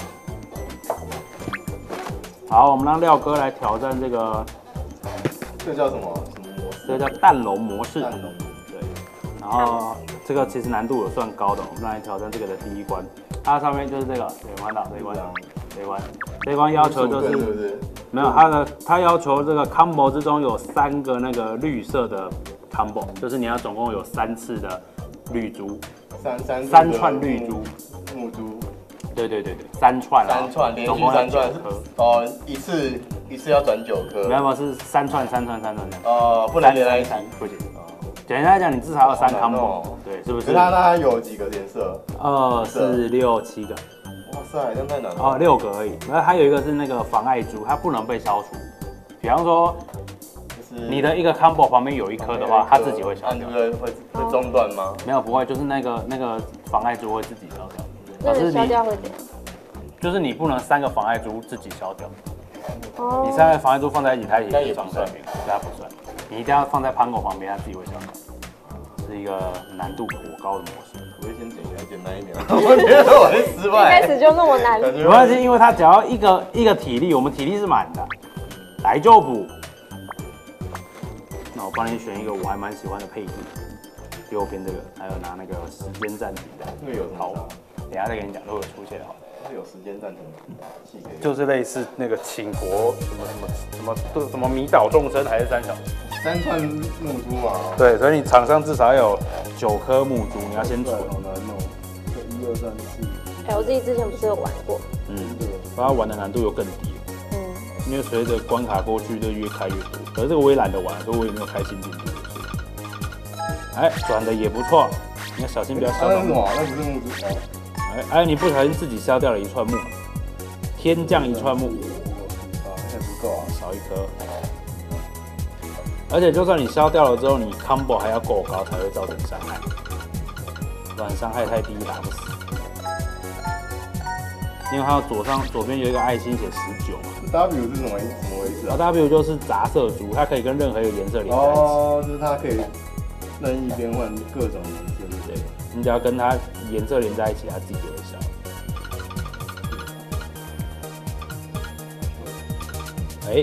好，我们让廖哥来挑战这个。 这叫什么？什么模式？ 这叫弹龙模式。 弹龙。 对。然后这个其实难度有算高的，我们来挑战这个的第一关。 它上面就是这个，这一关到这一关，这一关，这一关要求就是是不是？ 没有它的，它要求这个 combo 之中有三个那个绿色的 combo， 就是你要总共有三次的绿珠， 三三三串绿珠， 木珠。 对对对对，三串， 三串连续三串颗，哦，一次一次要转九颗， 没有没有是三串三串三串这样， 哦，不能连在一起， 不行。简单来讲，你至少要三 combo， 对，是不是？ 它它有几个颜色？ 二四六七个。 哇塞，这样太难了。 哦，六个而已。然后还有一个是那个妨碍珠，它不能被消除。比方说，你的一个 combo 旁边有一颗的话，它自己会消掉。 会会会中断吗？ 没有，不会，就是那个那个妨碍珠会自己消掉。 那个消掉会怎样？ 就是你不能三个妨碍珠自己消掉。 哦。 你三个妨碍珠放在一起，它也也不算，它不算。你一定要放在pango旁边，它自己会消掉。是一个难度颇高的模式。 我会先简单简单一点，我觉得我会失败。 一开始就那么难。 没关系，因为它只要一个一个体力，我们体力是满的，来就补。那我帮你选一个我还蛮喜欢的配置，右边这个，还有拿那个时间暂停的。 这个有好， 等一下再跟你讲，如果出现的话。 有时间暂停， 就是类似那个倾国什么什么什么什么什么迷倒众生还是三小三串木珠嘛。 对，所以你场上至少有九颗木珠，你要先存。 好难哦，这一二三四。 哎，我自己之前不是有玩过。 嗯，把它玩的难度又更低。 嗯。 因为随着关卡过去，就越开越多。可是这个我也懒得玩，所以我也没有开新进度。哎，转的也不错，你要小心不要消到木。 那不是木珠。 哎哎，你不小心自己消掉了一串木，天降一串木， 还不够啊， 少一颗。而且就算你消掉了之后，你 combo 还要够高才会造成伤害，不然伤害太低打不死。因为它左上左边有一个爱心写十九嘛。 W 是什么什么意思啊 ？W 就是杂色珠，它可以跟任何一个颜色连在一起。 哦，就是它可以任意变换各种颜色，对不对？ 你只要跟它颜色连在一起，它自己就会消。哎，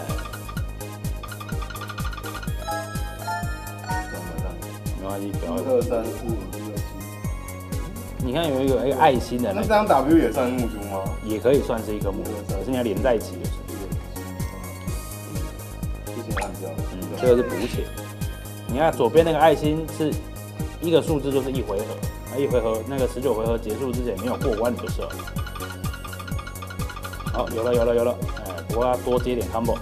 哎，没关系，不要。 二三四五六七。 你看有一个哎爱心的那那这样 W 也算木珠吗？ 也可以算是一颗木珠，可是你要连在一起的是。 之前按掉。 嗯，这个是补血。你看左边那个爱心是。一个数字就是一回合，那一回合那个十九回合结束之前没有过关你就射了。好，有了有了有了，哎，不过要多接点 combo，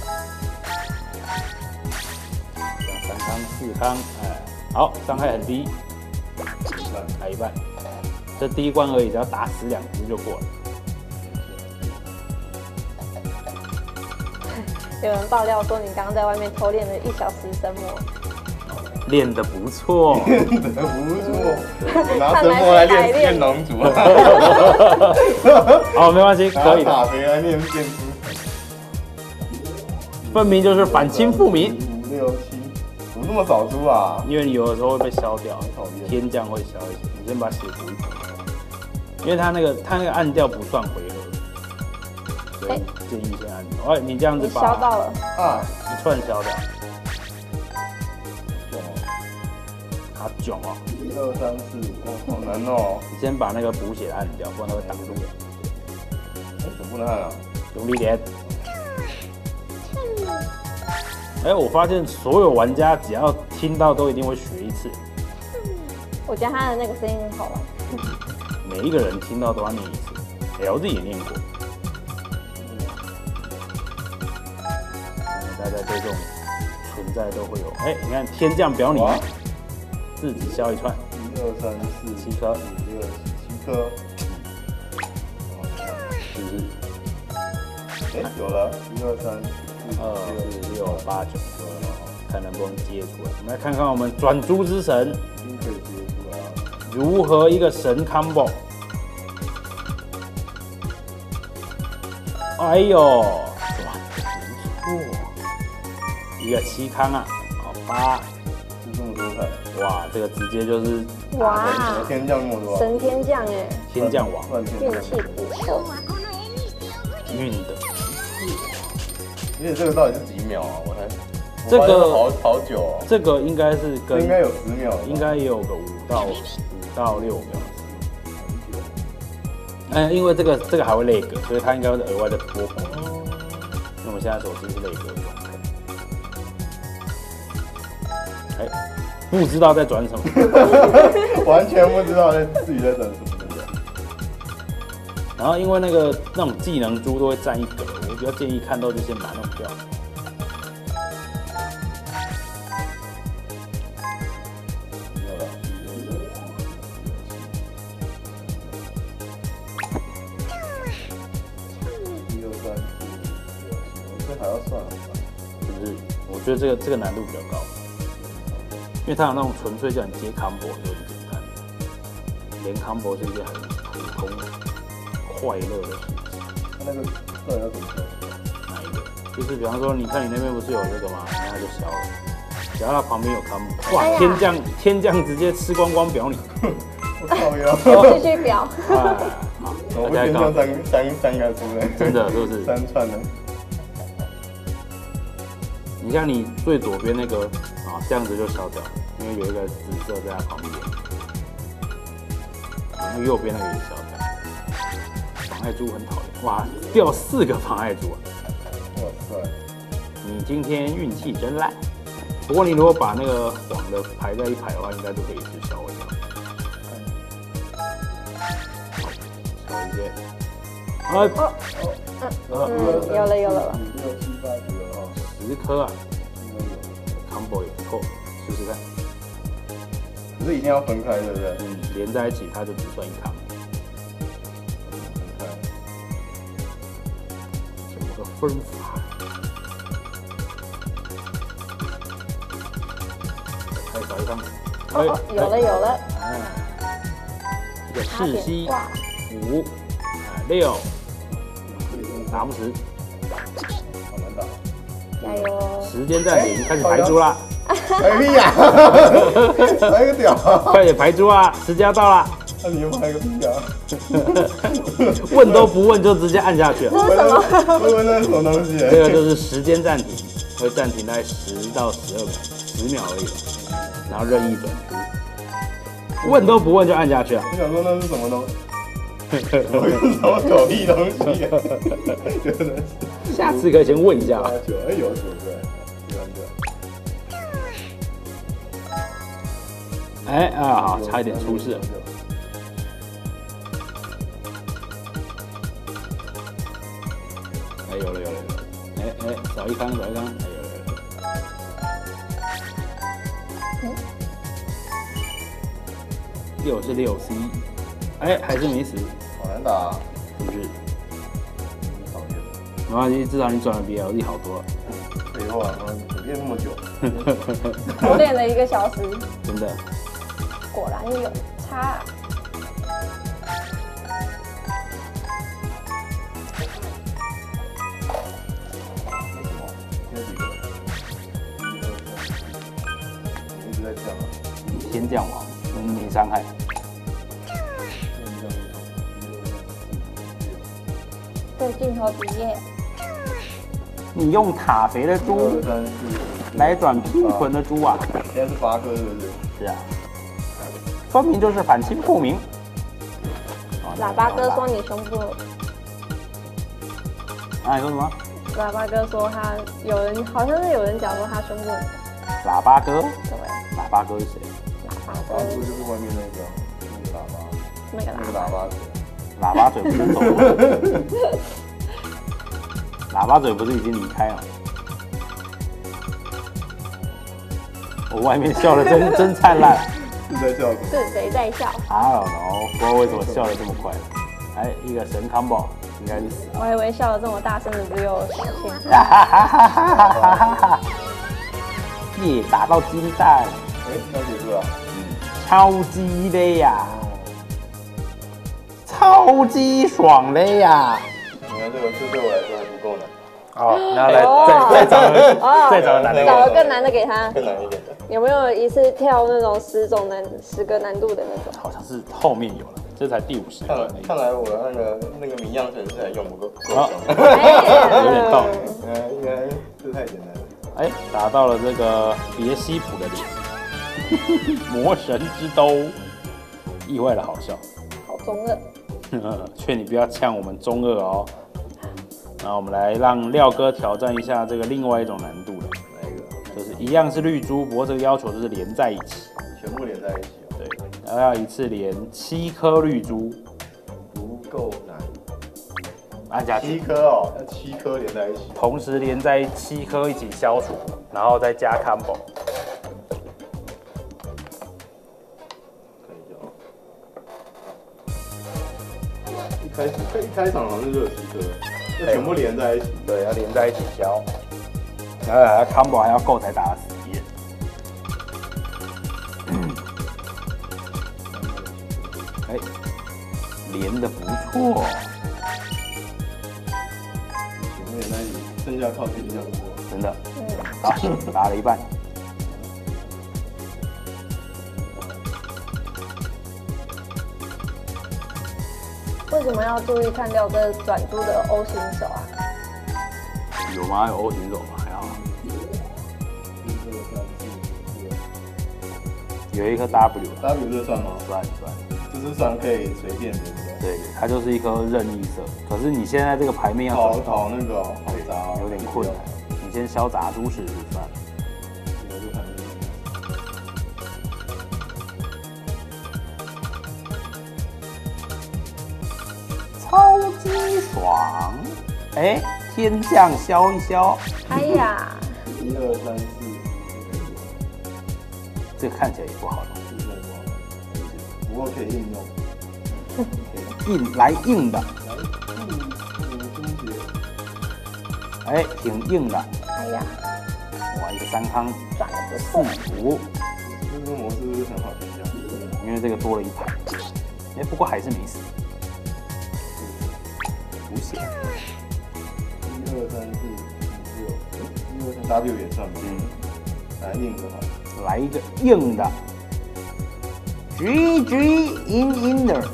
三康四康，哎，好，伤害很低，打一半，这第一关而已，只要打死两只就过了。 有人爆料说你刚刚在外面偷练了一小时神魔。 练得不错， 练得不错，拿神魔来练练龙族啊！ 哦，没关系，可以的。 打肥来练变猪， 分明就是反清复明。 五六七，怎么那么少猪啊？ 因为你有的时候会被消掉，天降会消一些。你先把血补一补，因为他那个他那个按掉不算回合，所以建议先按掉。哎，你这样子把消到了啊， 一串消掉。好囧哦！ 一二三四五，好难哦！ 你先把那个补血按掉，不然它会挡住。 哎，怎么不能按啊？ 用力点。哎，我发现所有玩家只要听到都一定会学一次。 我觉得他的那个声音很好玩。 每一个人听到都要念一次 ，L Z 也念过。大家对这种存在都会有。哎，你看天降表你。自己消一串， 一二三四七颗， 五六七颗， 是不是？ 哎，有了，一二三四二四六八九，看能不能接出来。我们来看看我们转珠之神， 已经可以接出来了。 如何一个神 combo？ 哎呦，哇，不错，一个七康啊，好八。 这么多块， 哇，这个直接就是哇， 天降那么多， 神天降哎， 天降王， 运气不错， 运的。 而且这个到底是几秒啊？我才这个好好久哦。 这个应该是跟应该有十秒， 应该也有个五到五到六秒。 嗯，因为这个这个还会内格，所以它应该会额外的拨孔。那我们现在手机是内格的状态。哎，不知道在转什么， 完全不知道在自己在转什么。 然后因为那个那种技能珠都会占一格，我比较建议看到这些马上掉。就是我觉得这个这个难度比较高，因为它有那种纯粹叫你接 combo 就很简单，连 combo 是一件很普通快乐的事情。 那个到底要怎么调？ 哪一个？就是比方说，你看你那边不是有这个吗？然后就消了，只要它旁边有 combo， 哇，天降天降直接吃光光表你。 我靠呀！ 继续表。 哎，好， 我们天降三三三个出来， 真的是不是？ 三串的。 你像你最左边那个啊，这样子就消掉了，因为有一个紫色在它旁边，然后右边那个也消掉。妨碍珠很讨厌，哇，掉四个妨碍珠啊！ 哇塞， 你今天运气真烂。不过你如果把那个黄的排在一排的话，应该就可以是消掉。消一些。啊哦哦，嗯，有了有了了。 六七八九了。 十颗啊 ，combo 也不错，试试看。 可是一定要分开，对不对？ 嗯，连在一起它就只算一康。 分开。 怎么个分法？开始找一康。 哦，有了有了。 哎，一个世袭五，六，打不死。 加油！ 时间暂停，开始排珠啦！ 排屁呀！排个屌！ 快点排珠啊！时间要到啦！ 那你又排个屁呀！ 问都不问就直接按下去了。 这是什么？ 问问那是什么东西？ 这个就是时间暂停，会暂停在十到十二秒，十秒而已，然后任意转出。问都不问就按下去了。 我想说那是什么东西？我用什么狗屁东西啊？真的是。 下次可以先问一下吧。 九，哎，有九个，喜欢这。哎啊，好，差一点出事了。哎，有了有了有了。哎哎，少一康少一康，哎有了有了。六是六 C， 哎还是没死。 好难打啊， 是不是？没关系，至少你转了比 L D 好多了。 废话，我练那么久， 我练了一个小时， 真的。 果然有差。 一直在降啊。 先降王，没伤害。 对镜头比耶。 你用塔肥的猪来转拼魂的猪啊！ 现在是八颗，是不是？ 是啊，分明就是反清复明。 喇叭哥说你胸部。 啊，你说什么？ 喇叭哥说他有人，好像是有人讲说他胸部。 喇叭哥？ 对。 喇叭哥是谁？ 喇叭哥。 喇叭哥就是外面那个那个喇叭。 那个喇叭。 那个喇叭嘴。 喇叭嘴不是走了？喇叭嘴不是已经离开了？我外面笑的真真灿烂。 是在笑什么？ 是谁在笑 ？I don't know， 不知道为什么笑的这么快。哎，一个神 combo， 应该是死。 我还以为笑的这么大声的只有小天。 哈哈哈哈哈哈哈！耶，打到金蛋。 哎，要结束了。 嗯，超级的呀，超级爽的呀。 你看这个，这对我来说还不够难。 好，然后来再再找个再找个难的， 找个更难的给他， 更难一点的。 有没有一次跳那种十种难十个难度的那种？ 好像是后面有了，这才第五十个。 看来我那个那个谜样程式还用不够够强，有点道理。 呃，应该这太简单了。 哎，打到了这个别西卜的脸，魔神之兜，意外的好笑。 好中二。 劝你不要呛我们中二哦。那我们来让廖哥挑战一下这个另外一种难度的， 哪一个？ 就是一样是绿珠，不过这个要求就是连在一起， 全部连在一起哦。 对，然后要一次连七颗绿珠， 不够难。 按下去。 七颗哦，要七颗连在一起。 同时连在七颗一起消除，然后再加 combo。 一开始一开场好像是热七颗，要全部连在一起。 对，要连在一起消。然后 combo 还要够才打得死敌人。哎，连的不错。 全部连在一起，剩下靠天象。 真的。好，打了一半。 为什么要注意看廖哥转珠的 O 型手啊？ 有吗？有 O 型手吗？还好。有一颗 W，W 这算吗？ 算算， 就是算可以随便的， 对，它就是一颗任意色。可是你现在这个牌面要跑跑那个好杂， 有点困难。你先消杂珠试试算。超级爽！哎，天降消一消。 哎呀， 一二三四， 这个看起来也不好用， 不过可以应用。硬来硬的，哎，挺硬的。 哎呀， 哇，一个三康， 转的不错。 四五， 这个模式是不是很好听讲？ 因为这个多了一排。哎，不过还是没死。不险。 一二三四五六，一二三 W 也算吧。嗯，来硬的话， 来一个硬的。G G in inner。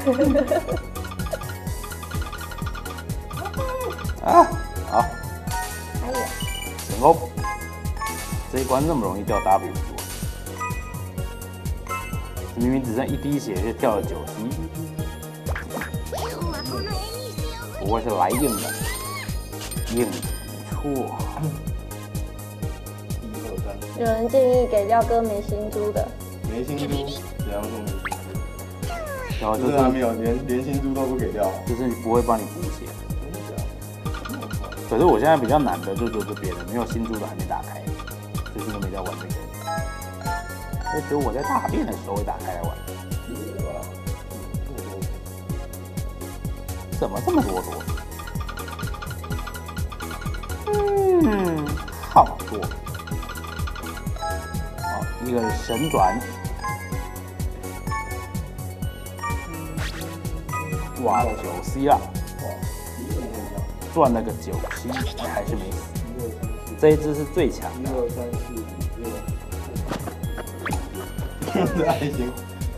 啊，好。 哎呀， 成功。这一关那么容易掉 W 明明只剩一滴血，就掉了九滴。不过是来硬的，硬的不错。 有人建议给廖哥没新珠的， 没新珠，怎样说没新珠？ 然后就是他没有连连新珠都不给掉， 就是不会帮你补血。可是我现在比较难的就做这边的，没有新珠的还没打开，最近都没在玩这个。就只有我在大便的时候会打开来玩。怎么这么多多？嗯，好多。好，一个神转。哇，九 C 了。赚了个九 C， 还是没死。这一只是最强的。一二三四五六。 这还行。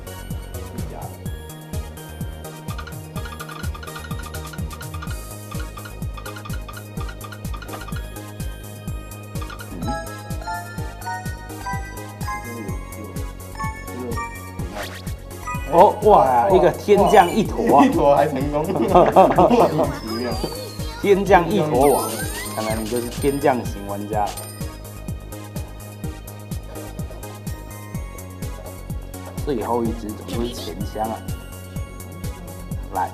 哦哇，一个天降一坨， 一坨还成功，莫名其妙。 天降一坨网，看来你就是天降型玩家。最后一只怎么是钱箱啊？来，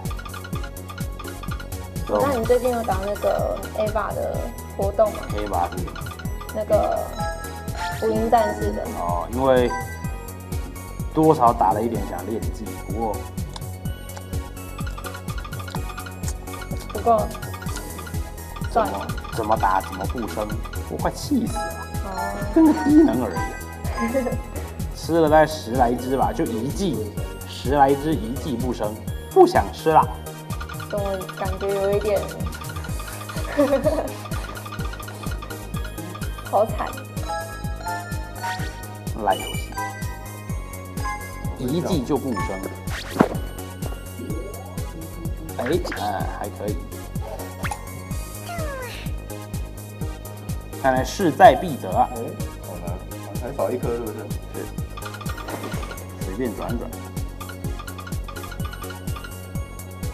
那你最近有打那个 A 把的活动吗 ？A 把是那个福音战士的哦，因为多少打了一点想练技，不过不够，算了，怎么打怎么不升，我快气死了，哦，跟个低能儿一样。吃了大概十来只吧，就一季，十来只一季不升，不想吃了。 怎么感觉有一点，好惨。 烂游戏，一季就不升。哎，啊，还可以。看来势在必得啊！ 哎，好难，还少一颗是不是？ 是。随便转转。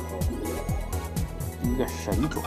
一个神转。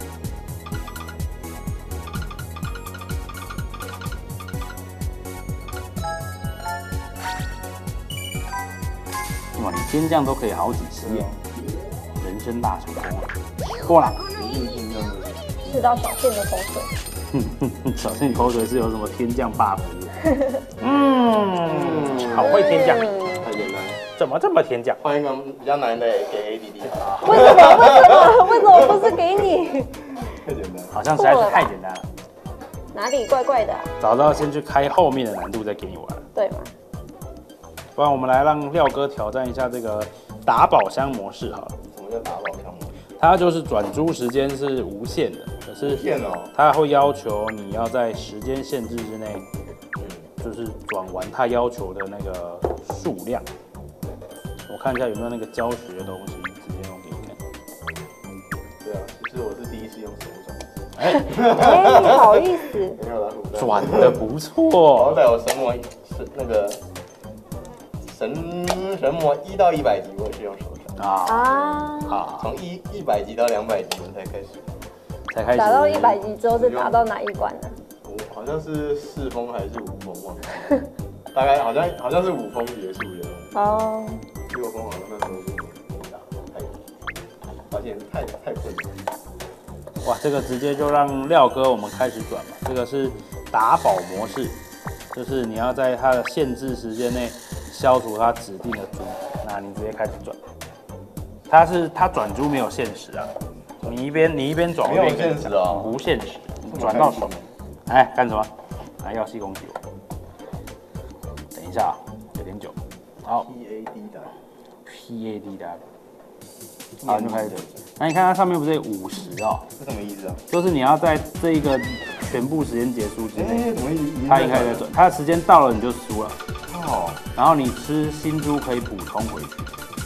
哇，你天降都可以好几期耶，人生大成功啊！过了。 吃到小倩的口水。 小倩口水是有什么天降 buff？ 嗯，好会天降， 太简单。 怎么这么天降？ 换一个比较难的给 A D D 啊。 为什么？为什么？为什么不是给你？ 太简单， 好像实在是太简单了。 哪里怪怪的、啊？ 早知道先去开后面的难度再给你玩。 对嘛？ 不然我们来让廖哥挑战一下这个打宝箱模式好了。 什么叫打宝箱模式？ 它就是转珠时间是无限的，可是它会要求你要在时间限制之内，就是转完它要求的那个数量。我看一下有没有那个教学的东西，直接用给你看。 对啊，其实我是第一次用手转。 哎、欸，不好意思。 没有啦， 转的不错。 好歹我神魔是那个神神魔一到一百级，我是用手转。 啊啊！从一一百级到两百级才开始， 才开始打到一百级之后是打到哪一关呢？ 我好像是四封还是五封忘了，大概好像好像是五封结束的。 哦。 六封好像那时候就没打，太发现太太困难。 哇，这个直接就让廖哥我们开始转吧。这个是打宝模式，就是你要在它的限制时间内消除它指定的珠，那你直接开始转。它是它转珠没有限时啊，你一边你一边转， 没有限时哦， 无限时，转到手。哎，干什么？来耀西攻击我。等一下，有点久。好 ，P A D 的 ，P A D 的，好，你就开始。那你看它上面不是有五十哦？ 是什么意思啊？ 就是你要在这一个全部时间结束之内，它应该在转，它的时间到了你就输了。哦。然后你吃新珠可以补充回去。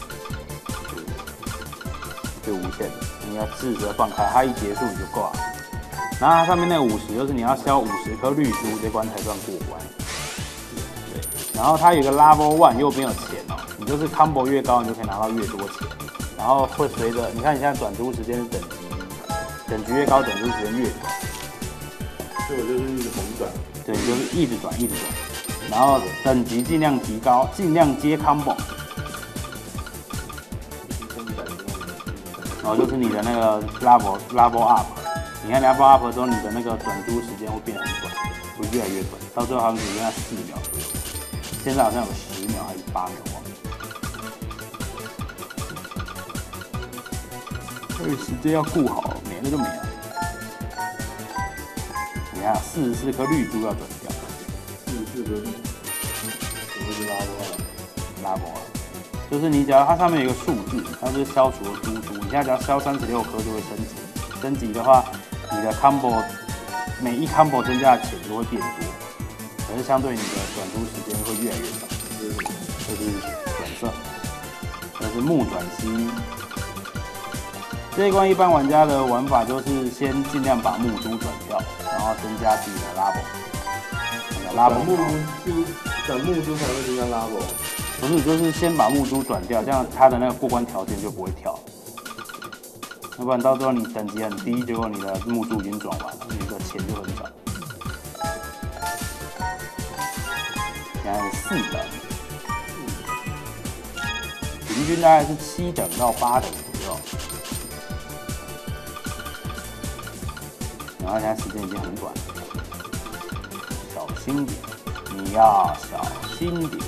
就无限的，你要适时的放开，它一结束你就挂了。然后它上面那个五十，就是你要消五十颗绿珠，这关才算过关。对，然后它有一个 level one， 右边有钱哦，你就是 combo 越高，你就可以拿到越多钱。然后会随着，你看你现在转珠时间是等级，等级越高，转珠时间越短。 所以我就是一直横转。 对，就是一直转，一直转。然后等级尽量提高，尽量接 combo。然后就是你的那个 level level up， 你看 level up 之后，你的那个转珠时间会变很短，会越来越短，到最后好像只剩下四秒左右，现在好像有十秒还是八秒忘了。所以时间要顾好，没了就没了。你看四十四颗绿珠要转掉， 四十四颗，什么是 level up？level up。就是你只要它上面有一个数字，它就是消除了珠珠。你现在只要消三十六颗就会升级，升级的话，你的 combo 每一 combo 增加的钱就会变多，可是相对你的转珠时间会越来越少。这是转色，这是木转西。这一关一般玩家的玩法就是先尽量把木珠转掉，然后增加自己的 level。 拉木珠，转木珠才会增加 level。 不是，就是先把木珠转掉，这样它的那个过关条件就不会跳。要不然到最后你等级很低，结果你的木珠已经转完了，你的钱就很少。现在是四等，平均大概是七等到八等左右。然后现在时间已经很短了，小心点，你要小心点。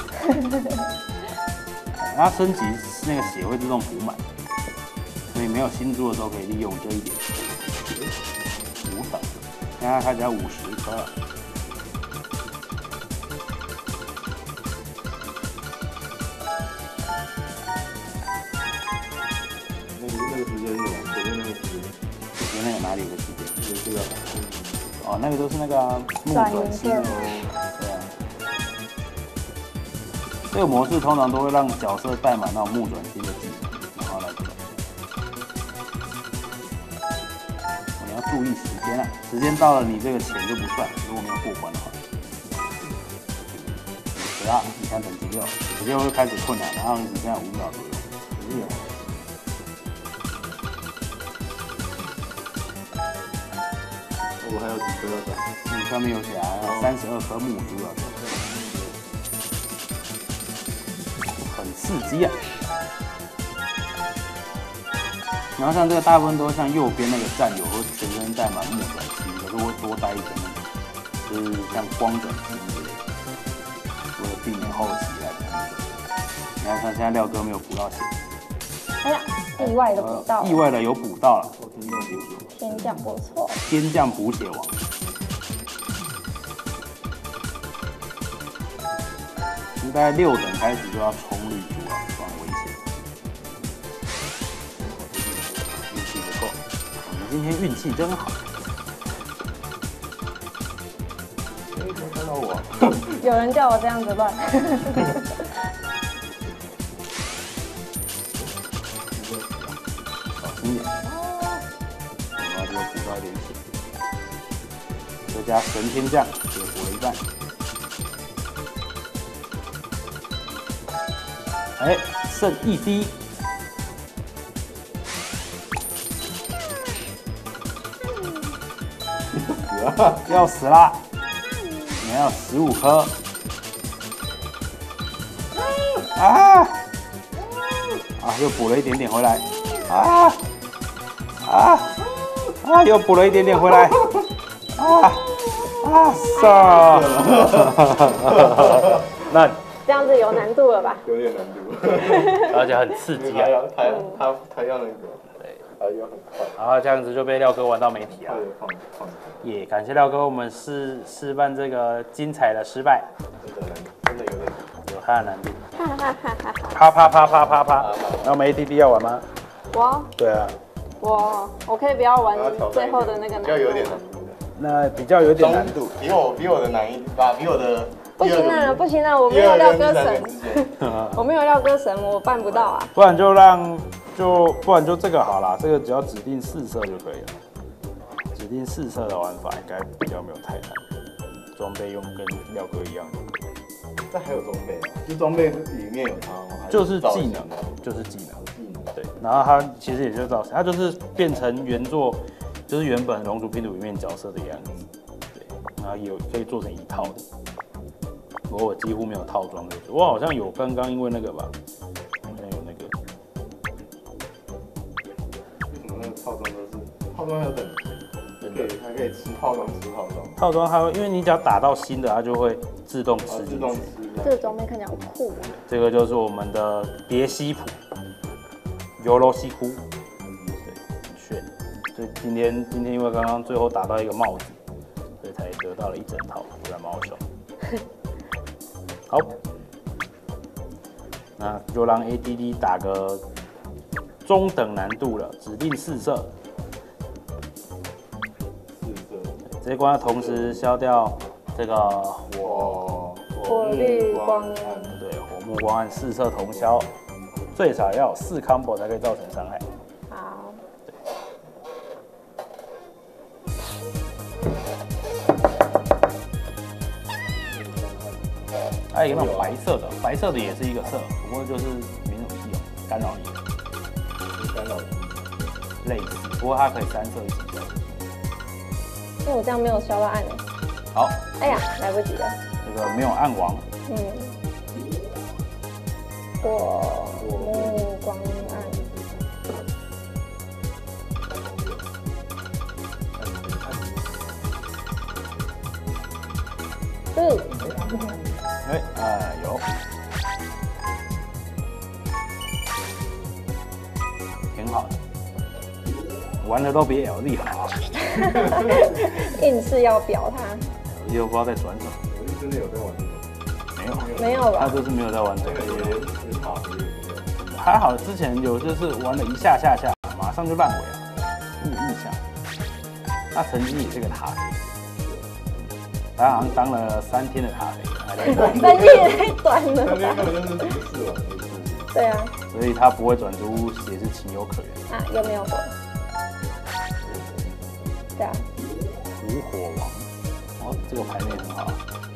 它升级那个血会自动补满，所以没有新珠的时候可以利用这一点。五等，现在开始要五十颗了。 那个那个时间是什么？左边那个时间？ 左边那个哪里有个时间？ 就是这个。 哦，那个都是那个木转星哦。对啊。这个模式通常都会让角色带满那种木转星的技能，然后来转。你要注意时间啊，时间到了你这个钱就不算，如果没有过关的话。十二，你看等级六，直接会开始困难，然后你只剩下五秒左右。 我还有几颗要长。 嗯，上面有写啊，三十二颗木珠要长，很刺激啊。然后像这个大部分都像右边那个战友或全身带满木转基因，可是会多带一层那个，就是像光转基因之类的，为了避免后期来讲。你看看现在廖哥没有补到血。 哎呀，意外的补到、 呃，意外的有补到了。 天降不错。 天降补血王。大概六等开始就要冲绿珠了，很危险。运气不错，我们今天运气真好。 看到我， 有人叫我这样子乱。 小心点，我要这个补到一点血，再加神天降，也补了一半。哎，剩一滴。要死啦！你要十五颗。啊！啊，又补了一点点回来。啊！啊！啊！又补了一点点回来。啊！啊！上！那。 这样子有难度了吧？ 有点难度， 而且很刺激啊！ 他他他要那个，对，他要很快。 然后这样子就被廖哥玩到没体了。也感谢廖哥，我们示示范这个精彩的失败。 真的难，真的有点有它的难度。 哈哈哈哈！ 啪啪啪啪啪啪！那我们 A T D 要玩吗？ 我。 对啊。 我我可以不要玩最后的那个难度。 比较有点难度的。 那比较有点难度， 比我比我的难一把，比我的。 不行啊，不行啊，我没有廖哥神，我没有廖哥神，我办不到啊。 不然就让就不然就这个好啦，这个只要指定四色就可以了。指定四色的玩法应该比较没有太难，装备用跟廖哥一样就可以。 这还有装备啊？就装备里面有它吗？ 就是技能，就是技能。对，然后它其实也就造成，它就是变成原作，就是原本龙族拼图里面角色的样子。对，然后有可以做成一套的。不过我几乎没有套装，就是我好像有刚刚因为那个吧，好像有那个。 为什么那个套装都是套装要等级？对，还可以吃套装，吃套装。 套装还会，因为你只要打到新的，它就会自动吃进去。 这个装备看起来好酷啊！ 这个就是我们的别西普，尤罗西库，对，很炫。所以今天今天因为刚刚最后打到一个帽子，所以才得到了一整套，不然蛮好笑。好，那就让 A D D 打个中等难度了，指定四色。 四色。 这一关要同时消掉这个火火绿光暗。 对，火木光暗四色同消，最少要有四 combo 才可以造成伤害。 好。 还有一个那种白色的，白色的也是一个色，不过就是没什么屁用，干扰你的， 干扰类似，不过它可以三色一起消。 因为我这样没有消到暗哎。 好。 哎呀，来不及了。 这个没有暗王。 嗯。火木光暗。嗯。 哎哎有，挺好的，玩的都比 L D 好。 硬是要表他。 L D 都不知道在转什么。 L D 真的有在玩这个？ 没有， 没有吧？ 他就是没有在玩这个。还好之前有就是玩了一下下下，马上就烂尾了，有印象。他曾经也是个塔匪。他好像当了三天的塔匪， 三天也太短了。 三天根本就是不是玩， 对啊。 所以他不会转租也是情有可原。 啊，有没有火？对啊。 无火王，哦，这个牌面很好。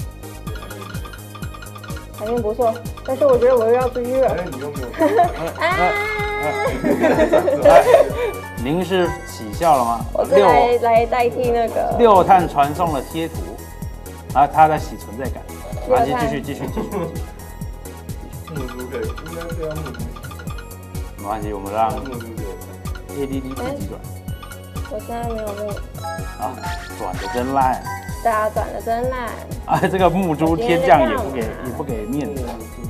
牌面不错，但是我觉得我又要出去了。 哎，你又没有。 啊！ 你您是起效了吗？ 我是来来代替那个六探传送了贴图，然后他在洗存在感。好，继续继续继续。 木珠可以，应该是要木珠。 没关系，我们让 A D D 自己转。 我现在没有那个。 啊，转的真烂。 大家转的真烂。 啊，这个木珠天降也不给也不给面子。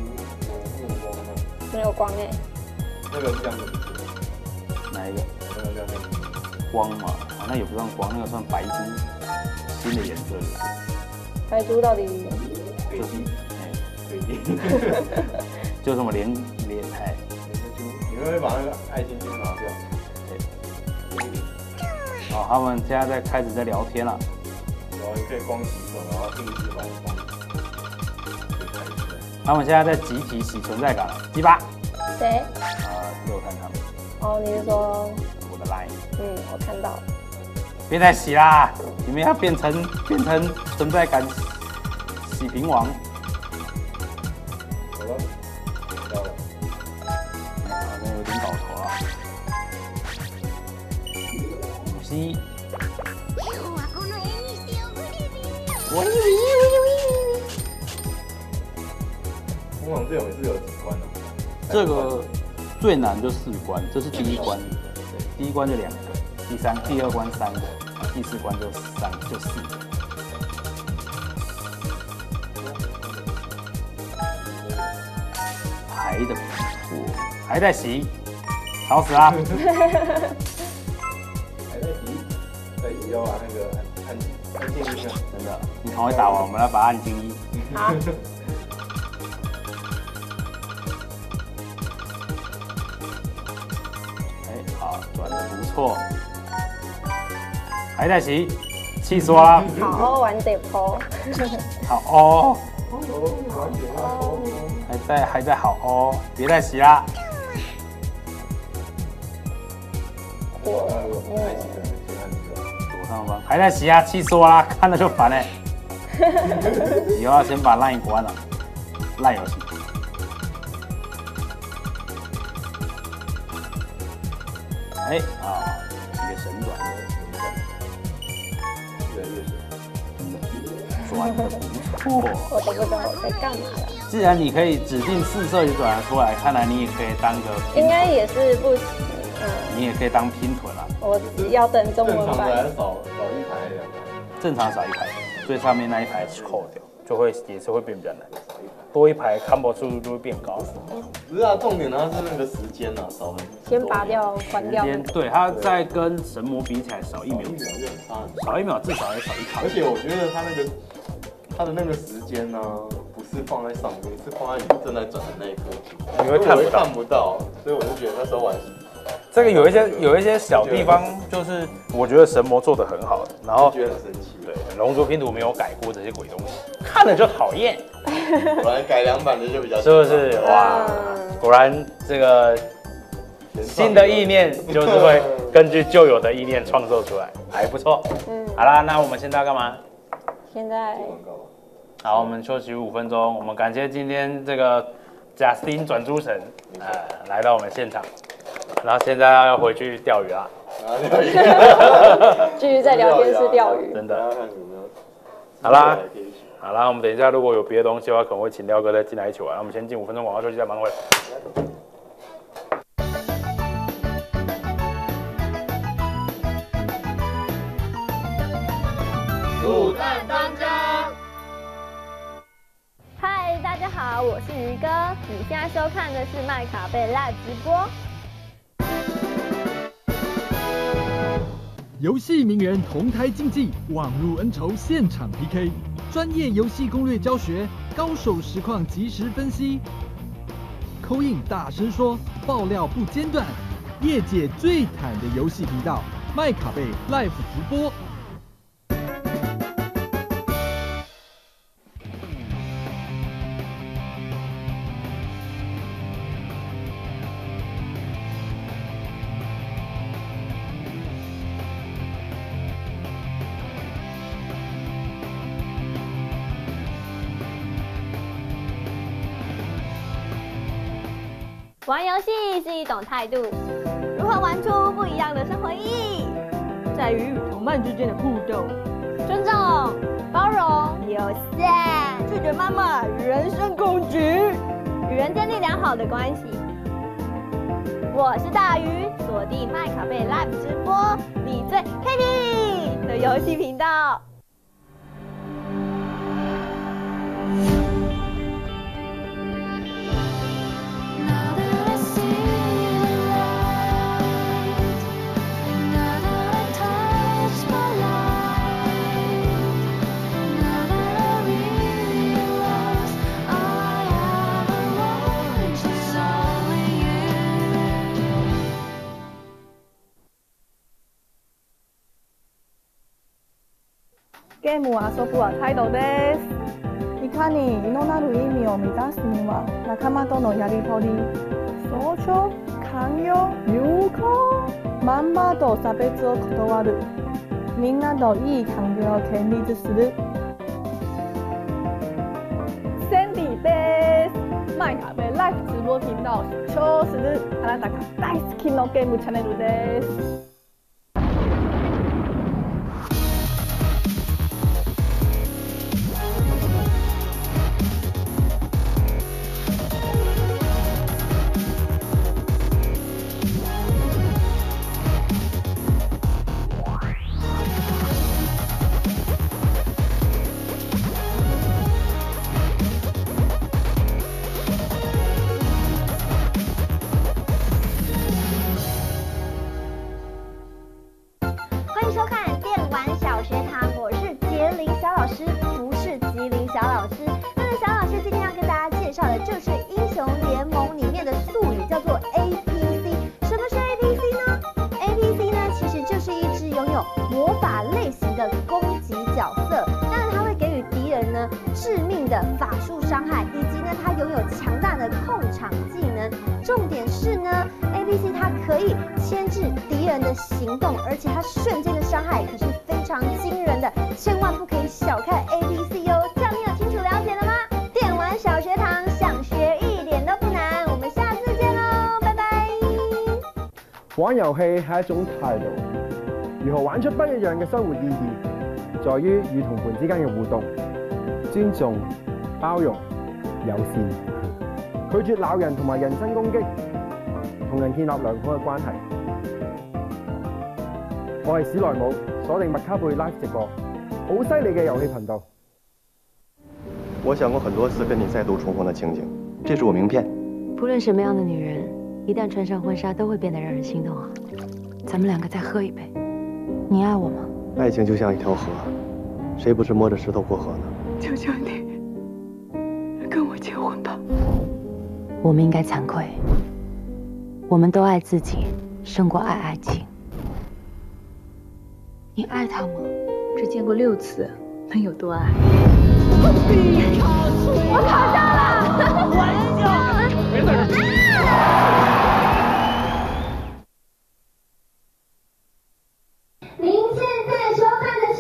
没有光哎。 那个这样子。 哪一个？ 那个叫那个光嘛，啊，那也不算光，那个算白珠，新的颜色。 白珠到底？ 就是，哎，就这么连连哎。 你会不会把那个爱心金拿掉？ 对。哦，他们现在在开始在聊天了。 然后可以光洗手，然后定时把光。 他们现在在集体洗存在感了，鸡巴。 谁？ 啊，六探他们。 哦，你是说？ 我的 line。 嗯，我看到了。 别再洗啦，你们要变成变成存在感洗屏王。 好了，到了。 好像有点搞头了。五 C。 我以为通常这种也是有几关的。 这个最难就四关，这是第一关。对，第一关就两个，第三、第二关三个，第四关就三就四个。排的不错，还在洗，吵死啦！ 还在洗，在洗要把那个按按按静音啊！ 真的，你赶快打完，我们来把它按静音。 好。 转的不错，还在洗，气死我了！ 好好玩得破。 好哦，还在还在好哦，别再洗啦。 我左上方还在洗啊，气死我啦！看着就烦哎。以后要先把烂关了，烂游戏。哎啊，一个神转的神转，越来越神，真的转的不错。 我都不知道我在干嘛了。 既然你可以指定四色就转得出来，看来你也可以当个。 应该也是不行，嗯。 你也可以当拼臀了。 我要等中文版。 正常的少少一排两排。 正常少一排，最上面那一排扣掉，就会也是会变比较难。多一排 combo 速度就会变高。 不是啊，重点它是那个时间啊，少了。 先拔掉，关掉。 对，它在跟神魔比起来少一秒， 一秒就很差。 少一秒至少也少一卡。 而且我觉得它那个它的那个时间呢，不是放在上面，是放在你正在转的那一刻， 你会看不到， 看不到，所以我就觉得那时候玩。 这个有一些有一些小地方，就是我觉得神魔做的很好，然后觉得很生气。 对，龙族拼图没有改过这些鬼东西，看了就讨厌。 果然改良版的就比较， 是不是？哇，果然这个新的意念就是会根据旧有的意念创作出来，还不错。嗯，好啦，那我们现在要干嘛？ 现在好，我们休息五分钟。我们感谢今天这个贾斯汀转珠神，呃，来到我们现场。然后现在要回去钓鱼啦。 继续在聊天室钓鱼。 真的。好啦，好啦，我们等一下如果有别的东西的话，可能会请廖哥再进来一起玩。那我们先进五分钟广告休息，再马上回来。 卤蛋当家。 嗨，大家好，我是鱼哥，你现在收看的是麦卡贝 Live 直播。 游戏名人同台竞技，网路恩仇现场 P K， 专业游戏攻略教学，高手实况即时分析，口音大声说，爆料不间断，业界最坦的游戏频道，麦卡贝 Live 直播。 玩游戏是一种态度，如何何玩出不一样的生活意义？ 在于与同伴之间的互动， 尊重、包容、友善， 拒绝谩骂、人身攻击， 与人建立良好的关系。我是大鱼，锁定麦卡贝 Live 直播，你最 happy 的游戏频道。 ゲームを遊ぶは態度です。いかに異なる意味を満たすには仲間とのやりとり、尊重、寛容、友好、まんまと差別を断る、みんなといい関係を建立する。Sandy です。マイカベライブ直播頻道視聴するあなたが大好きのゲームチャンネルです。 致命的法术伤害，以及呢，它拥有强大的控场技能。重点是呢 ，A P C 它可以牵制敌人的行动，而且它瞬间的伤害可是非常惊人的，千万不可以小看 A P C 哦。这样你有清楚了解了吗？电玩小学堂，想学一点都不難。我們下次見咯，拜拜。 玩遊戲係一種態度，如何玩出不一樣嘅生活意義，在於與同伴之間嘅互動。尊重、包容、友善，拒絕鬧人同埋人身攻擊，同人建立良好嘅關係。我係史萊姆，鎖定麥卡貝 Live 直播，好犀利嘅遊戲頻道。 我想過很多次跟你再度重逢的情景，這是我名片。 不論什麼樣的女人，一旦穿上婚紗，都會變得讓人心動啊！咱們兩個再喝一杯，你愛我嗎？ 愛情就像一條河，誰不是摸着石頭過河呢？ 求求你，跟我結婚吧。 我們應該慚愧，我們都愛自己，勝過愛愛情。你愛他嗎？ 只見過六次，能有多愛？ 我考上了！ 玩笑，別在這兒。 您现在收看的是。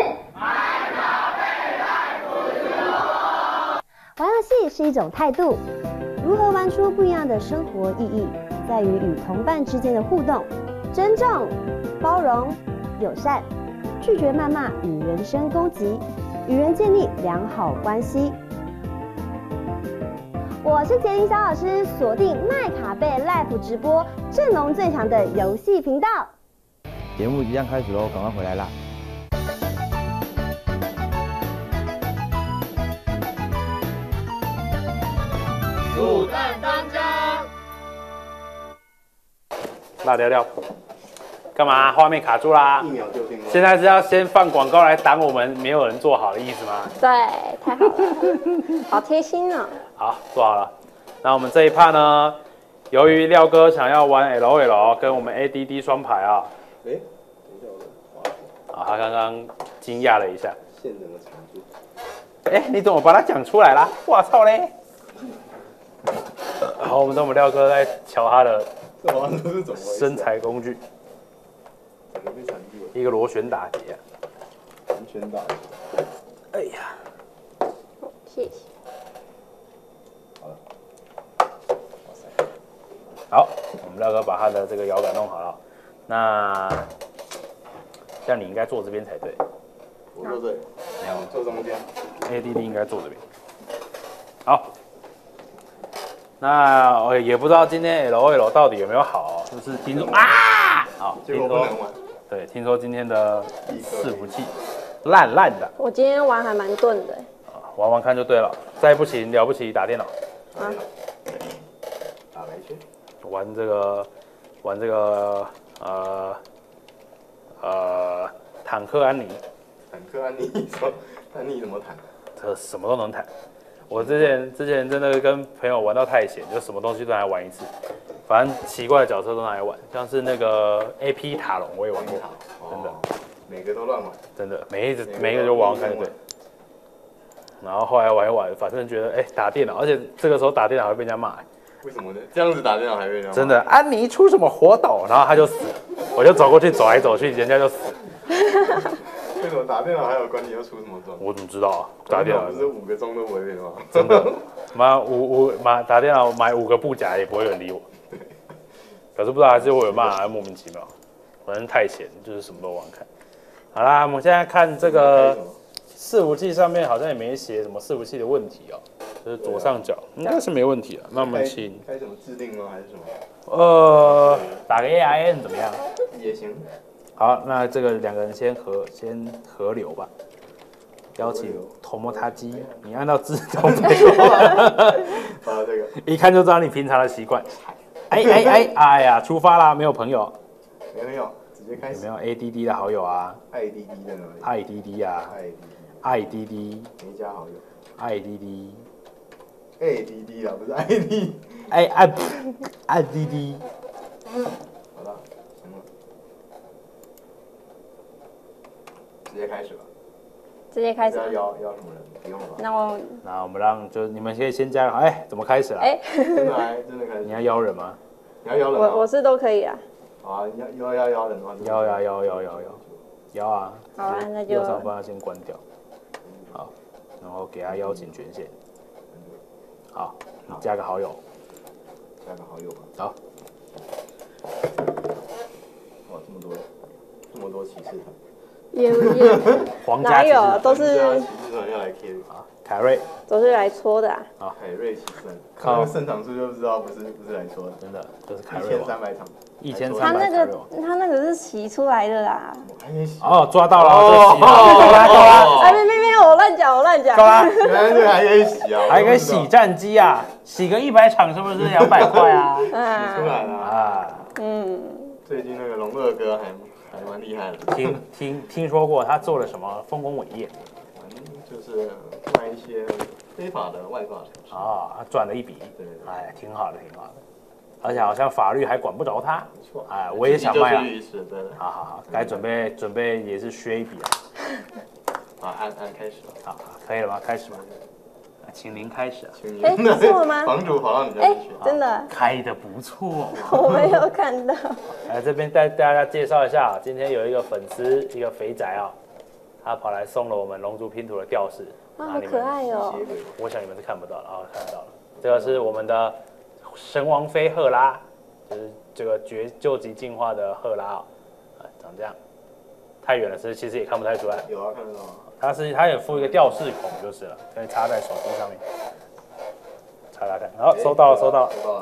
玩游戏是一种态度，如何玩出不一样的生活意义，在于与同伴之间的互动，尊重、包容、友善，拒绝谩骂与人身攻击，与人建立良好关系。我是杰林小老师，锁定麦卡贝 Live 直播，阵容最强的游戏频道。 节目即将开始喽，赶快回来啦！ 卤蛋当家，辣聊聊，干嘛？画面卡住啦！ 一秒就定位。 现在是要先放广告来挡我们没有人做好的意思吗？ 对，太好了，好贴心哦。 好，做好了。那我们这一趴呢，由于廖哥想要玩 L O L 跟我们 A D D 双排啊， 哎，等一下我的滑鼠。 啊，他刚刚惊讶了一下。 线能的长度。 哎，你怎么把它讲出来啦？我操嘞！好，我们等我们廖哥在瞧他的身材工具，一个螺旋打结， 完全打结。 哎呀， 谢谢。 好了，哇塞， 好，我们廖哥把他的这个摇杆弄好了，那这样你应该坐这边才对。 我坐这里，没有坐中间。 A D D 应该坐这边。好，那我也不知道今天 L O L 到底有没有好，就是听说啊，好， 结果不能玩。 对，听说今天的伺服器烂烂的。 我今天玩还蛮钝的。 玩玩看就对了，再不行了不起打电脑。 啊。 打雷去。 玩这个，玩这个，呃，呃，坦克安妮。 坦克安妮说，安妮怎么坦？ 这什么都能坦。我之前之前真的跟朋友玩到太闲，就什么东西都拿来玩一次。反正奇怪的角色都拿来玩，像是那个 A P 塔隆我也玩过，真的。 每个都乱玩。 真的，每一只每一个就玩玩看就对。然后后来玩一玩，反正觉得哎、欸、打电脑，而且这个时候打电脑还会被人家骂、欸。 为什么呢？这样子打电脑还被人家骂？ 真的，安妮出什么火斗，然后他就死了，我就走过去走来走去，人家就死了。 为什么打电脑还有关你要出什么钟？ 我怎么知道啊？打电脑不是五个钟都不会被骂。 真的，妈五五妈打电脑买五个布甲也不会有人理我。可是不知道还是我有骂，还莫名其妙。反正太闲，就是什么都玩看。好啦，我们现在看这个伺服器上面好像也没写什么伺服器的问题哦，就是左上角应该是没问题啊。那我们请开什么制定吗？还是什么？ 呃，打个 A I N 怎么样？ 也行。 好，那这个两个人先合先合流吧。邀请头摸他机，你按到自动配。 发这个， 一看就知道你平常的习惯。哎哎哎哎呀，出发啦！没有朋友， 没朋友，直接开始。 有没有 A D D 的好友啊 ？I D D 在哪里 ？I D D 啊 ，I D D， 没加好友。 I D D，A D D 啊，不是 I D。 哎哎，I D D。 好了，行了，直接开始吧。 直接开始。 要邀邀什么人？不用了吧？ 那我那我们让就是你们可以先加入。哎，怎么开始了？ 哎， 真的来，真的开始。 你要邀人吗？ 你要邀人？ 我我是都可以啊。 好啊，邀邀邀邀人的话， 邀呀邀邀邀邀邀啊！ 好啊，那就右上方先关掉。好，然后给他邀请权限。好，你加个好友。 加个好友吧。 好。 哇，这么多，这么多骑士团。 也也哪有，都是骑士团要来 K 啊，凯瑞都是来戳的啊。 好， 凯瑞骑士团，靠胜场数就知道不是不是来戳的， 真的就是凯瑞。 一千三百场， 一千他那个他那个是洗出来的啦。 哦，抓到了，哦，够啦够啦！ 哎，没没没，我乱讲我乱讲。 够啦， 原来这个还可以洗啊， 还可以洗战机啊，洗个一百场是不是两百块啊？ 洗出来了啊， 嗯。 最近那个龙二哥还。还蛮厉害的， 听听听说过他做了什么丰功伟业？ 就是卖一些非法的外挂啊，他赚了一笔， 对， 哎，挺好的，挺好的，而且好像法律还管不着他， 没错， 哎，我也想卖啊， 好好好，该准备准备也是削一笔啊， 啊，按按开始了， 好，可以了吗？开始吧，请您开始啊， 哎，错了吗？ 房主跑到你这哎里去， 真的开的不错， 我没有看到。 来这边带大家介绍一下，今天有一个粉丝，一个肥宅啊，他跑来送了我们龙族拼图的吊饰， 啊，好可爱哦！ 我想你们是看不到的啊，看得到了，这个是我们的神王妃赫拉，就是这个绝救急进化的赫拉啊，长这样，太远了，其实其实也看不太出来。 有啊，看得到。 它是它有附一个吊饰孔就是了，可以插在手机上面，插插看。好，收到了，收到了。 收到了。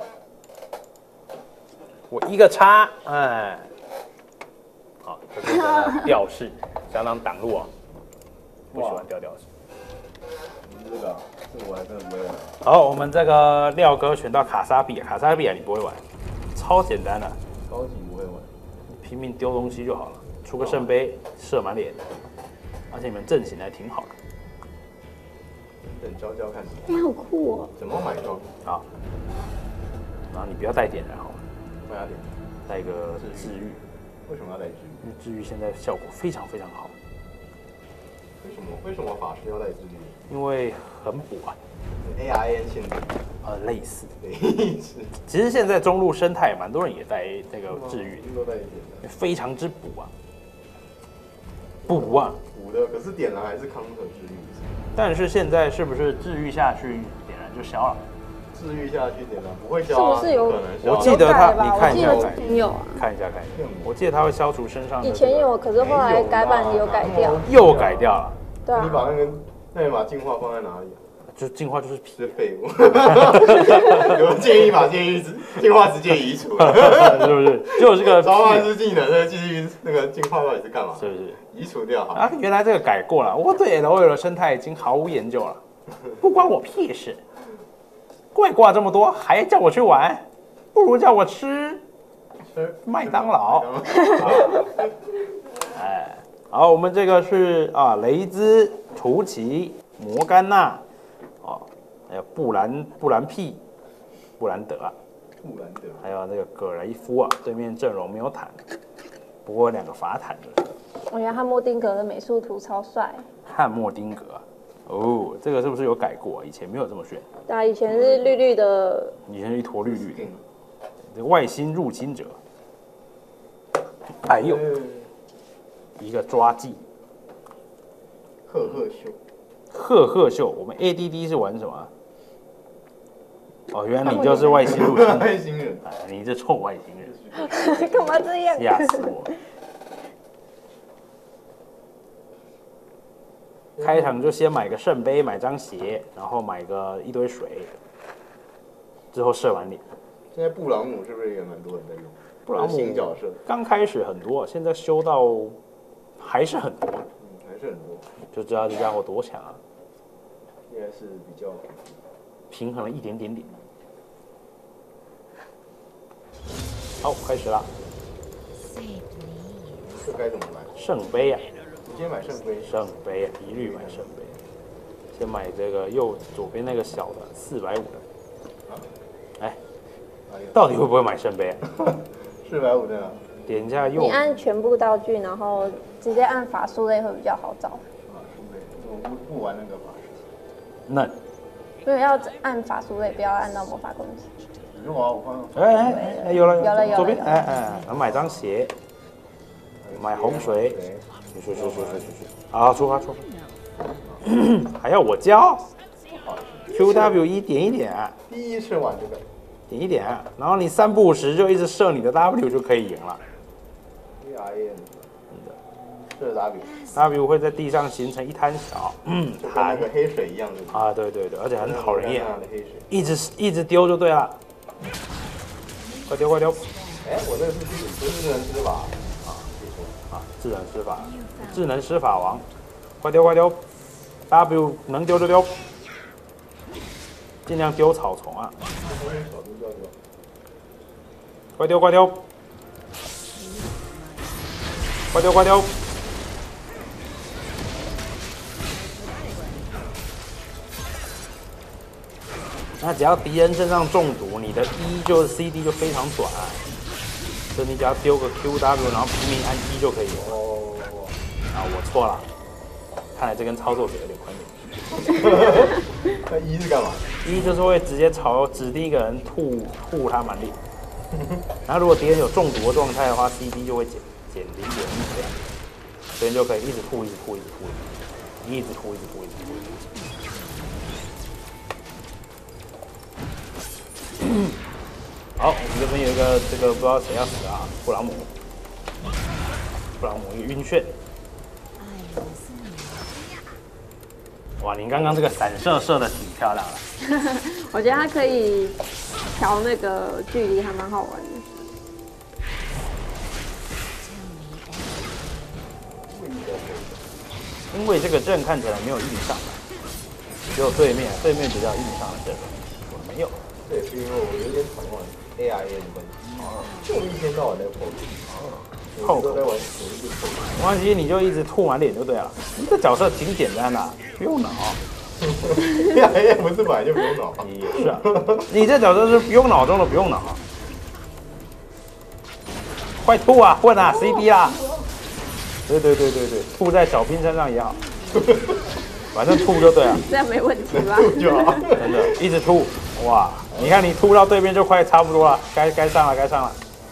我一个插，哎，好，这变成了吊饰，相当挡路啊。不喜欢吊吊饰。 这个，这个我还真的不会玩。 好，我们这个廖哥选到卡莎比，卡莎比啊，你不会玩，超简单的。 高级不会玩， 拼命丢东西就好了，出个圣杯，射满脸。而且你们阵型还挺好的， 等教教看。 你好酷哦！ 怎么买装？ 好，然后你不要带点燃好了， 不要点， 带个治愈。 为什么要带治愈？ 因为治愈现在效果非常非常好。 为什么？为什么法师要带治愈？ 因为很补啊。 A I N 限定。 呃，类似。 类似。 其实现在中路生态蛮多人也带那个治愈， 都带一点， 非常之补啊。不补啊。 补的，可是点燃还是康特治愈。 但是现在是不是治愈下去，点燃就消了？ 治愈下去点了，不会消啊？ 是不是有？ 我记得它，你看一下， 有啊， 看一下看一下。我记得它会消除身上的。 以前有，可是后来改版有改掉。 又改掉了。 对啊。 你把那个那你把进化放在哪里？ 就进化就是是废物。有人建议把建议进化直接移除， 是不是？就这个召唤师技能那个继续那个进化到底是干嘛？ 是不是？ 移除掉好。 啊，原来这个改过了。我对 L O L 的生态已经毫无研究了，不关我屁事。怪挂这么多，还叫我去玩，不如叫我吃麦当劳。哎，好，我们这个是啊，雷兹、图奇、摩甘娜，哦，还有布兰布兰屁、布兰德啊， 布兰德， 还有那个葛雷夫啊，对面阵容没有坦，不过两个法坦就是。 我觉得汉默丁格的美术图超帅。 汉默丁格。哦，这个是不是有改过？以前没有这么炫。 对啊，以前是绿绿的。 以前是一坨绿绿的。这个外星入侵者。哎呦，一个抓技。 赫赫秀。 赫赫秀，我们 A D D 是玩什么？哦，原来你就是外星入侵者。 外星人， 哎，你这臭外星人。 干嘛这样？ 吓死我！开场就先买个圣杯，买张鞋，然后买个一堆水，之后射完脸。 现在布朗姆是不是也蛮多人在用？ 布朗姆新角色刚开始很多，现在修到还是很多， 嗯，还是很多， 就知道这家伙多强啊！ 应该是比较平衡了一点点点。好，开始了。 这该怎么买？ 圣杯啊！ 你先买圣杯。 圣杯啊，一律买圣杯。先买这个右左边那个小的四百五的。哎，到底会不会买圣杯啊？ 四百五的。 点一下右。 你按全部道具，然后直接按法术类会比较好找。 法术类，我不不玩那个法术。 那。 所以要按法术类，不要按到魔法攻击。 你用啊，我看。 哎哎哎，有了有了有了。 左边哎哎，然后买张鞋，买红水，去去去去去去，好，出发出发。还要我教 ？Q W 一点一点。 第一次玩这个。 点一点，然后你三不五时就一直射你的 W 就可以赢了。 A R N。射 W。 W 会在地上形成一滩小，嗯， 就跟那个黑水一样的。 啊，对对对，而且很讨人厌，一直一直丢就对了。快丢快丢！ 哎，我这个是不是智能施法啊？ 啊，智能施法，智能施法王，快丢快丢 ！W 能丢就丢，尽量丢草丛啊！快丢快丢！快丢快丢！那只要敌人身上中毒，你的 E 就是 C D 就非常短，所以你只要丢个 Q W， 然后平民按 E 就可以赢了。哦，啊，我错了，看来这跟操作者有点关联。 那 E 是干嘛 ？E 就是会直接朝指定一个人吐吐他满脸，然后如果敌人有中毒的状态的话 ，C D 就会减减零点一这样，所以你就可以一直吐，一直吐，一直吐，一直吐，一直吐，一直吐，一直吐。好，我们这边有一个这个不知道谁要死啊，布朗姆，布朗姆一个晕眩。哇，你刚刚这个散射射的挺漂亮的。 我觉得它可以调那个距离，还蛮好玩的。 因为这个阵看起来没有硬上，只有对面，对面比较硬上的阵，我没有。 对，是因为我有点常玩 A R A 的关系，就一天到晚在破口，我都在玩手机破口。 没关系，你就一直吐满脸就对了。你这角色挺简单的，不用脑。 A R A 不是本来就不用脑？ 也是啊，你这角色是不用脑中的不用脑。快吐啊，混啊 ，C D 啊！对对对对对，吐在小兵身上也好，反正吐就对了。 这样没问题吧？ 吐就好， 真的，一直吐，哇！你看你吐到对面就快差不多了，该该上了，该上了。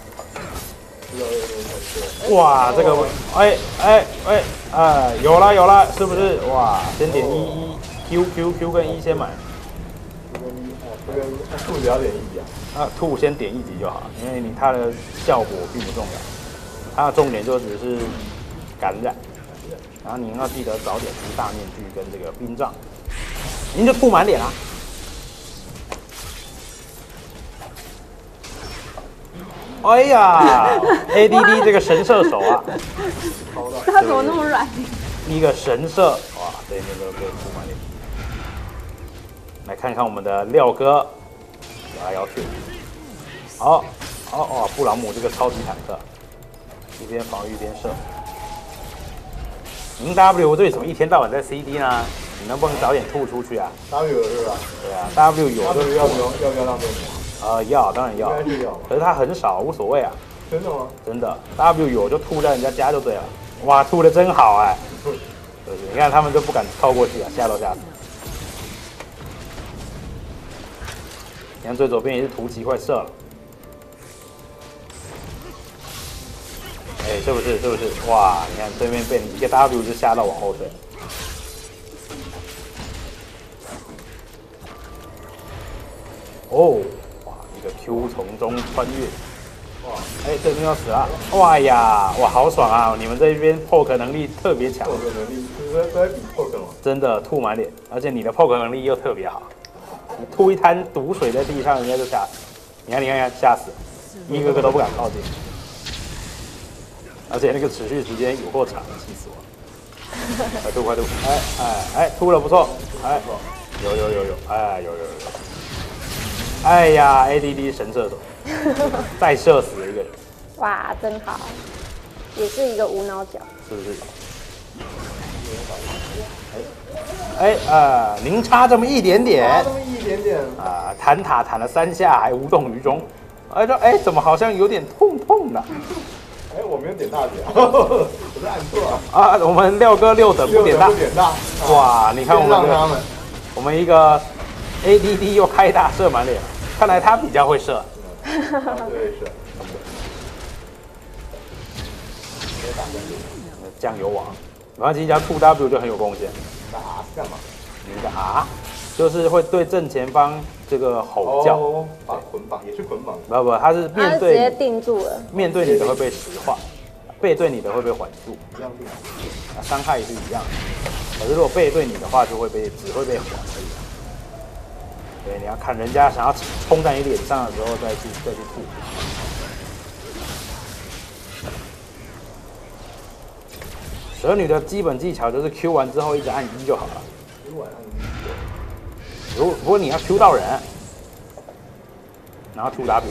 哇，这个，哎哎哎，哎，有了有了，是不是？哇，先点一一 Q Q Q 跟一先买。 这个兔只要点一级啊？ 啊，兔先点一级就好，因为你它的效果并不重要，它的重点就只是感染。然后您要记得早点出大面具跟这个冰杖，您就吐满脸啦。哎呀 ，A D D 这个神射手啊， 他怎么那么软？ 一个神射，哇，对面都被吐满脸。来看看我们的廖哥，摇摇去。好，好哦，布朗姆这个超级坦克，一边防御一边射。您 W 为什么一天到晚在 C D 呢？你能不能早点吐出去啊 ？W 是吧？ 对啊 ，W 有就 W 要不要要不要让面膜？ 呃，要，当然要。 应该是要。 可是它很少，无所谓啊。 真的吗？ 真的 ，W 有就吐在人家家就对了。哇，吐的真好哎！对对，你看他们都不敢靠过去啊，吓都吓死。你看最左边也是突击快射了。哎，是不是？是不是？哇！你看对面被你一个 W 就吓到往后退。哦，哇！一个 Q 从中穿越。哇！哎，对面要死了！哇呀！哇，好爽啊！你们这边 poke 能力特别强。 poke 能力是在在比 poke 吗？ 真的吐满脸，而且你的 poke 能力又特别好。你吐一滩毒水在地上，人家就吓死。你看，你看，看，吓死，一个个都不敢靠近。而且那个持续时间有够长，气死我了！快吐快吐！哎哎哎，吐了不错！哎，有有有有，哎有有有有！哎呀 ，A D D 神射手，再射死了一个人。 哇，真好，也是一个无脑角， 是不是？哎哎啊，您差这么一点点， 差这么一点点啊，弹塔弹了三下还无动于衷。哎说哎，怎么好像有点痛痛的？ 哎，我没有点大点，我是按错了。 啊，我们廖哥六等不点大， 不点大。 哇，你看我们他们， 我们一个 A D D 又开大射满脸，看来他比较会射。 对是。 酱油王，然后其实加 two W 就很有贡献。 打 R 是干嘛？ 你的 R 就是会对正前方这个吼叫， 哦，绑捆绑也是捆绑。 不不，它是面对直接定住了。 面对你的会被石化，背对你的会被缓住， 一样定。 啊，伤害是一样的。可是如果背对你的话，就会被只会被缓而已。对，你要看人家想要冲在你脸上的时候再去再去吐。蛇女的基本技巧就是 Q 完之后一直按一就好了。 Q 完按一。 如如果你要 Q 到人，然后 two W。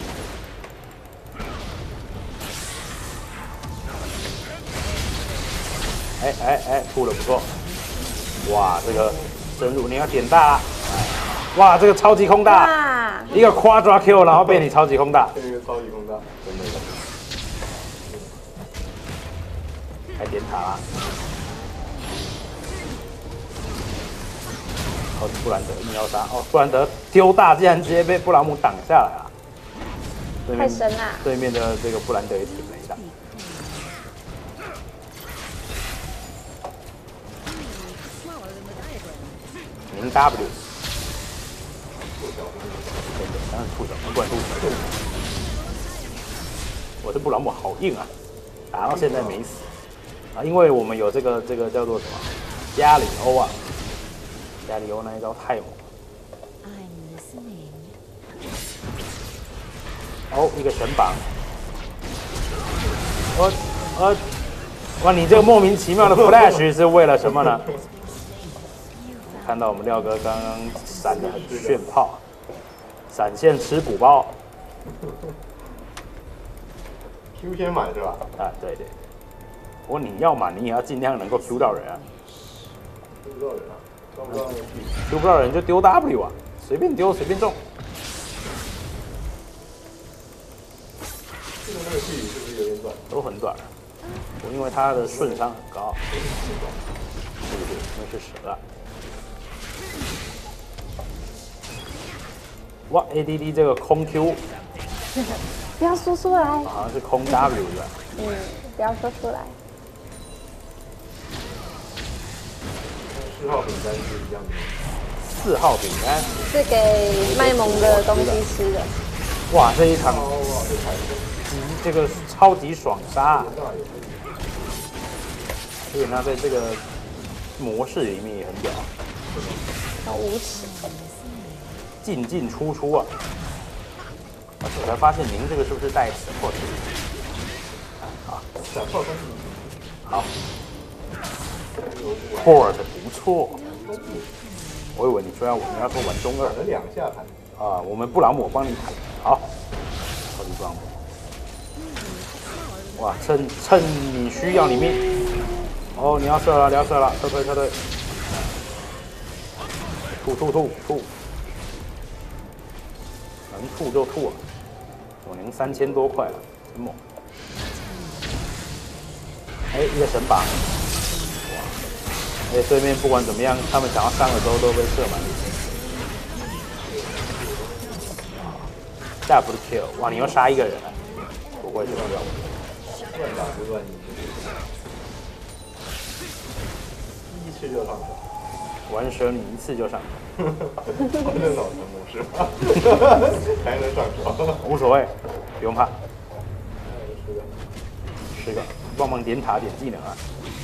哎哎哎，吐了不错。哇，这个深入你要点大。哇，这个超级空大，一个 quadra Q， 然后被你超级空大。 一个超级空大， 真的。还点塔啦。哦，布兰德硬要杀哦，布兰德丢大，竟然直接被布朗姆挡下来了。 太神啦！ 对面的这个布兰德也挺雷的。零 W。当然吐手，不管吐手。我这布朗姆好硬啊，打到现在没死啊，因为我们有这个这个叫做什么加里欧啊。加里欧那一招太猛了！哦，一个神榜。我呃，哇，你这个莫名其妙的 flash 是为了什么呢？看到我们廖哥刚刚闪得很炫炮，闪现吃补包。 Q 先满是吧？ 啊，对对。不过你要满，你也要尽量能够 Q 到人啊。 Q 不到人啊。 丢不到人就丢 W 啊，随便丢随便中。 这个那个距离是不是有点短？ 都很短，因为它的顺伤很高。对不对？那是蛇啊。哇 ，A D D 这个空 Q， 不要说出来。 好像是空 W 的。 嗯，不要说出来。 四号饼干是一样的。 四号饼干是给卖萌的东西吃的。 哇，这一场，嗯，这个超级爽杀，而且他在这个模式里面也很屌， 好无耻， 进进出出啊！我才发现您这个是不是带死破的？啊， 小破风好 ，port 不错。我以为你说要你要说玩中二， 弹了两下弹。 啊，我们布朗姆帮你弹，好，超级布朗姆。哇，趁趁你需要你命。哦，你要射了，你要射了，撤退撤退。吐吐吐吐，能吐就吐啊！我您三千多块了，真猛。哎，一个神榜。哇！哎，对面不管怎么样，他们想要上的时候都被射满。Double kill！ 哇，你又杀一个人了，不会就乱打乱打不乱赢，一次就上手，玩蛇你一次就上手，这老神模式，才能上手，无所谓，不用怕。十个，十个，帮忙点塔点技能啊！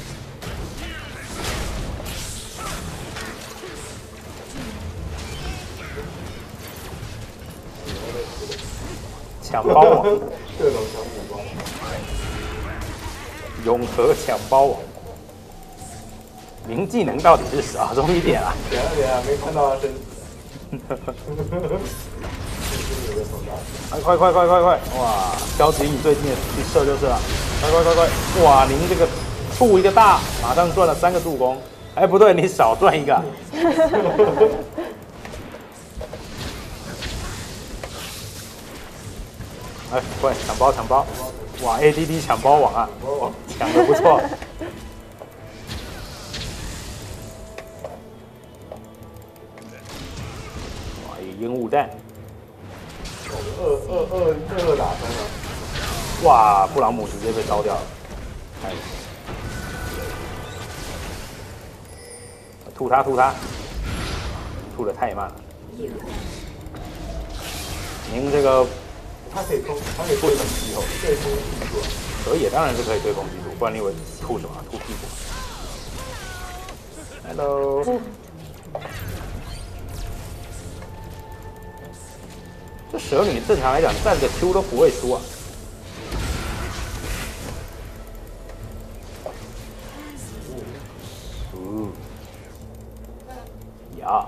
抢包王，各种抢补包，永和抢包王，零技能到底是啥？终于点了。点了点了，没看到他身。快快快快快！哇，标离你最近的去射就是了。快快快快！哇，您这个触一个大，马上赚了三个助攻。哎，不对，你少赚一个。哎，快抢包抢包！哇 ，A D D 抢包王啊，抢得不错。哇，一个烟雾弹。二二二二二打三了。哇，布朗姆直接被烧掉了。哎，吐他吐他，吐得太慢了。您这个。它可以攻，它可以对攻击哦，对攻击术。可以，当然是可以对攻击术，不然你以为吐什么？吐屁股。Hello。这蛇女正常来讲站着 Q 都不会输啊。嗯。呀。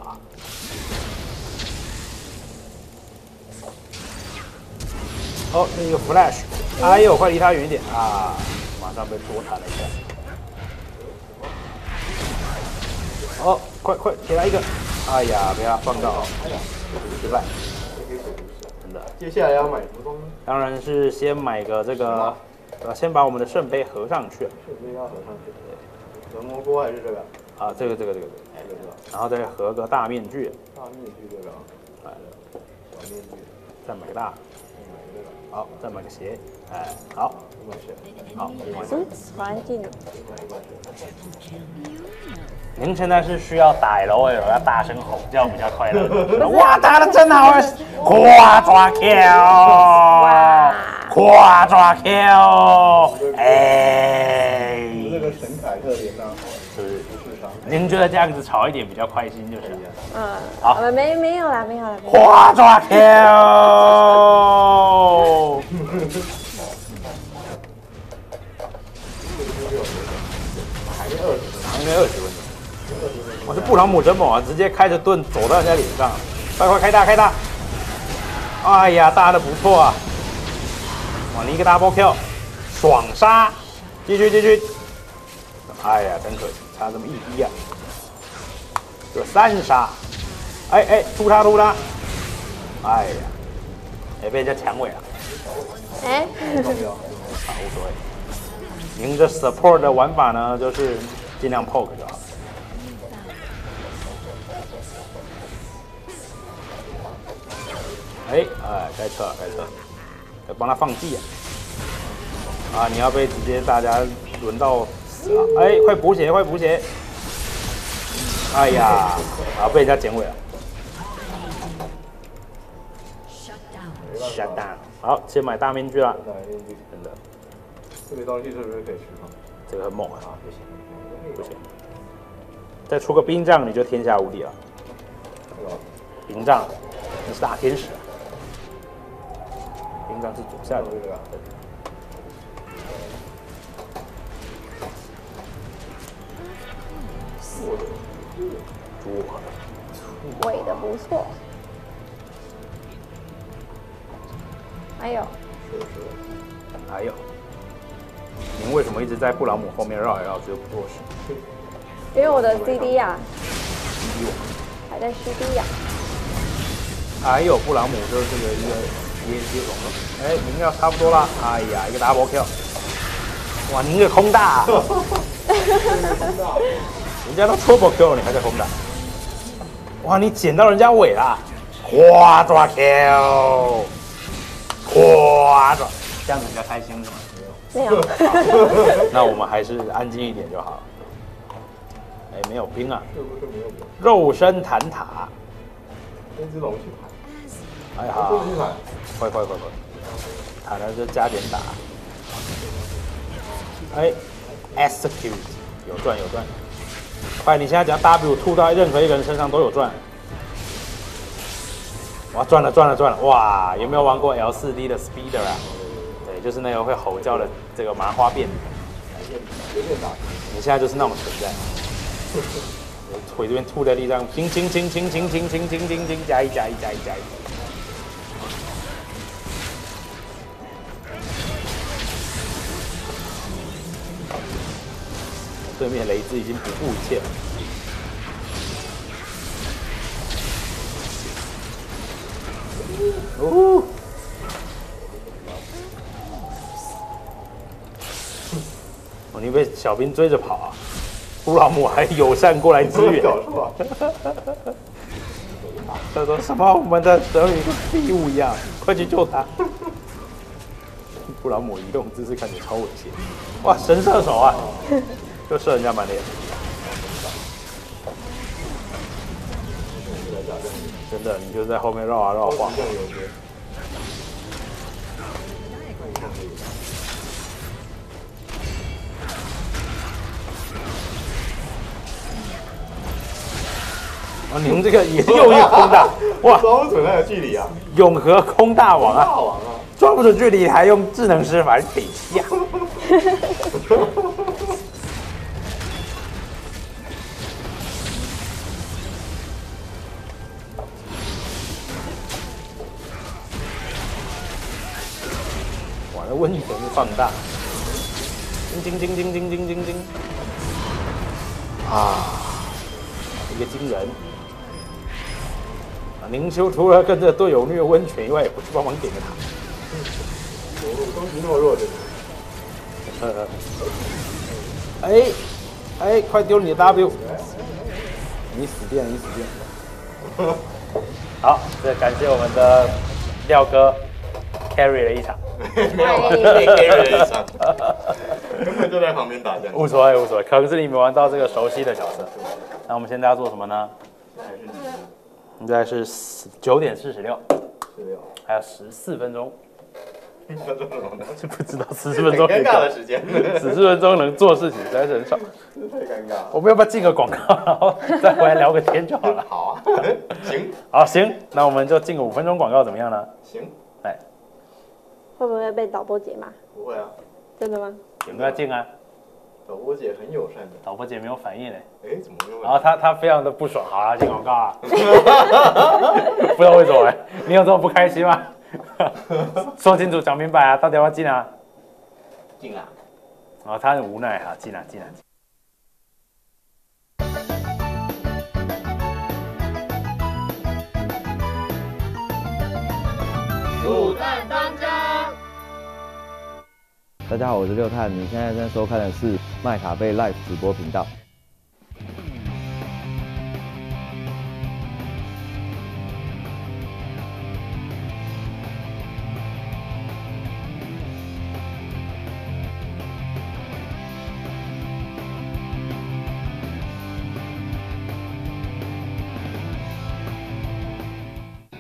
哦，那个 flash， 哎呦，快离他远一点啊！马上被多弹了一下。哦，快快给他一个！哎呀，被他放到，哎呀，失败。真的。接下来要买什么东西？当然是先买个这个，呃，先把我们的圣杯合上去。圣杯要合上去。对。折磨锅还是这个？啊，这个这个这个这个。然后再合个大面具。大面具这个。来了。小面具。再买个大。好，再买个鞋，哎，好，好， 嗯，环境。 您现在是需要打 L O L， 要大声吼叫比较快乐。哇，打得真好，夸抓 kill， 夸抓 kill， 哎，这个神凯特脸上是不是？您觉得这样子吵一点比较开心就是。 嗯，好，没没有啦，没有啦。 夸抓 kill。还没二十，还没二十分钟。我是布朗姆真猛啊，直接开着盾走到人家脸上，快快开大开大！哎呀，大的不错啊！哇，你一个 double kill， 爽杀！继续继续！哎呀，真可惜，差这么一滴啊！这三杀！哎哎，突他突他！哎呀，哎被人家抢尾了。 哎， 不重要，啊无所谓。您这 support 的玩法呢，就是尽量 poke 就好。哎哎，该撤了该撤了，得帮他放技啊！啊，你要被直接大家轮到死了！哎，快补血快补血！ 哎呀，啊被人家剪尾了。Shut down。好，先买大面具了。真的。 这个东西是不是可以释放？ 这个很猛啊！不行，不行。再出个冰杖，你就天下无敌了。冰杖，你是大天使啊！冰杖是左下角。 尾的不错。还有， 还有，您为什么一直在布朗姆后面绕来绕去又不做事？ 因为我的 C D 呀、啊，还在 C D 呀、 啊。还有布朗姆就是这个一个接接龙了，哎，您要差不多啦。哎呀，一个 double kill， 哇，您这空大、啊，人家都 triple kill， 你还在空大，哇，你捡到人家尾啦，哗抓 kill。哇，这样子比较开心是吗？ 没有。 那我们还是安静一点就好了。哎，没有兵啊！肉身弹塔。 跟只龙去弹。 哎好，快快快快！弹了就加点打。哎 ，execute 有赚有赚。快，你现在只要 W 吐到任何一个人身上都有赚。哇，赚了赚了赚了！哇，有没有玩过 L 四 D 的 Speeder 啊？对，就是那个会吼叫的这个麻花辫。你现在就是那种存在。腿这边吐在地上，轻轻轻轻轻轻轻轻轻轻加一加一加一加一。对面雷兹已经不顾一切了。哦，哦，你被小兵追着跑啊！布朗姆还友善过来支援。他说什么？我们的德语跟废物一样，快去救他！布朗姆移动姿势看起来超猥亵。哇，神射手啊！就射人家满脸。真的，你就在后面绕啊绕晃。啊，您这个也又一空大，哇， 抓不准那个距离啊！ 永和空大王啊， 大王啊， 抓不准距离还用智能施法，北齐啊！哇，那温泉是放大，叮叮叮叮叮叮叮叮，啊！一个惊人啊！宁修除了跟着队友虐温泉以外，也不去帮忙点个塔。 攻击那么弱的。 呃，哎哎，快丢你的 W！ 你死定了，你死定了！好，这感谢我们的廖哥 carry 了一场。 没有啊，被 carry 了一场，根本就在旁边打这样。 无所谓，无所谓，可能是你们玩到这个熟悉的角色。那我们现在要做什么呢？现在是九点四十六，还有十四分钟。就不知道十四分钟很尴尬的时间， 十四分钟能做事情实在是很少， 太尴尬了。 我们要不要进个广告，然后再回来聊个天就好了？ 好啊，行， 好行，那我们就进个五分钟广告怎么样呢？ 行， 来， 会不会被导播姐骂？ 不会啊， 真的吗？ 有没有进啊？ 导播姐很友善的， 导播姐没有反应嘞。 哎，怎么没有？ 然后她她非常的不爽，好啦，进广告啊！不知道为什么哎，你有这么不开心吗？说清楚，讲明白啊，到底要不要进啊？ 进啊！ 然后他很无奈啊，进啊进啊。 卤蛋当家。 大家好，我是六探，你现在正在收看的是麦卡贝 Live 直播频道。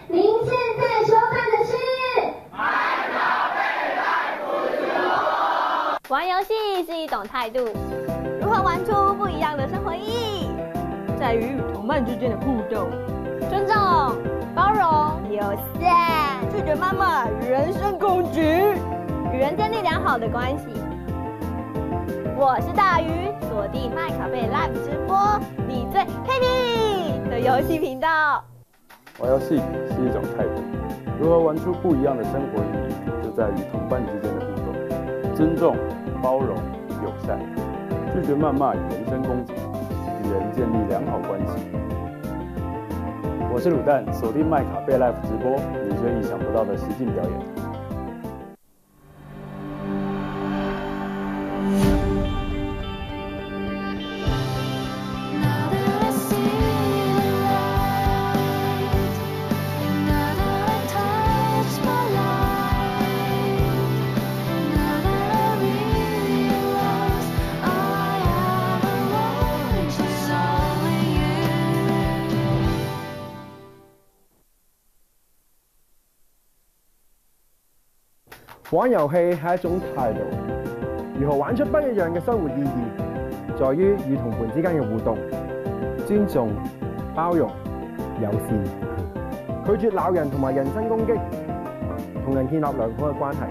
您现在收看的是麦卡贝赖夫直播。玩游戏是一种态度，如何玩出不一样的生活意义，在于与同伴之间的互动、尊重、包容、友善，拒绝谩骂、人身攻击，与人建立良好的关系。我是大鱼，锁定麦卡贝 Live 直播，你最 happy 的游戏频道。 玩游戏是一种态度，如何玩出不一样的生活意义，就在于同伴之间的互动、尊重、包容、友善，拒绝谩骂与人身攻击，与人建立良好关系。我是卤蛋，锁定麦卡贝 Live 直播，你最意想不到的实境表演。 玩遊戲係一種態度，如何玩出不一樣嘅生活意義，在於與同伴之間嘅互動、尊重、包容、友善，拒絕鬧人同埋人身攻擊，同人建立良好嘅關係。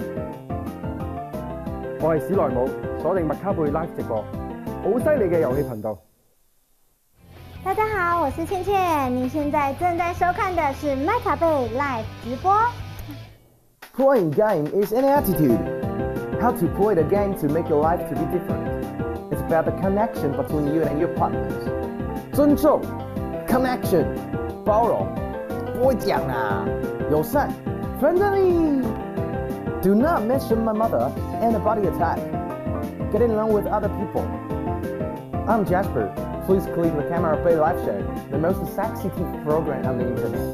我係史萊姆，鎖定麥卡貝 Live 直播，好犀利嘅遊戲頻道。 大家好，我是倩倩，您现在正在收看的是麦卡贝 Live 直播。 Playing game is an attitude. How to play the game to make your life to be different. It's about the connection between you and your partners. 尊重 connection 包容不会讲啦友善 friendly. Do not mention my mother and a body attack. Getting along with other people. I'm Jasper. Please click the camera play live show, the most sexy T V program on the internet.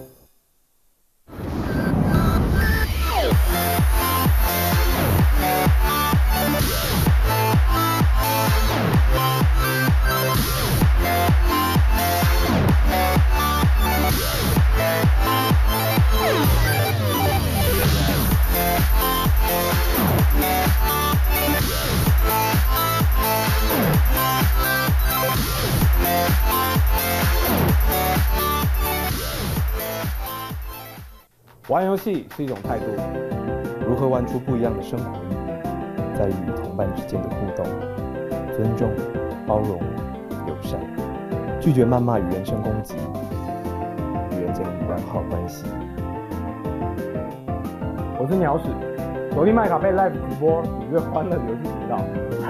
玩游戏是一种态度，如何玩出不一样的生活意义，在于与同伴之间的互动、尊重、包容、友善，拒绝谩骂与人身攻击，与人建立良好关系。 我是鸟屎，锁定麦卡贝 Live 直播，你最欢乐的游戏频道。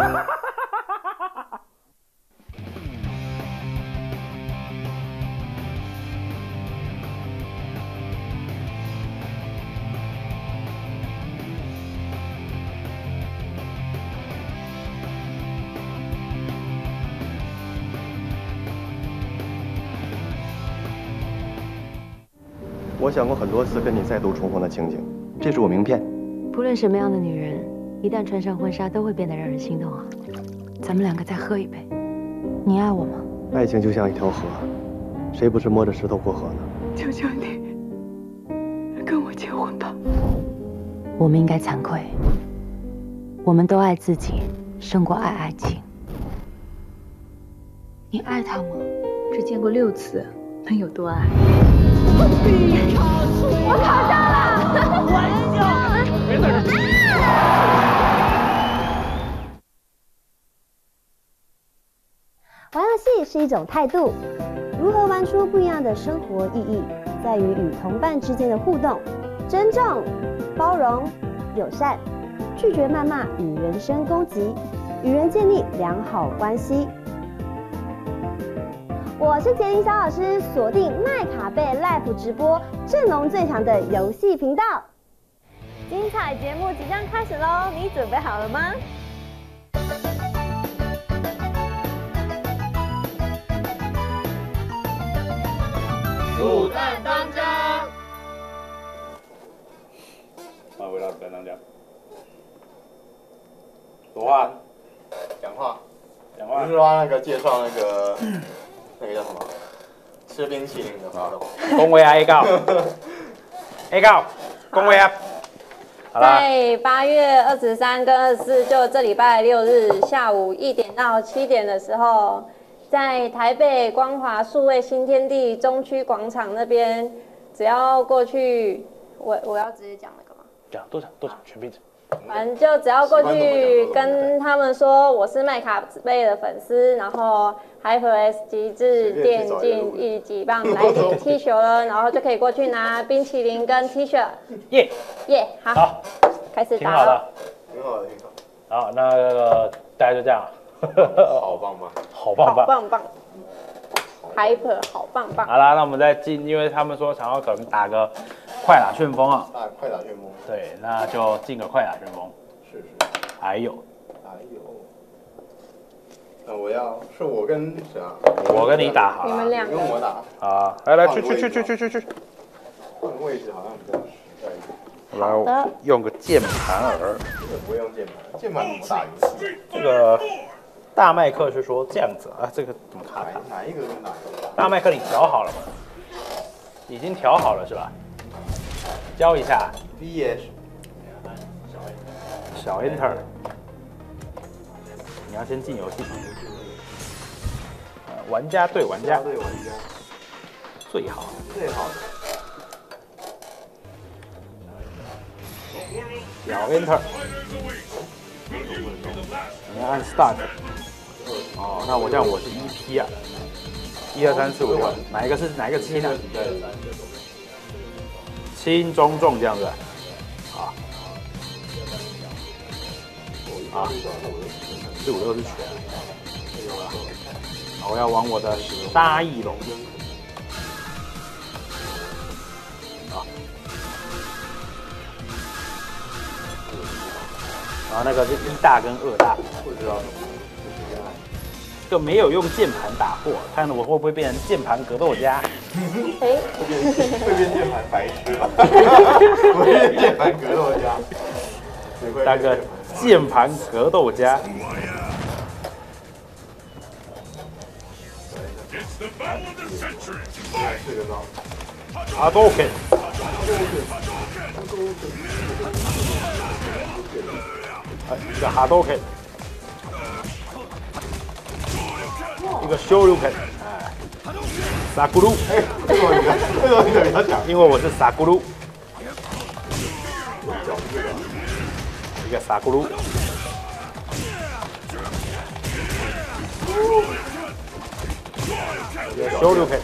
我想过很多次跟你再度重逢的情景，这是我名片。 不论什么样的女人，一旦穿上婚纱，都会变得让人心动啊！咱们两个再喝一杯，你爱我吗？ 爱情就像一条河，谁不是摸着石头过河呢？ 求求你，跟我结婚吧！ 我们应该惭愧，我们都爱自己，胜过爱爱情。 你爱他吗？只见过六次，能有多爱？ 我考上了！ 玩笑，别在这。 玩游戏是一种态度，如何玩出不一样的生活意义，在于与同伴之间的互动、尊重、包容、友善，拒绝谩骂与人身攻击，与人建立良好关系。我是杰林小老师，锁定麦卡贝 Live 直播，阵容最强的游戏频道。精彩节目即将开始喽，你准备好了吗？ 卤蛋当家。欢迎回到卤蛋当家。说话。 讲话。 讲话。 就是说那个介绍那个那个叫什么？ 吃冰淇淋的活动。 恭维啊 A 告 ，A 告，恭维啊。好啦， 在八月二十三跟二十四，就这礼拜六日下午一点到七点的时候，在台北光华数位新天地中区广场那边，只要过去，我我要直接讲那个吗？ 讲多讲多讲，全闭嘴。 反正就只要过去跟他们说我是麦卡贝的粉丝，然后 HyperX 极致电竞一级棒来领 T 恤了，然后就可以过去拿冰淇淋跟 T 恤。 耶耶，好， 好， 开始挺好的打了。， 挺好的，挺好。 好，那个大家就这样。 好棒棒， 好棒棒， 好棒棒 ，Hyper 好棒棒。 好啦，那我们再进，因为他们说想要可能打个快打旋风啊。 打快打旋风。 对，那就进个快打旋风。 是是。 还有。 还有。那我要是我跟谁啊？ 我跟你打好了。 你们两个。 跟我打。 啊，来来去去去去去去去。 换个位置好像比较实在一点。 来，我用个键盘耳。 这个不会用键盘，键盘怎么打游戏？ 这个大麦克是说这样子啊，这个怎么卡卡？ 哪一个跟哪一个？ 大麦克你调好了吗？已经调好了是吧？教一下。 V S。 小 Enter。你要先进游戏。呃，玩家对玩家。 对玩家。 最好。 最好的。 小 Enter。你要按 Start。哦，那我这样我是一 P 啊，一二三四五六，哪一个是哪一个轻啊？轻中重这样子，啊啊，四五六是全，好，我要往我的沙翼龙，啊，然后那个是一大跟二大，不知道。这个没有用键盘打破，看我会不会变成键盘格斗家？ 哎， 会变会变键盘白痴吧？会变键盘格斗家， 当个键盘格斗家。阿多肯，哎，一个哈多肯。一个修溜肯，哎，傻咕噜， 哎，为什么你的为什么你的比较强？ 因为我是傻咕噜，一个傻咕噜，一个修溜肯，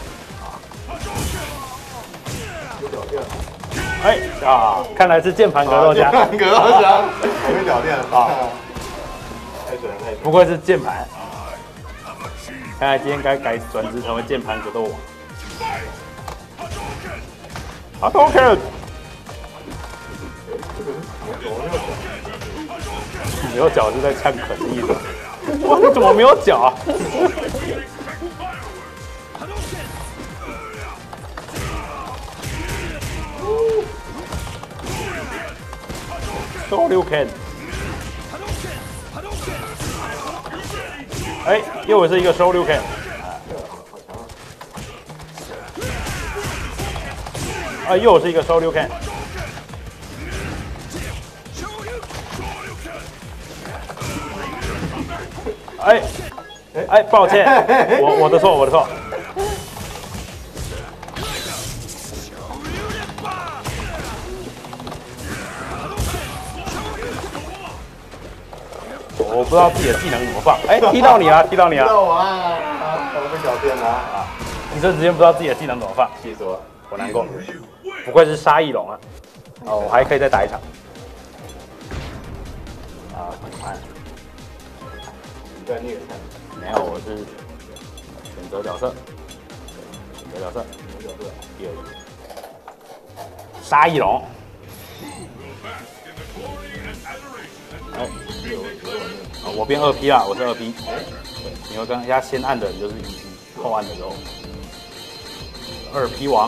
哎啊，看来是键盘格斗家， 键盘格斗家，还没表现啊，太准了太准了， 不愧是键盘。看来今天该改转职成为键盘格斗王。哈多肯，没有脚是在呛肯的意思。哇，你怎么没有脚啊？收溜肯。哎，又是一个收溜 K， 啊，又是一个收溜 K， 哎，哎，抱歉，我我的错，我的错。我不知道自己的技能怎么放，哎，踢到你了，踢到你了， 踢到我啊！我被小电了啊！ 你这直接不知道自己的技能怎么放， 气死我！ 我难过，不愧是沙翼龙啊！哦，我还可以再打一场。啊，看， 你在虐菜？ 没有，我是选择角色，选择角色， 选择角色， 第二个，沙翼龙。哎。啊，我变二 P 啦，我是二 P。对，你会跟人家先按的人就是一 P， 后按的时候二 P 王。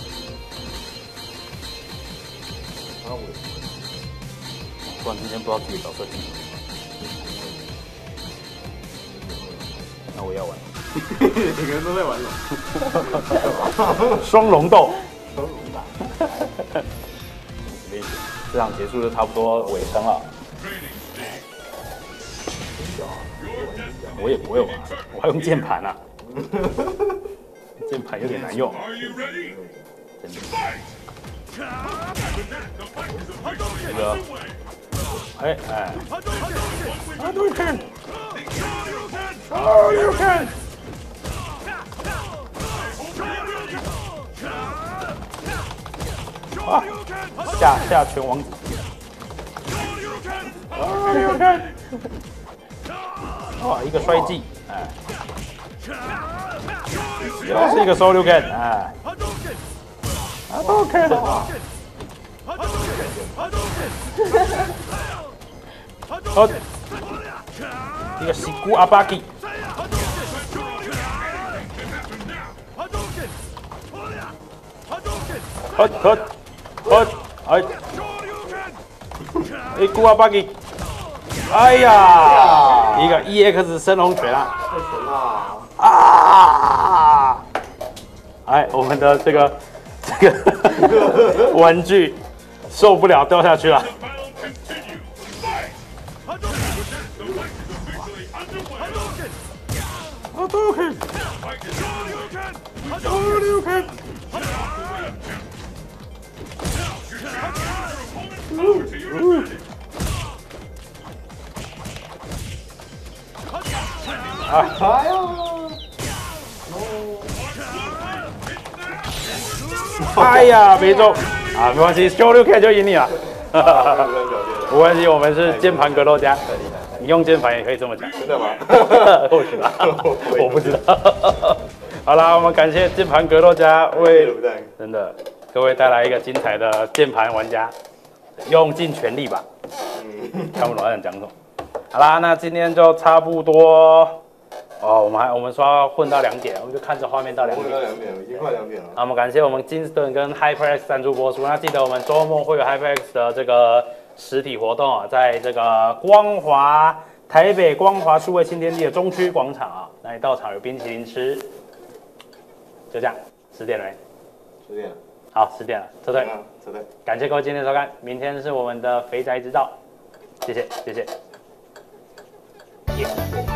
突然之间不知道自己角色技能，那我也要玩。 每个人都在玩龙。 双龙斗。这场结束就差不多尾声了。我也不会玩，我还用键盘啊，键盘有点难用。真的。这个，哎哎。Hadouken! Hadouken! 啊！下下拳王子。Hadouken! 哇，一个摔技，哎，又是一个 Shoryuken， 哎 ，Hadouken， 好，一个西古阿巴基，好，好，好，哎，一古阿巴基。哎呀，一个 E X 升龙拳啊！ 太神了！ 啊！哎，我们的这个这个玩具受不了，掉下去了。啊！哎呀！哎呀，没中啊，没关系，修六 K 就赢你了。没关系，我们是键盘格斗家，你用键盘也可以这么讲。 真的吗？ 或许吧，我不知道。好啦，我们感谢键盘格斗家为真的各位带来一个精彩的键盘玩家，用尽全力吧。看不懂他想讲什么。好啦，那今天就差不多。哦，我们还我们说要混到两点，我们就看着画面到两点。 混到两点，已经快两点了。 好，我们感谢我们金斯顿跟 HyperX 赞助播出。那记得我们周末会有 HyperX 的这个实体活动啊，在这个光华台北光华数位新天地的中区广场啊，那你到场有冰淇淋吃。就这样，十点了没？ 十点了。 好，十点了，撤退。 撤退。 感谢各位今天的收看，明天是我们的肥宅之道，谢谢，谢谢。Yeah.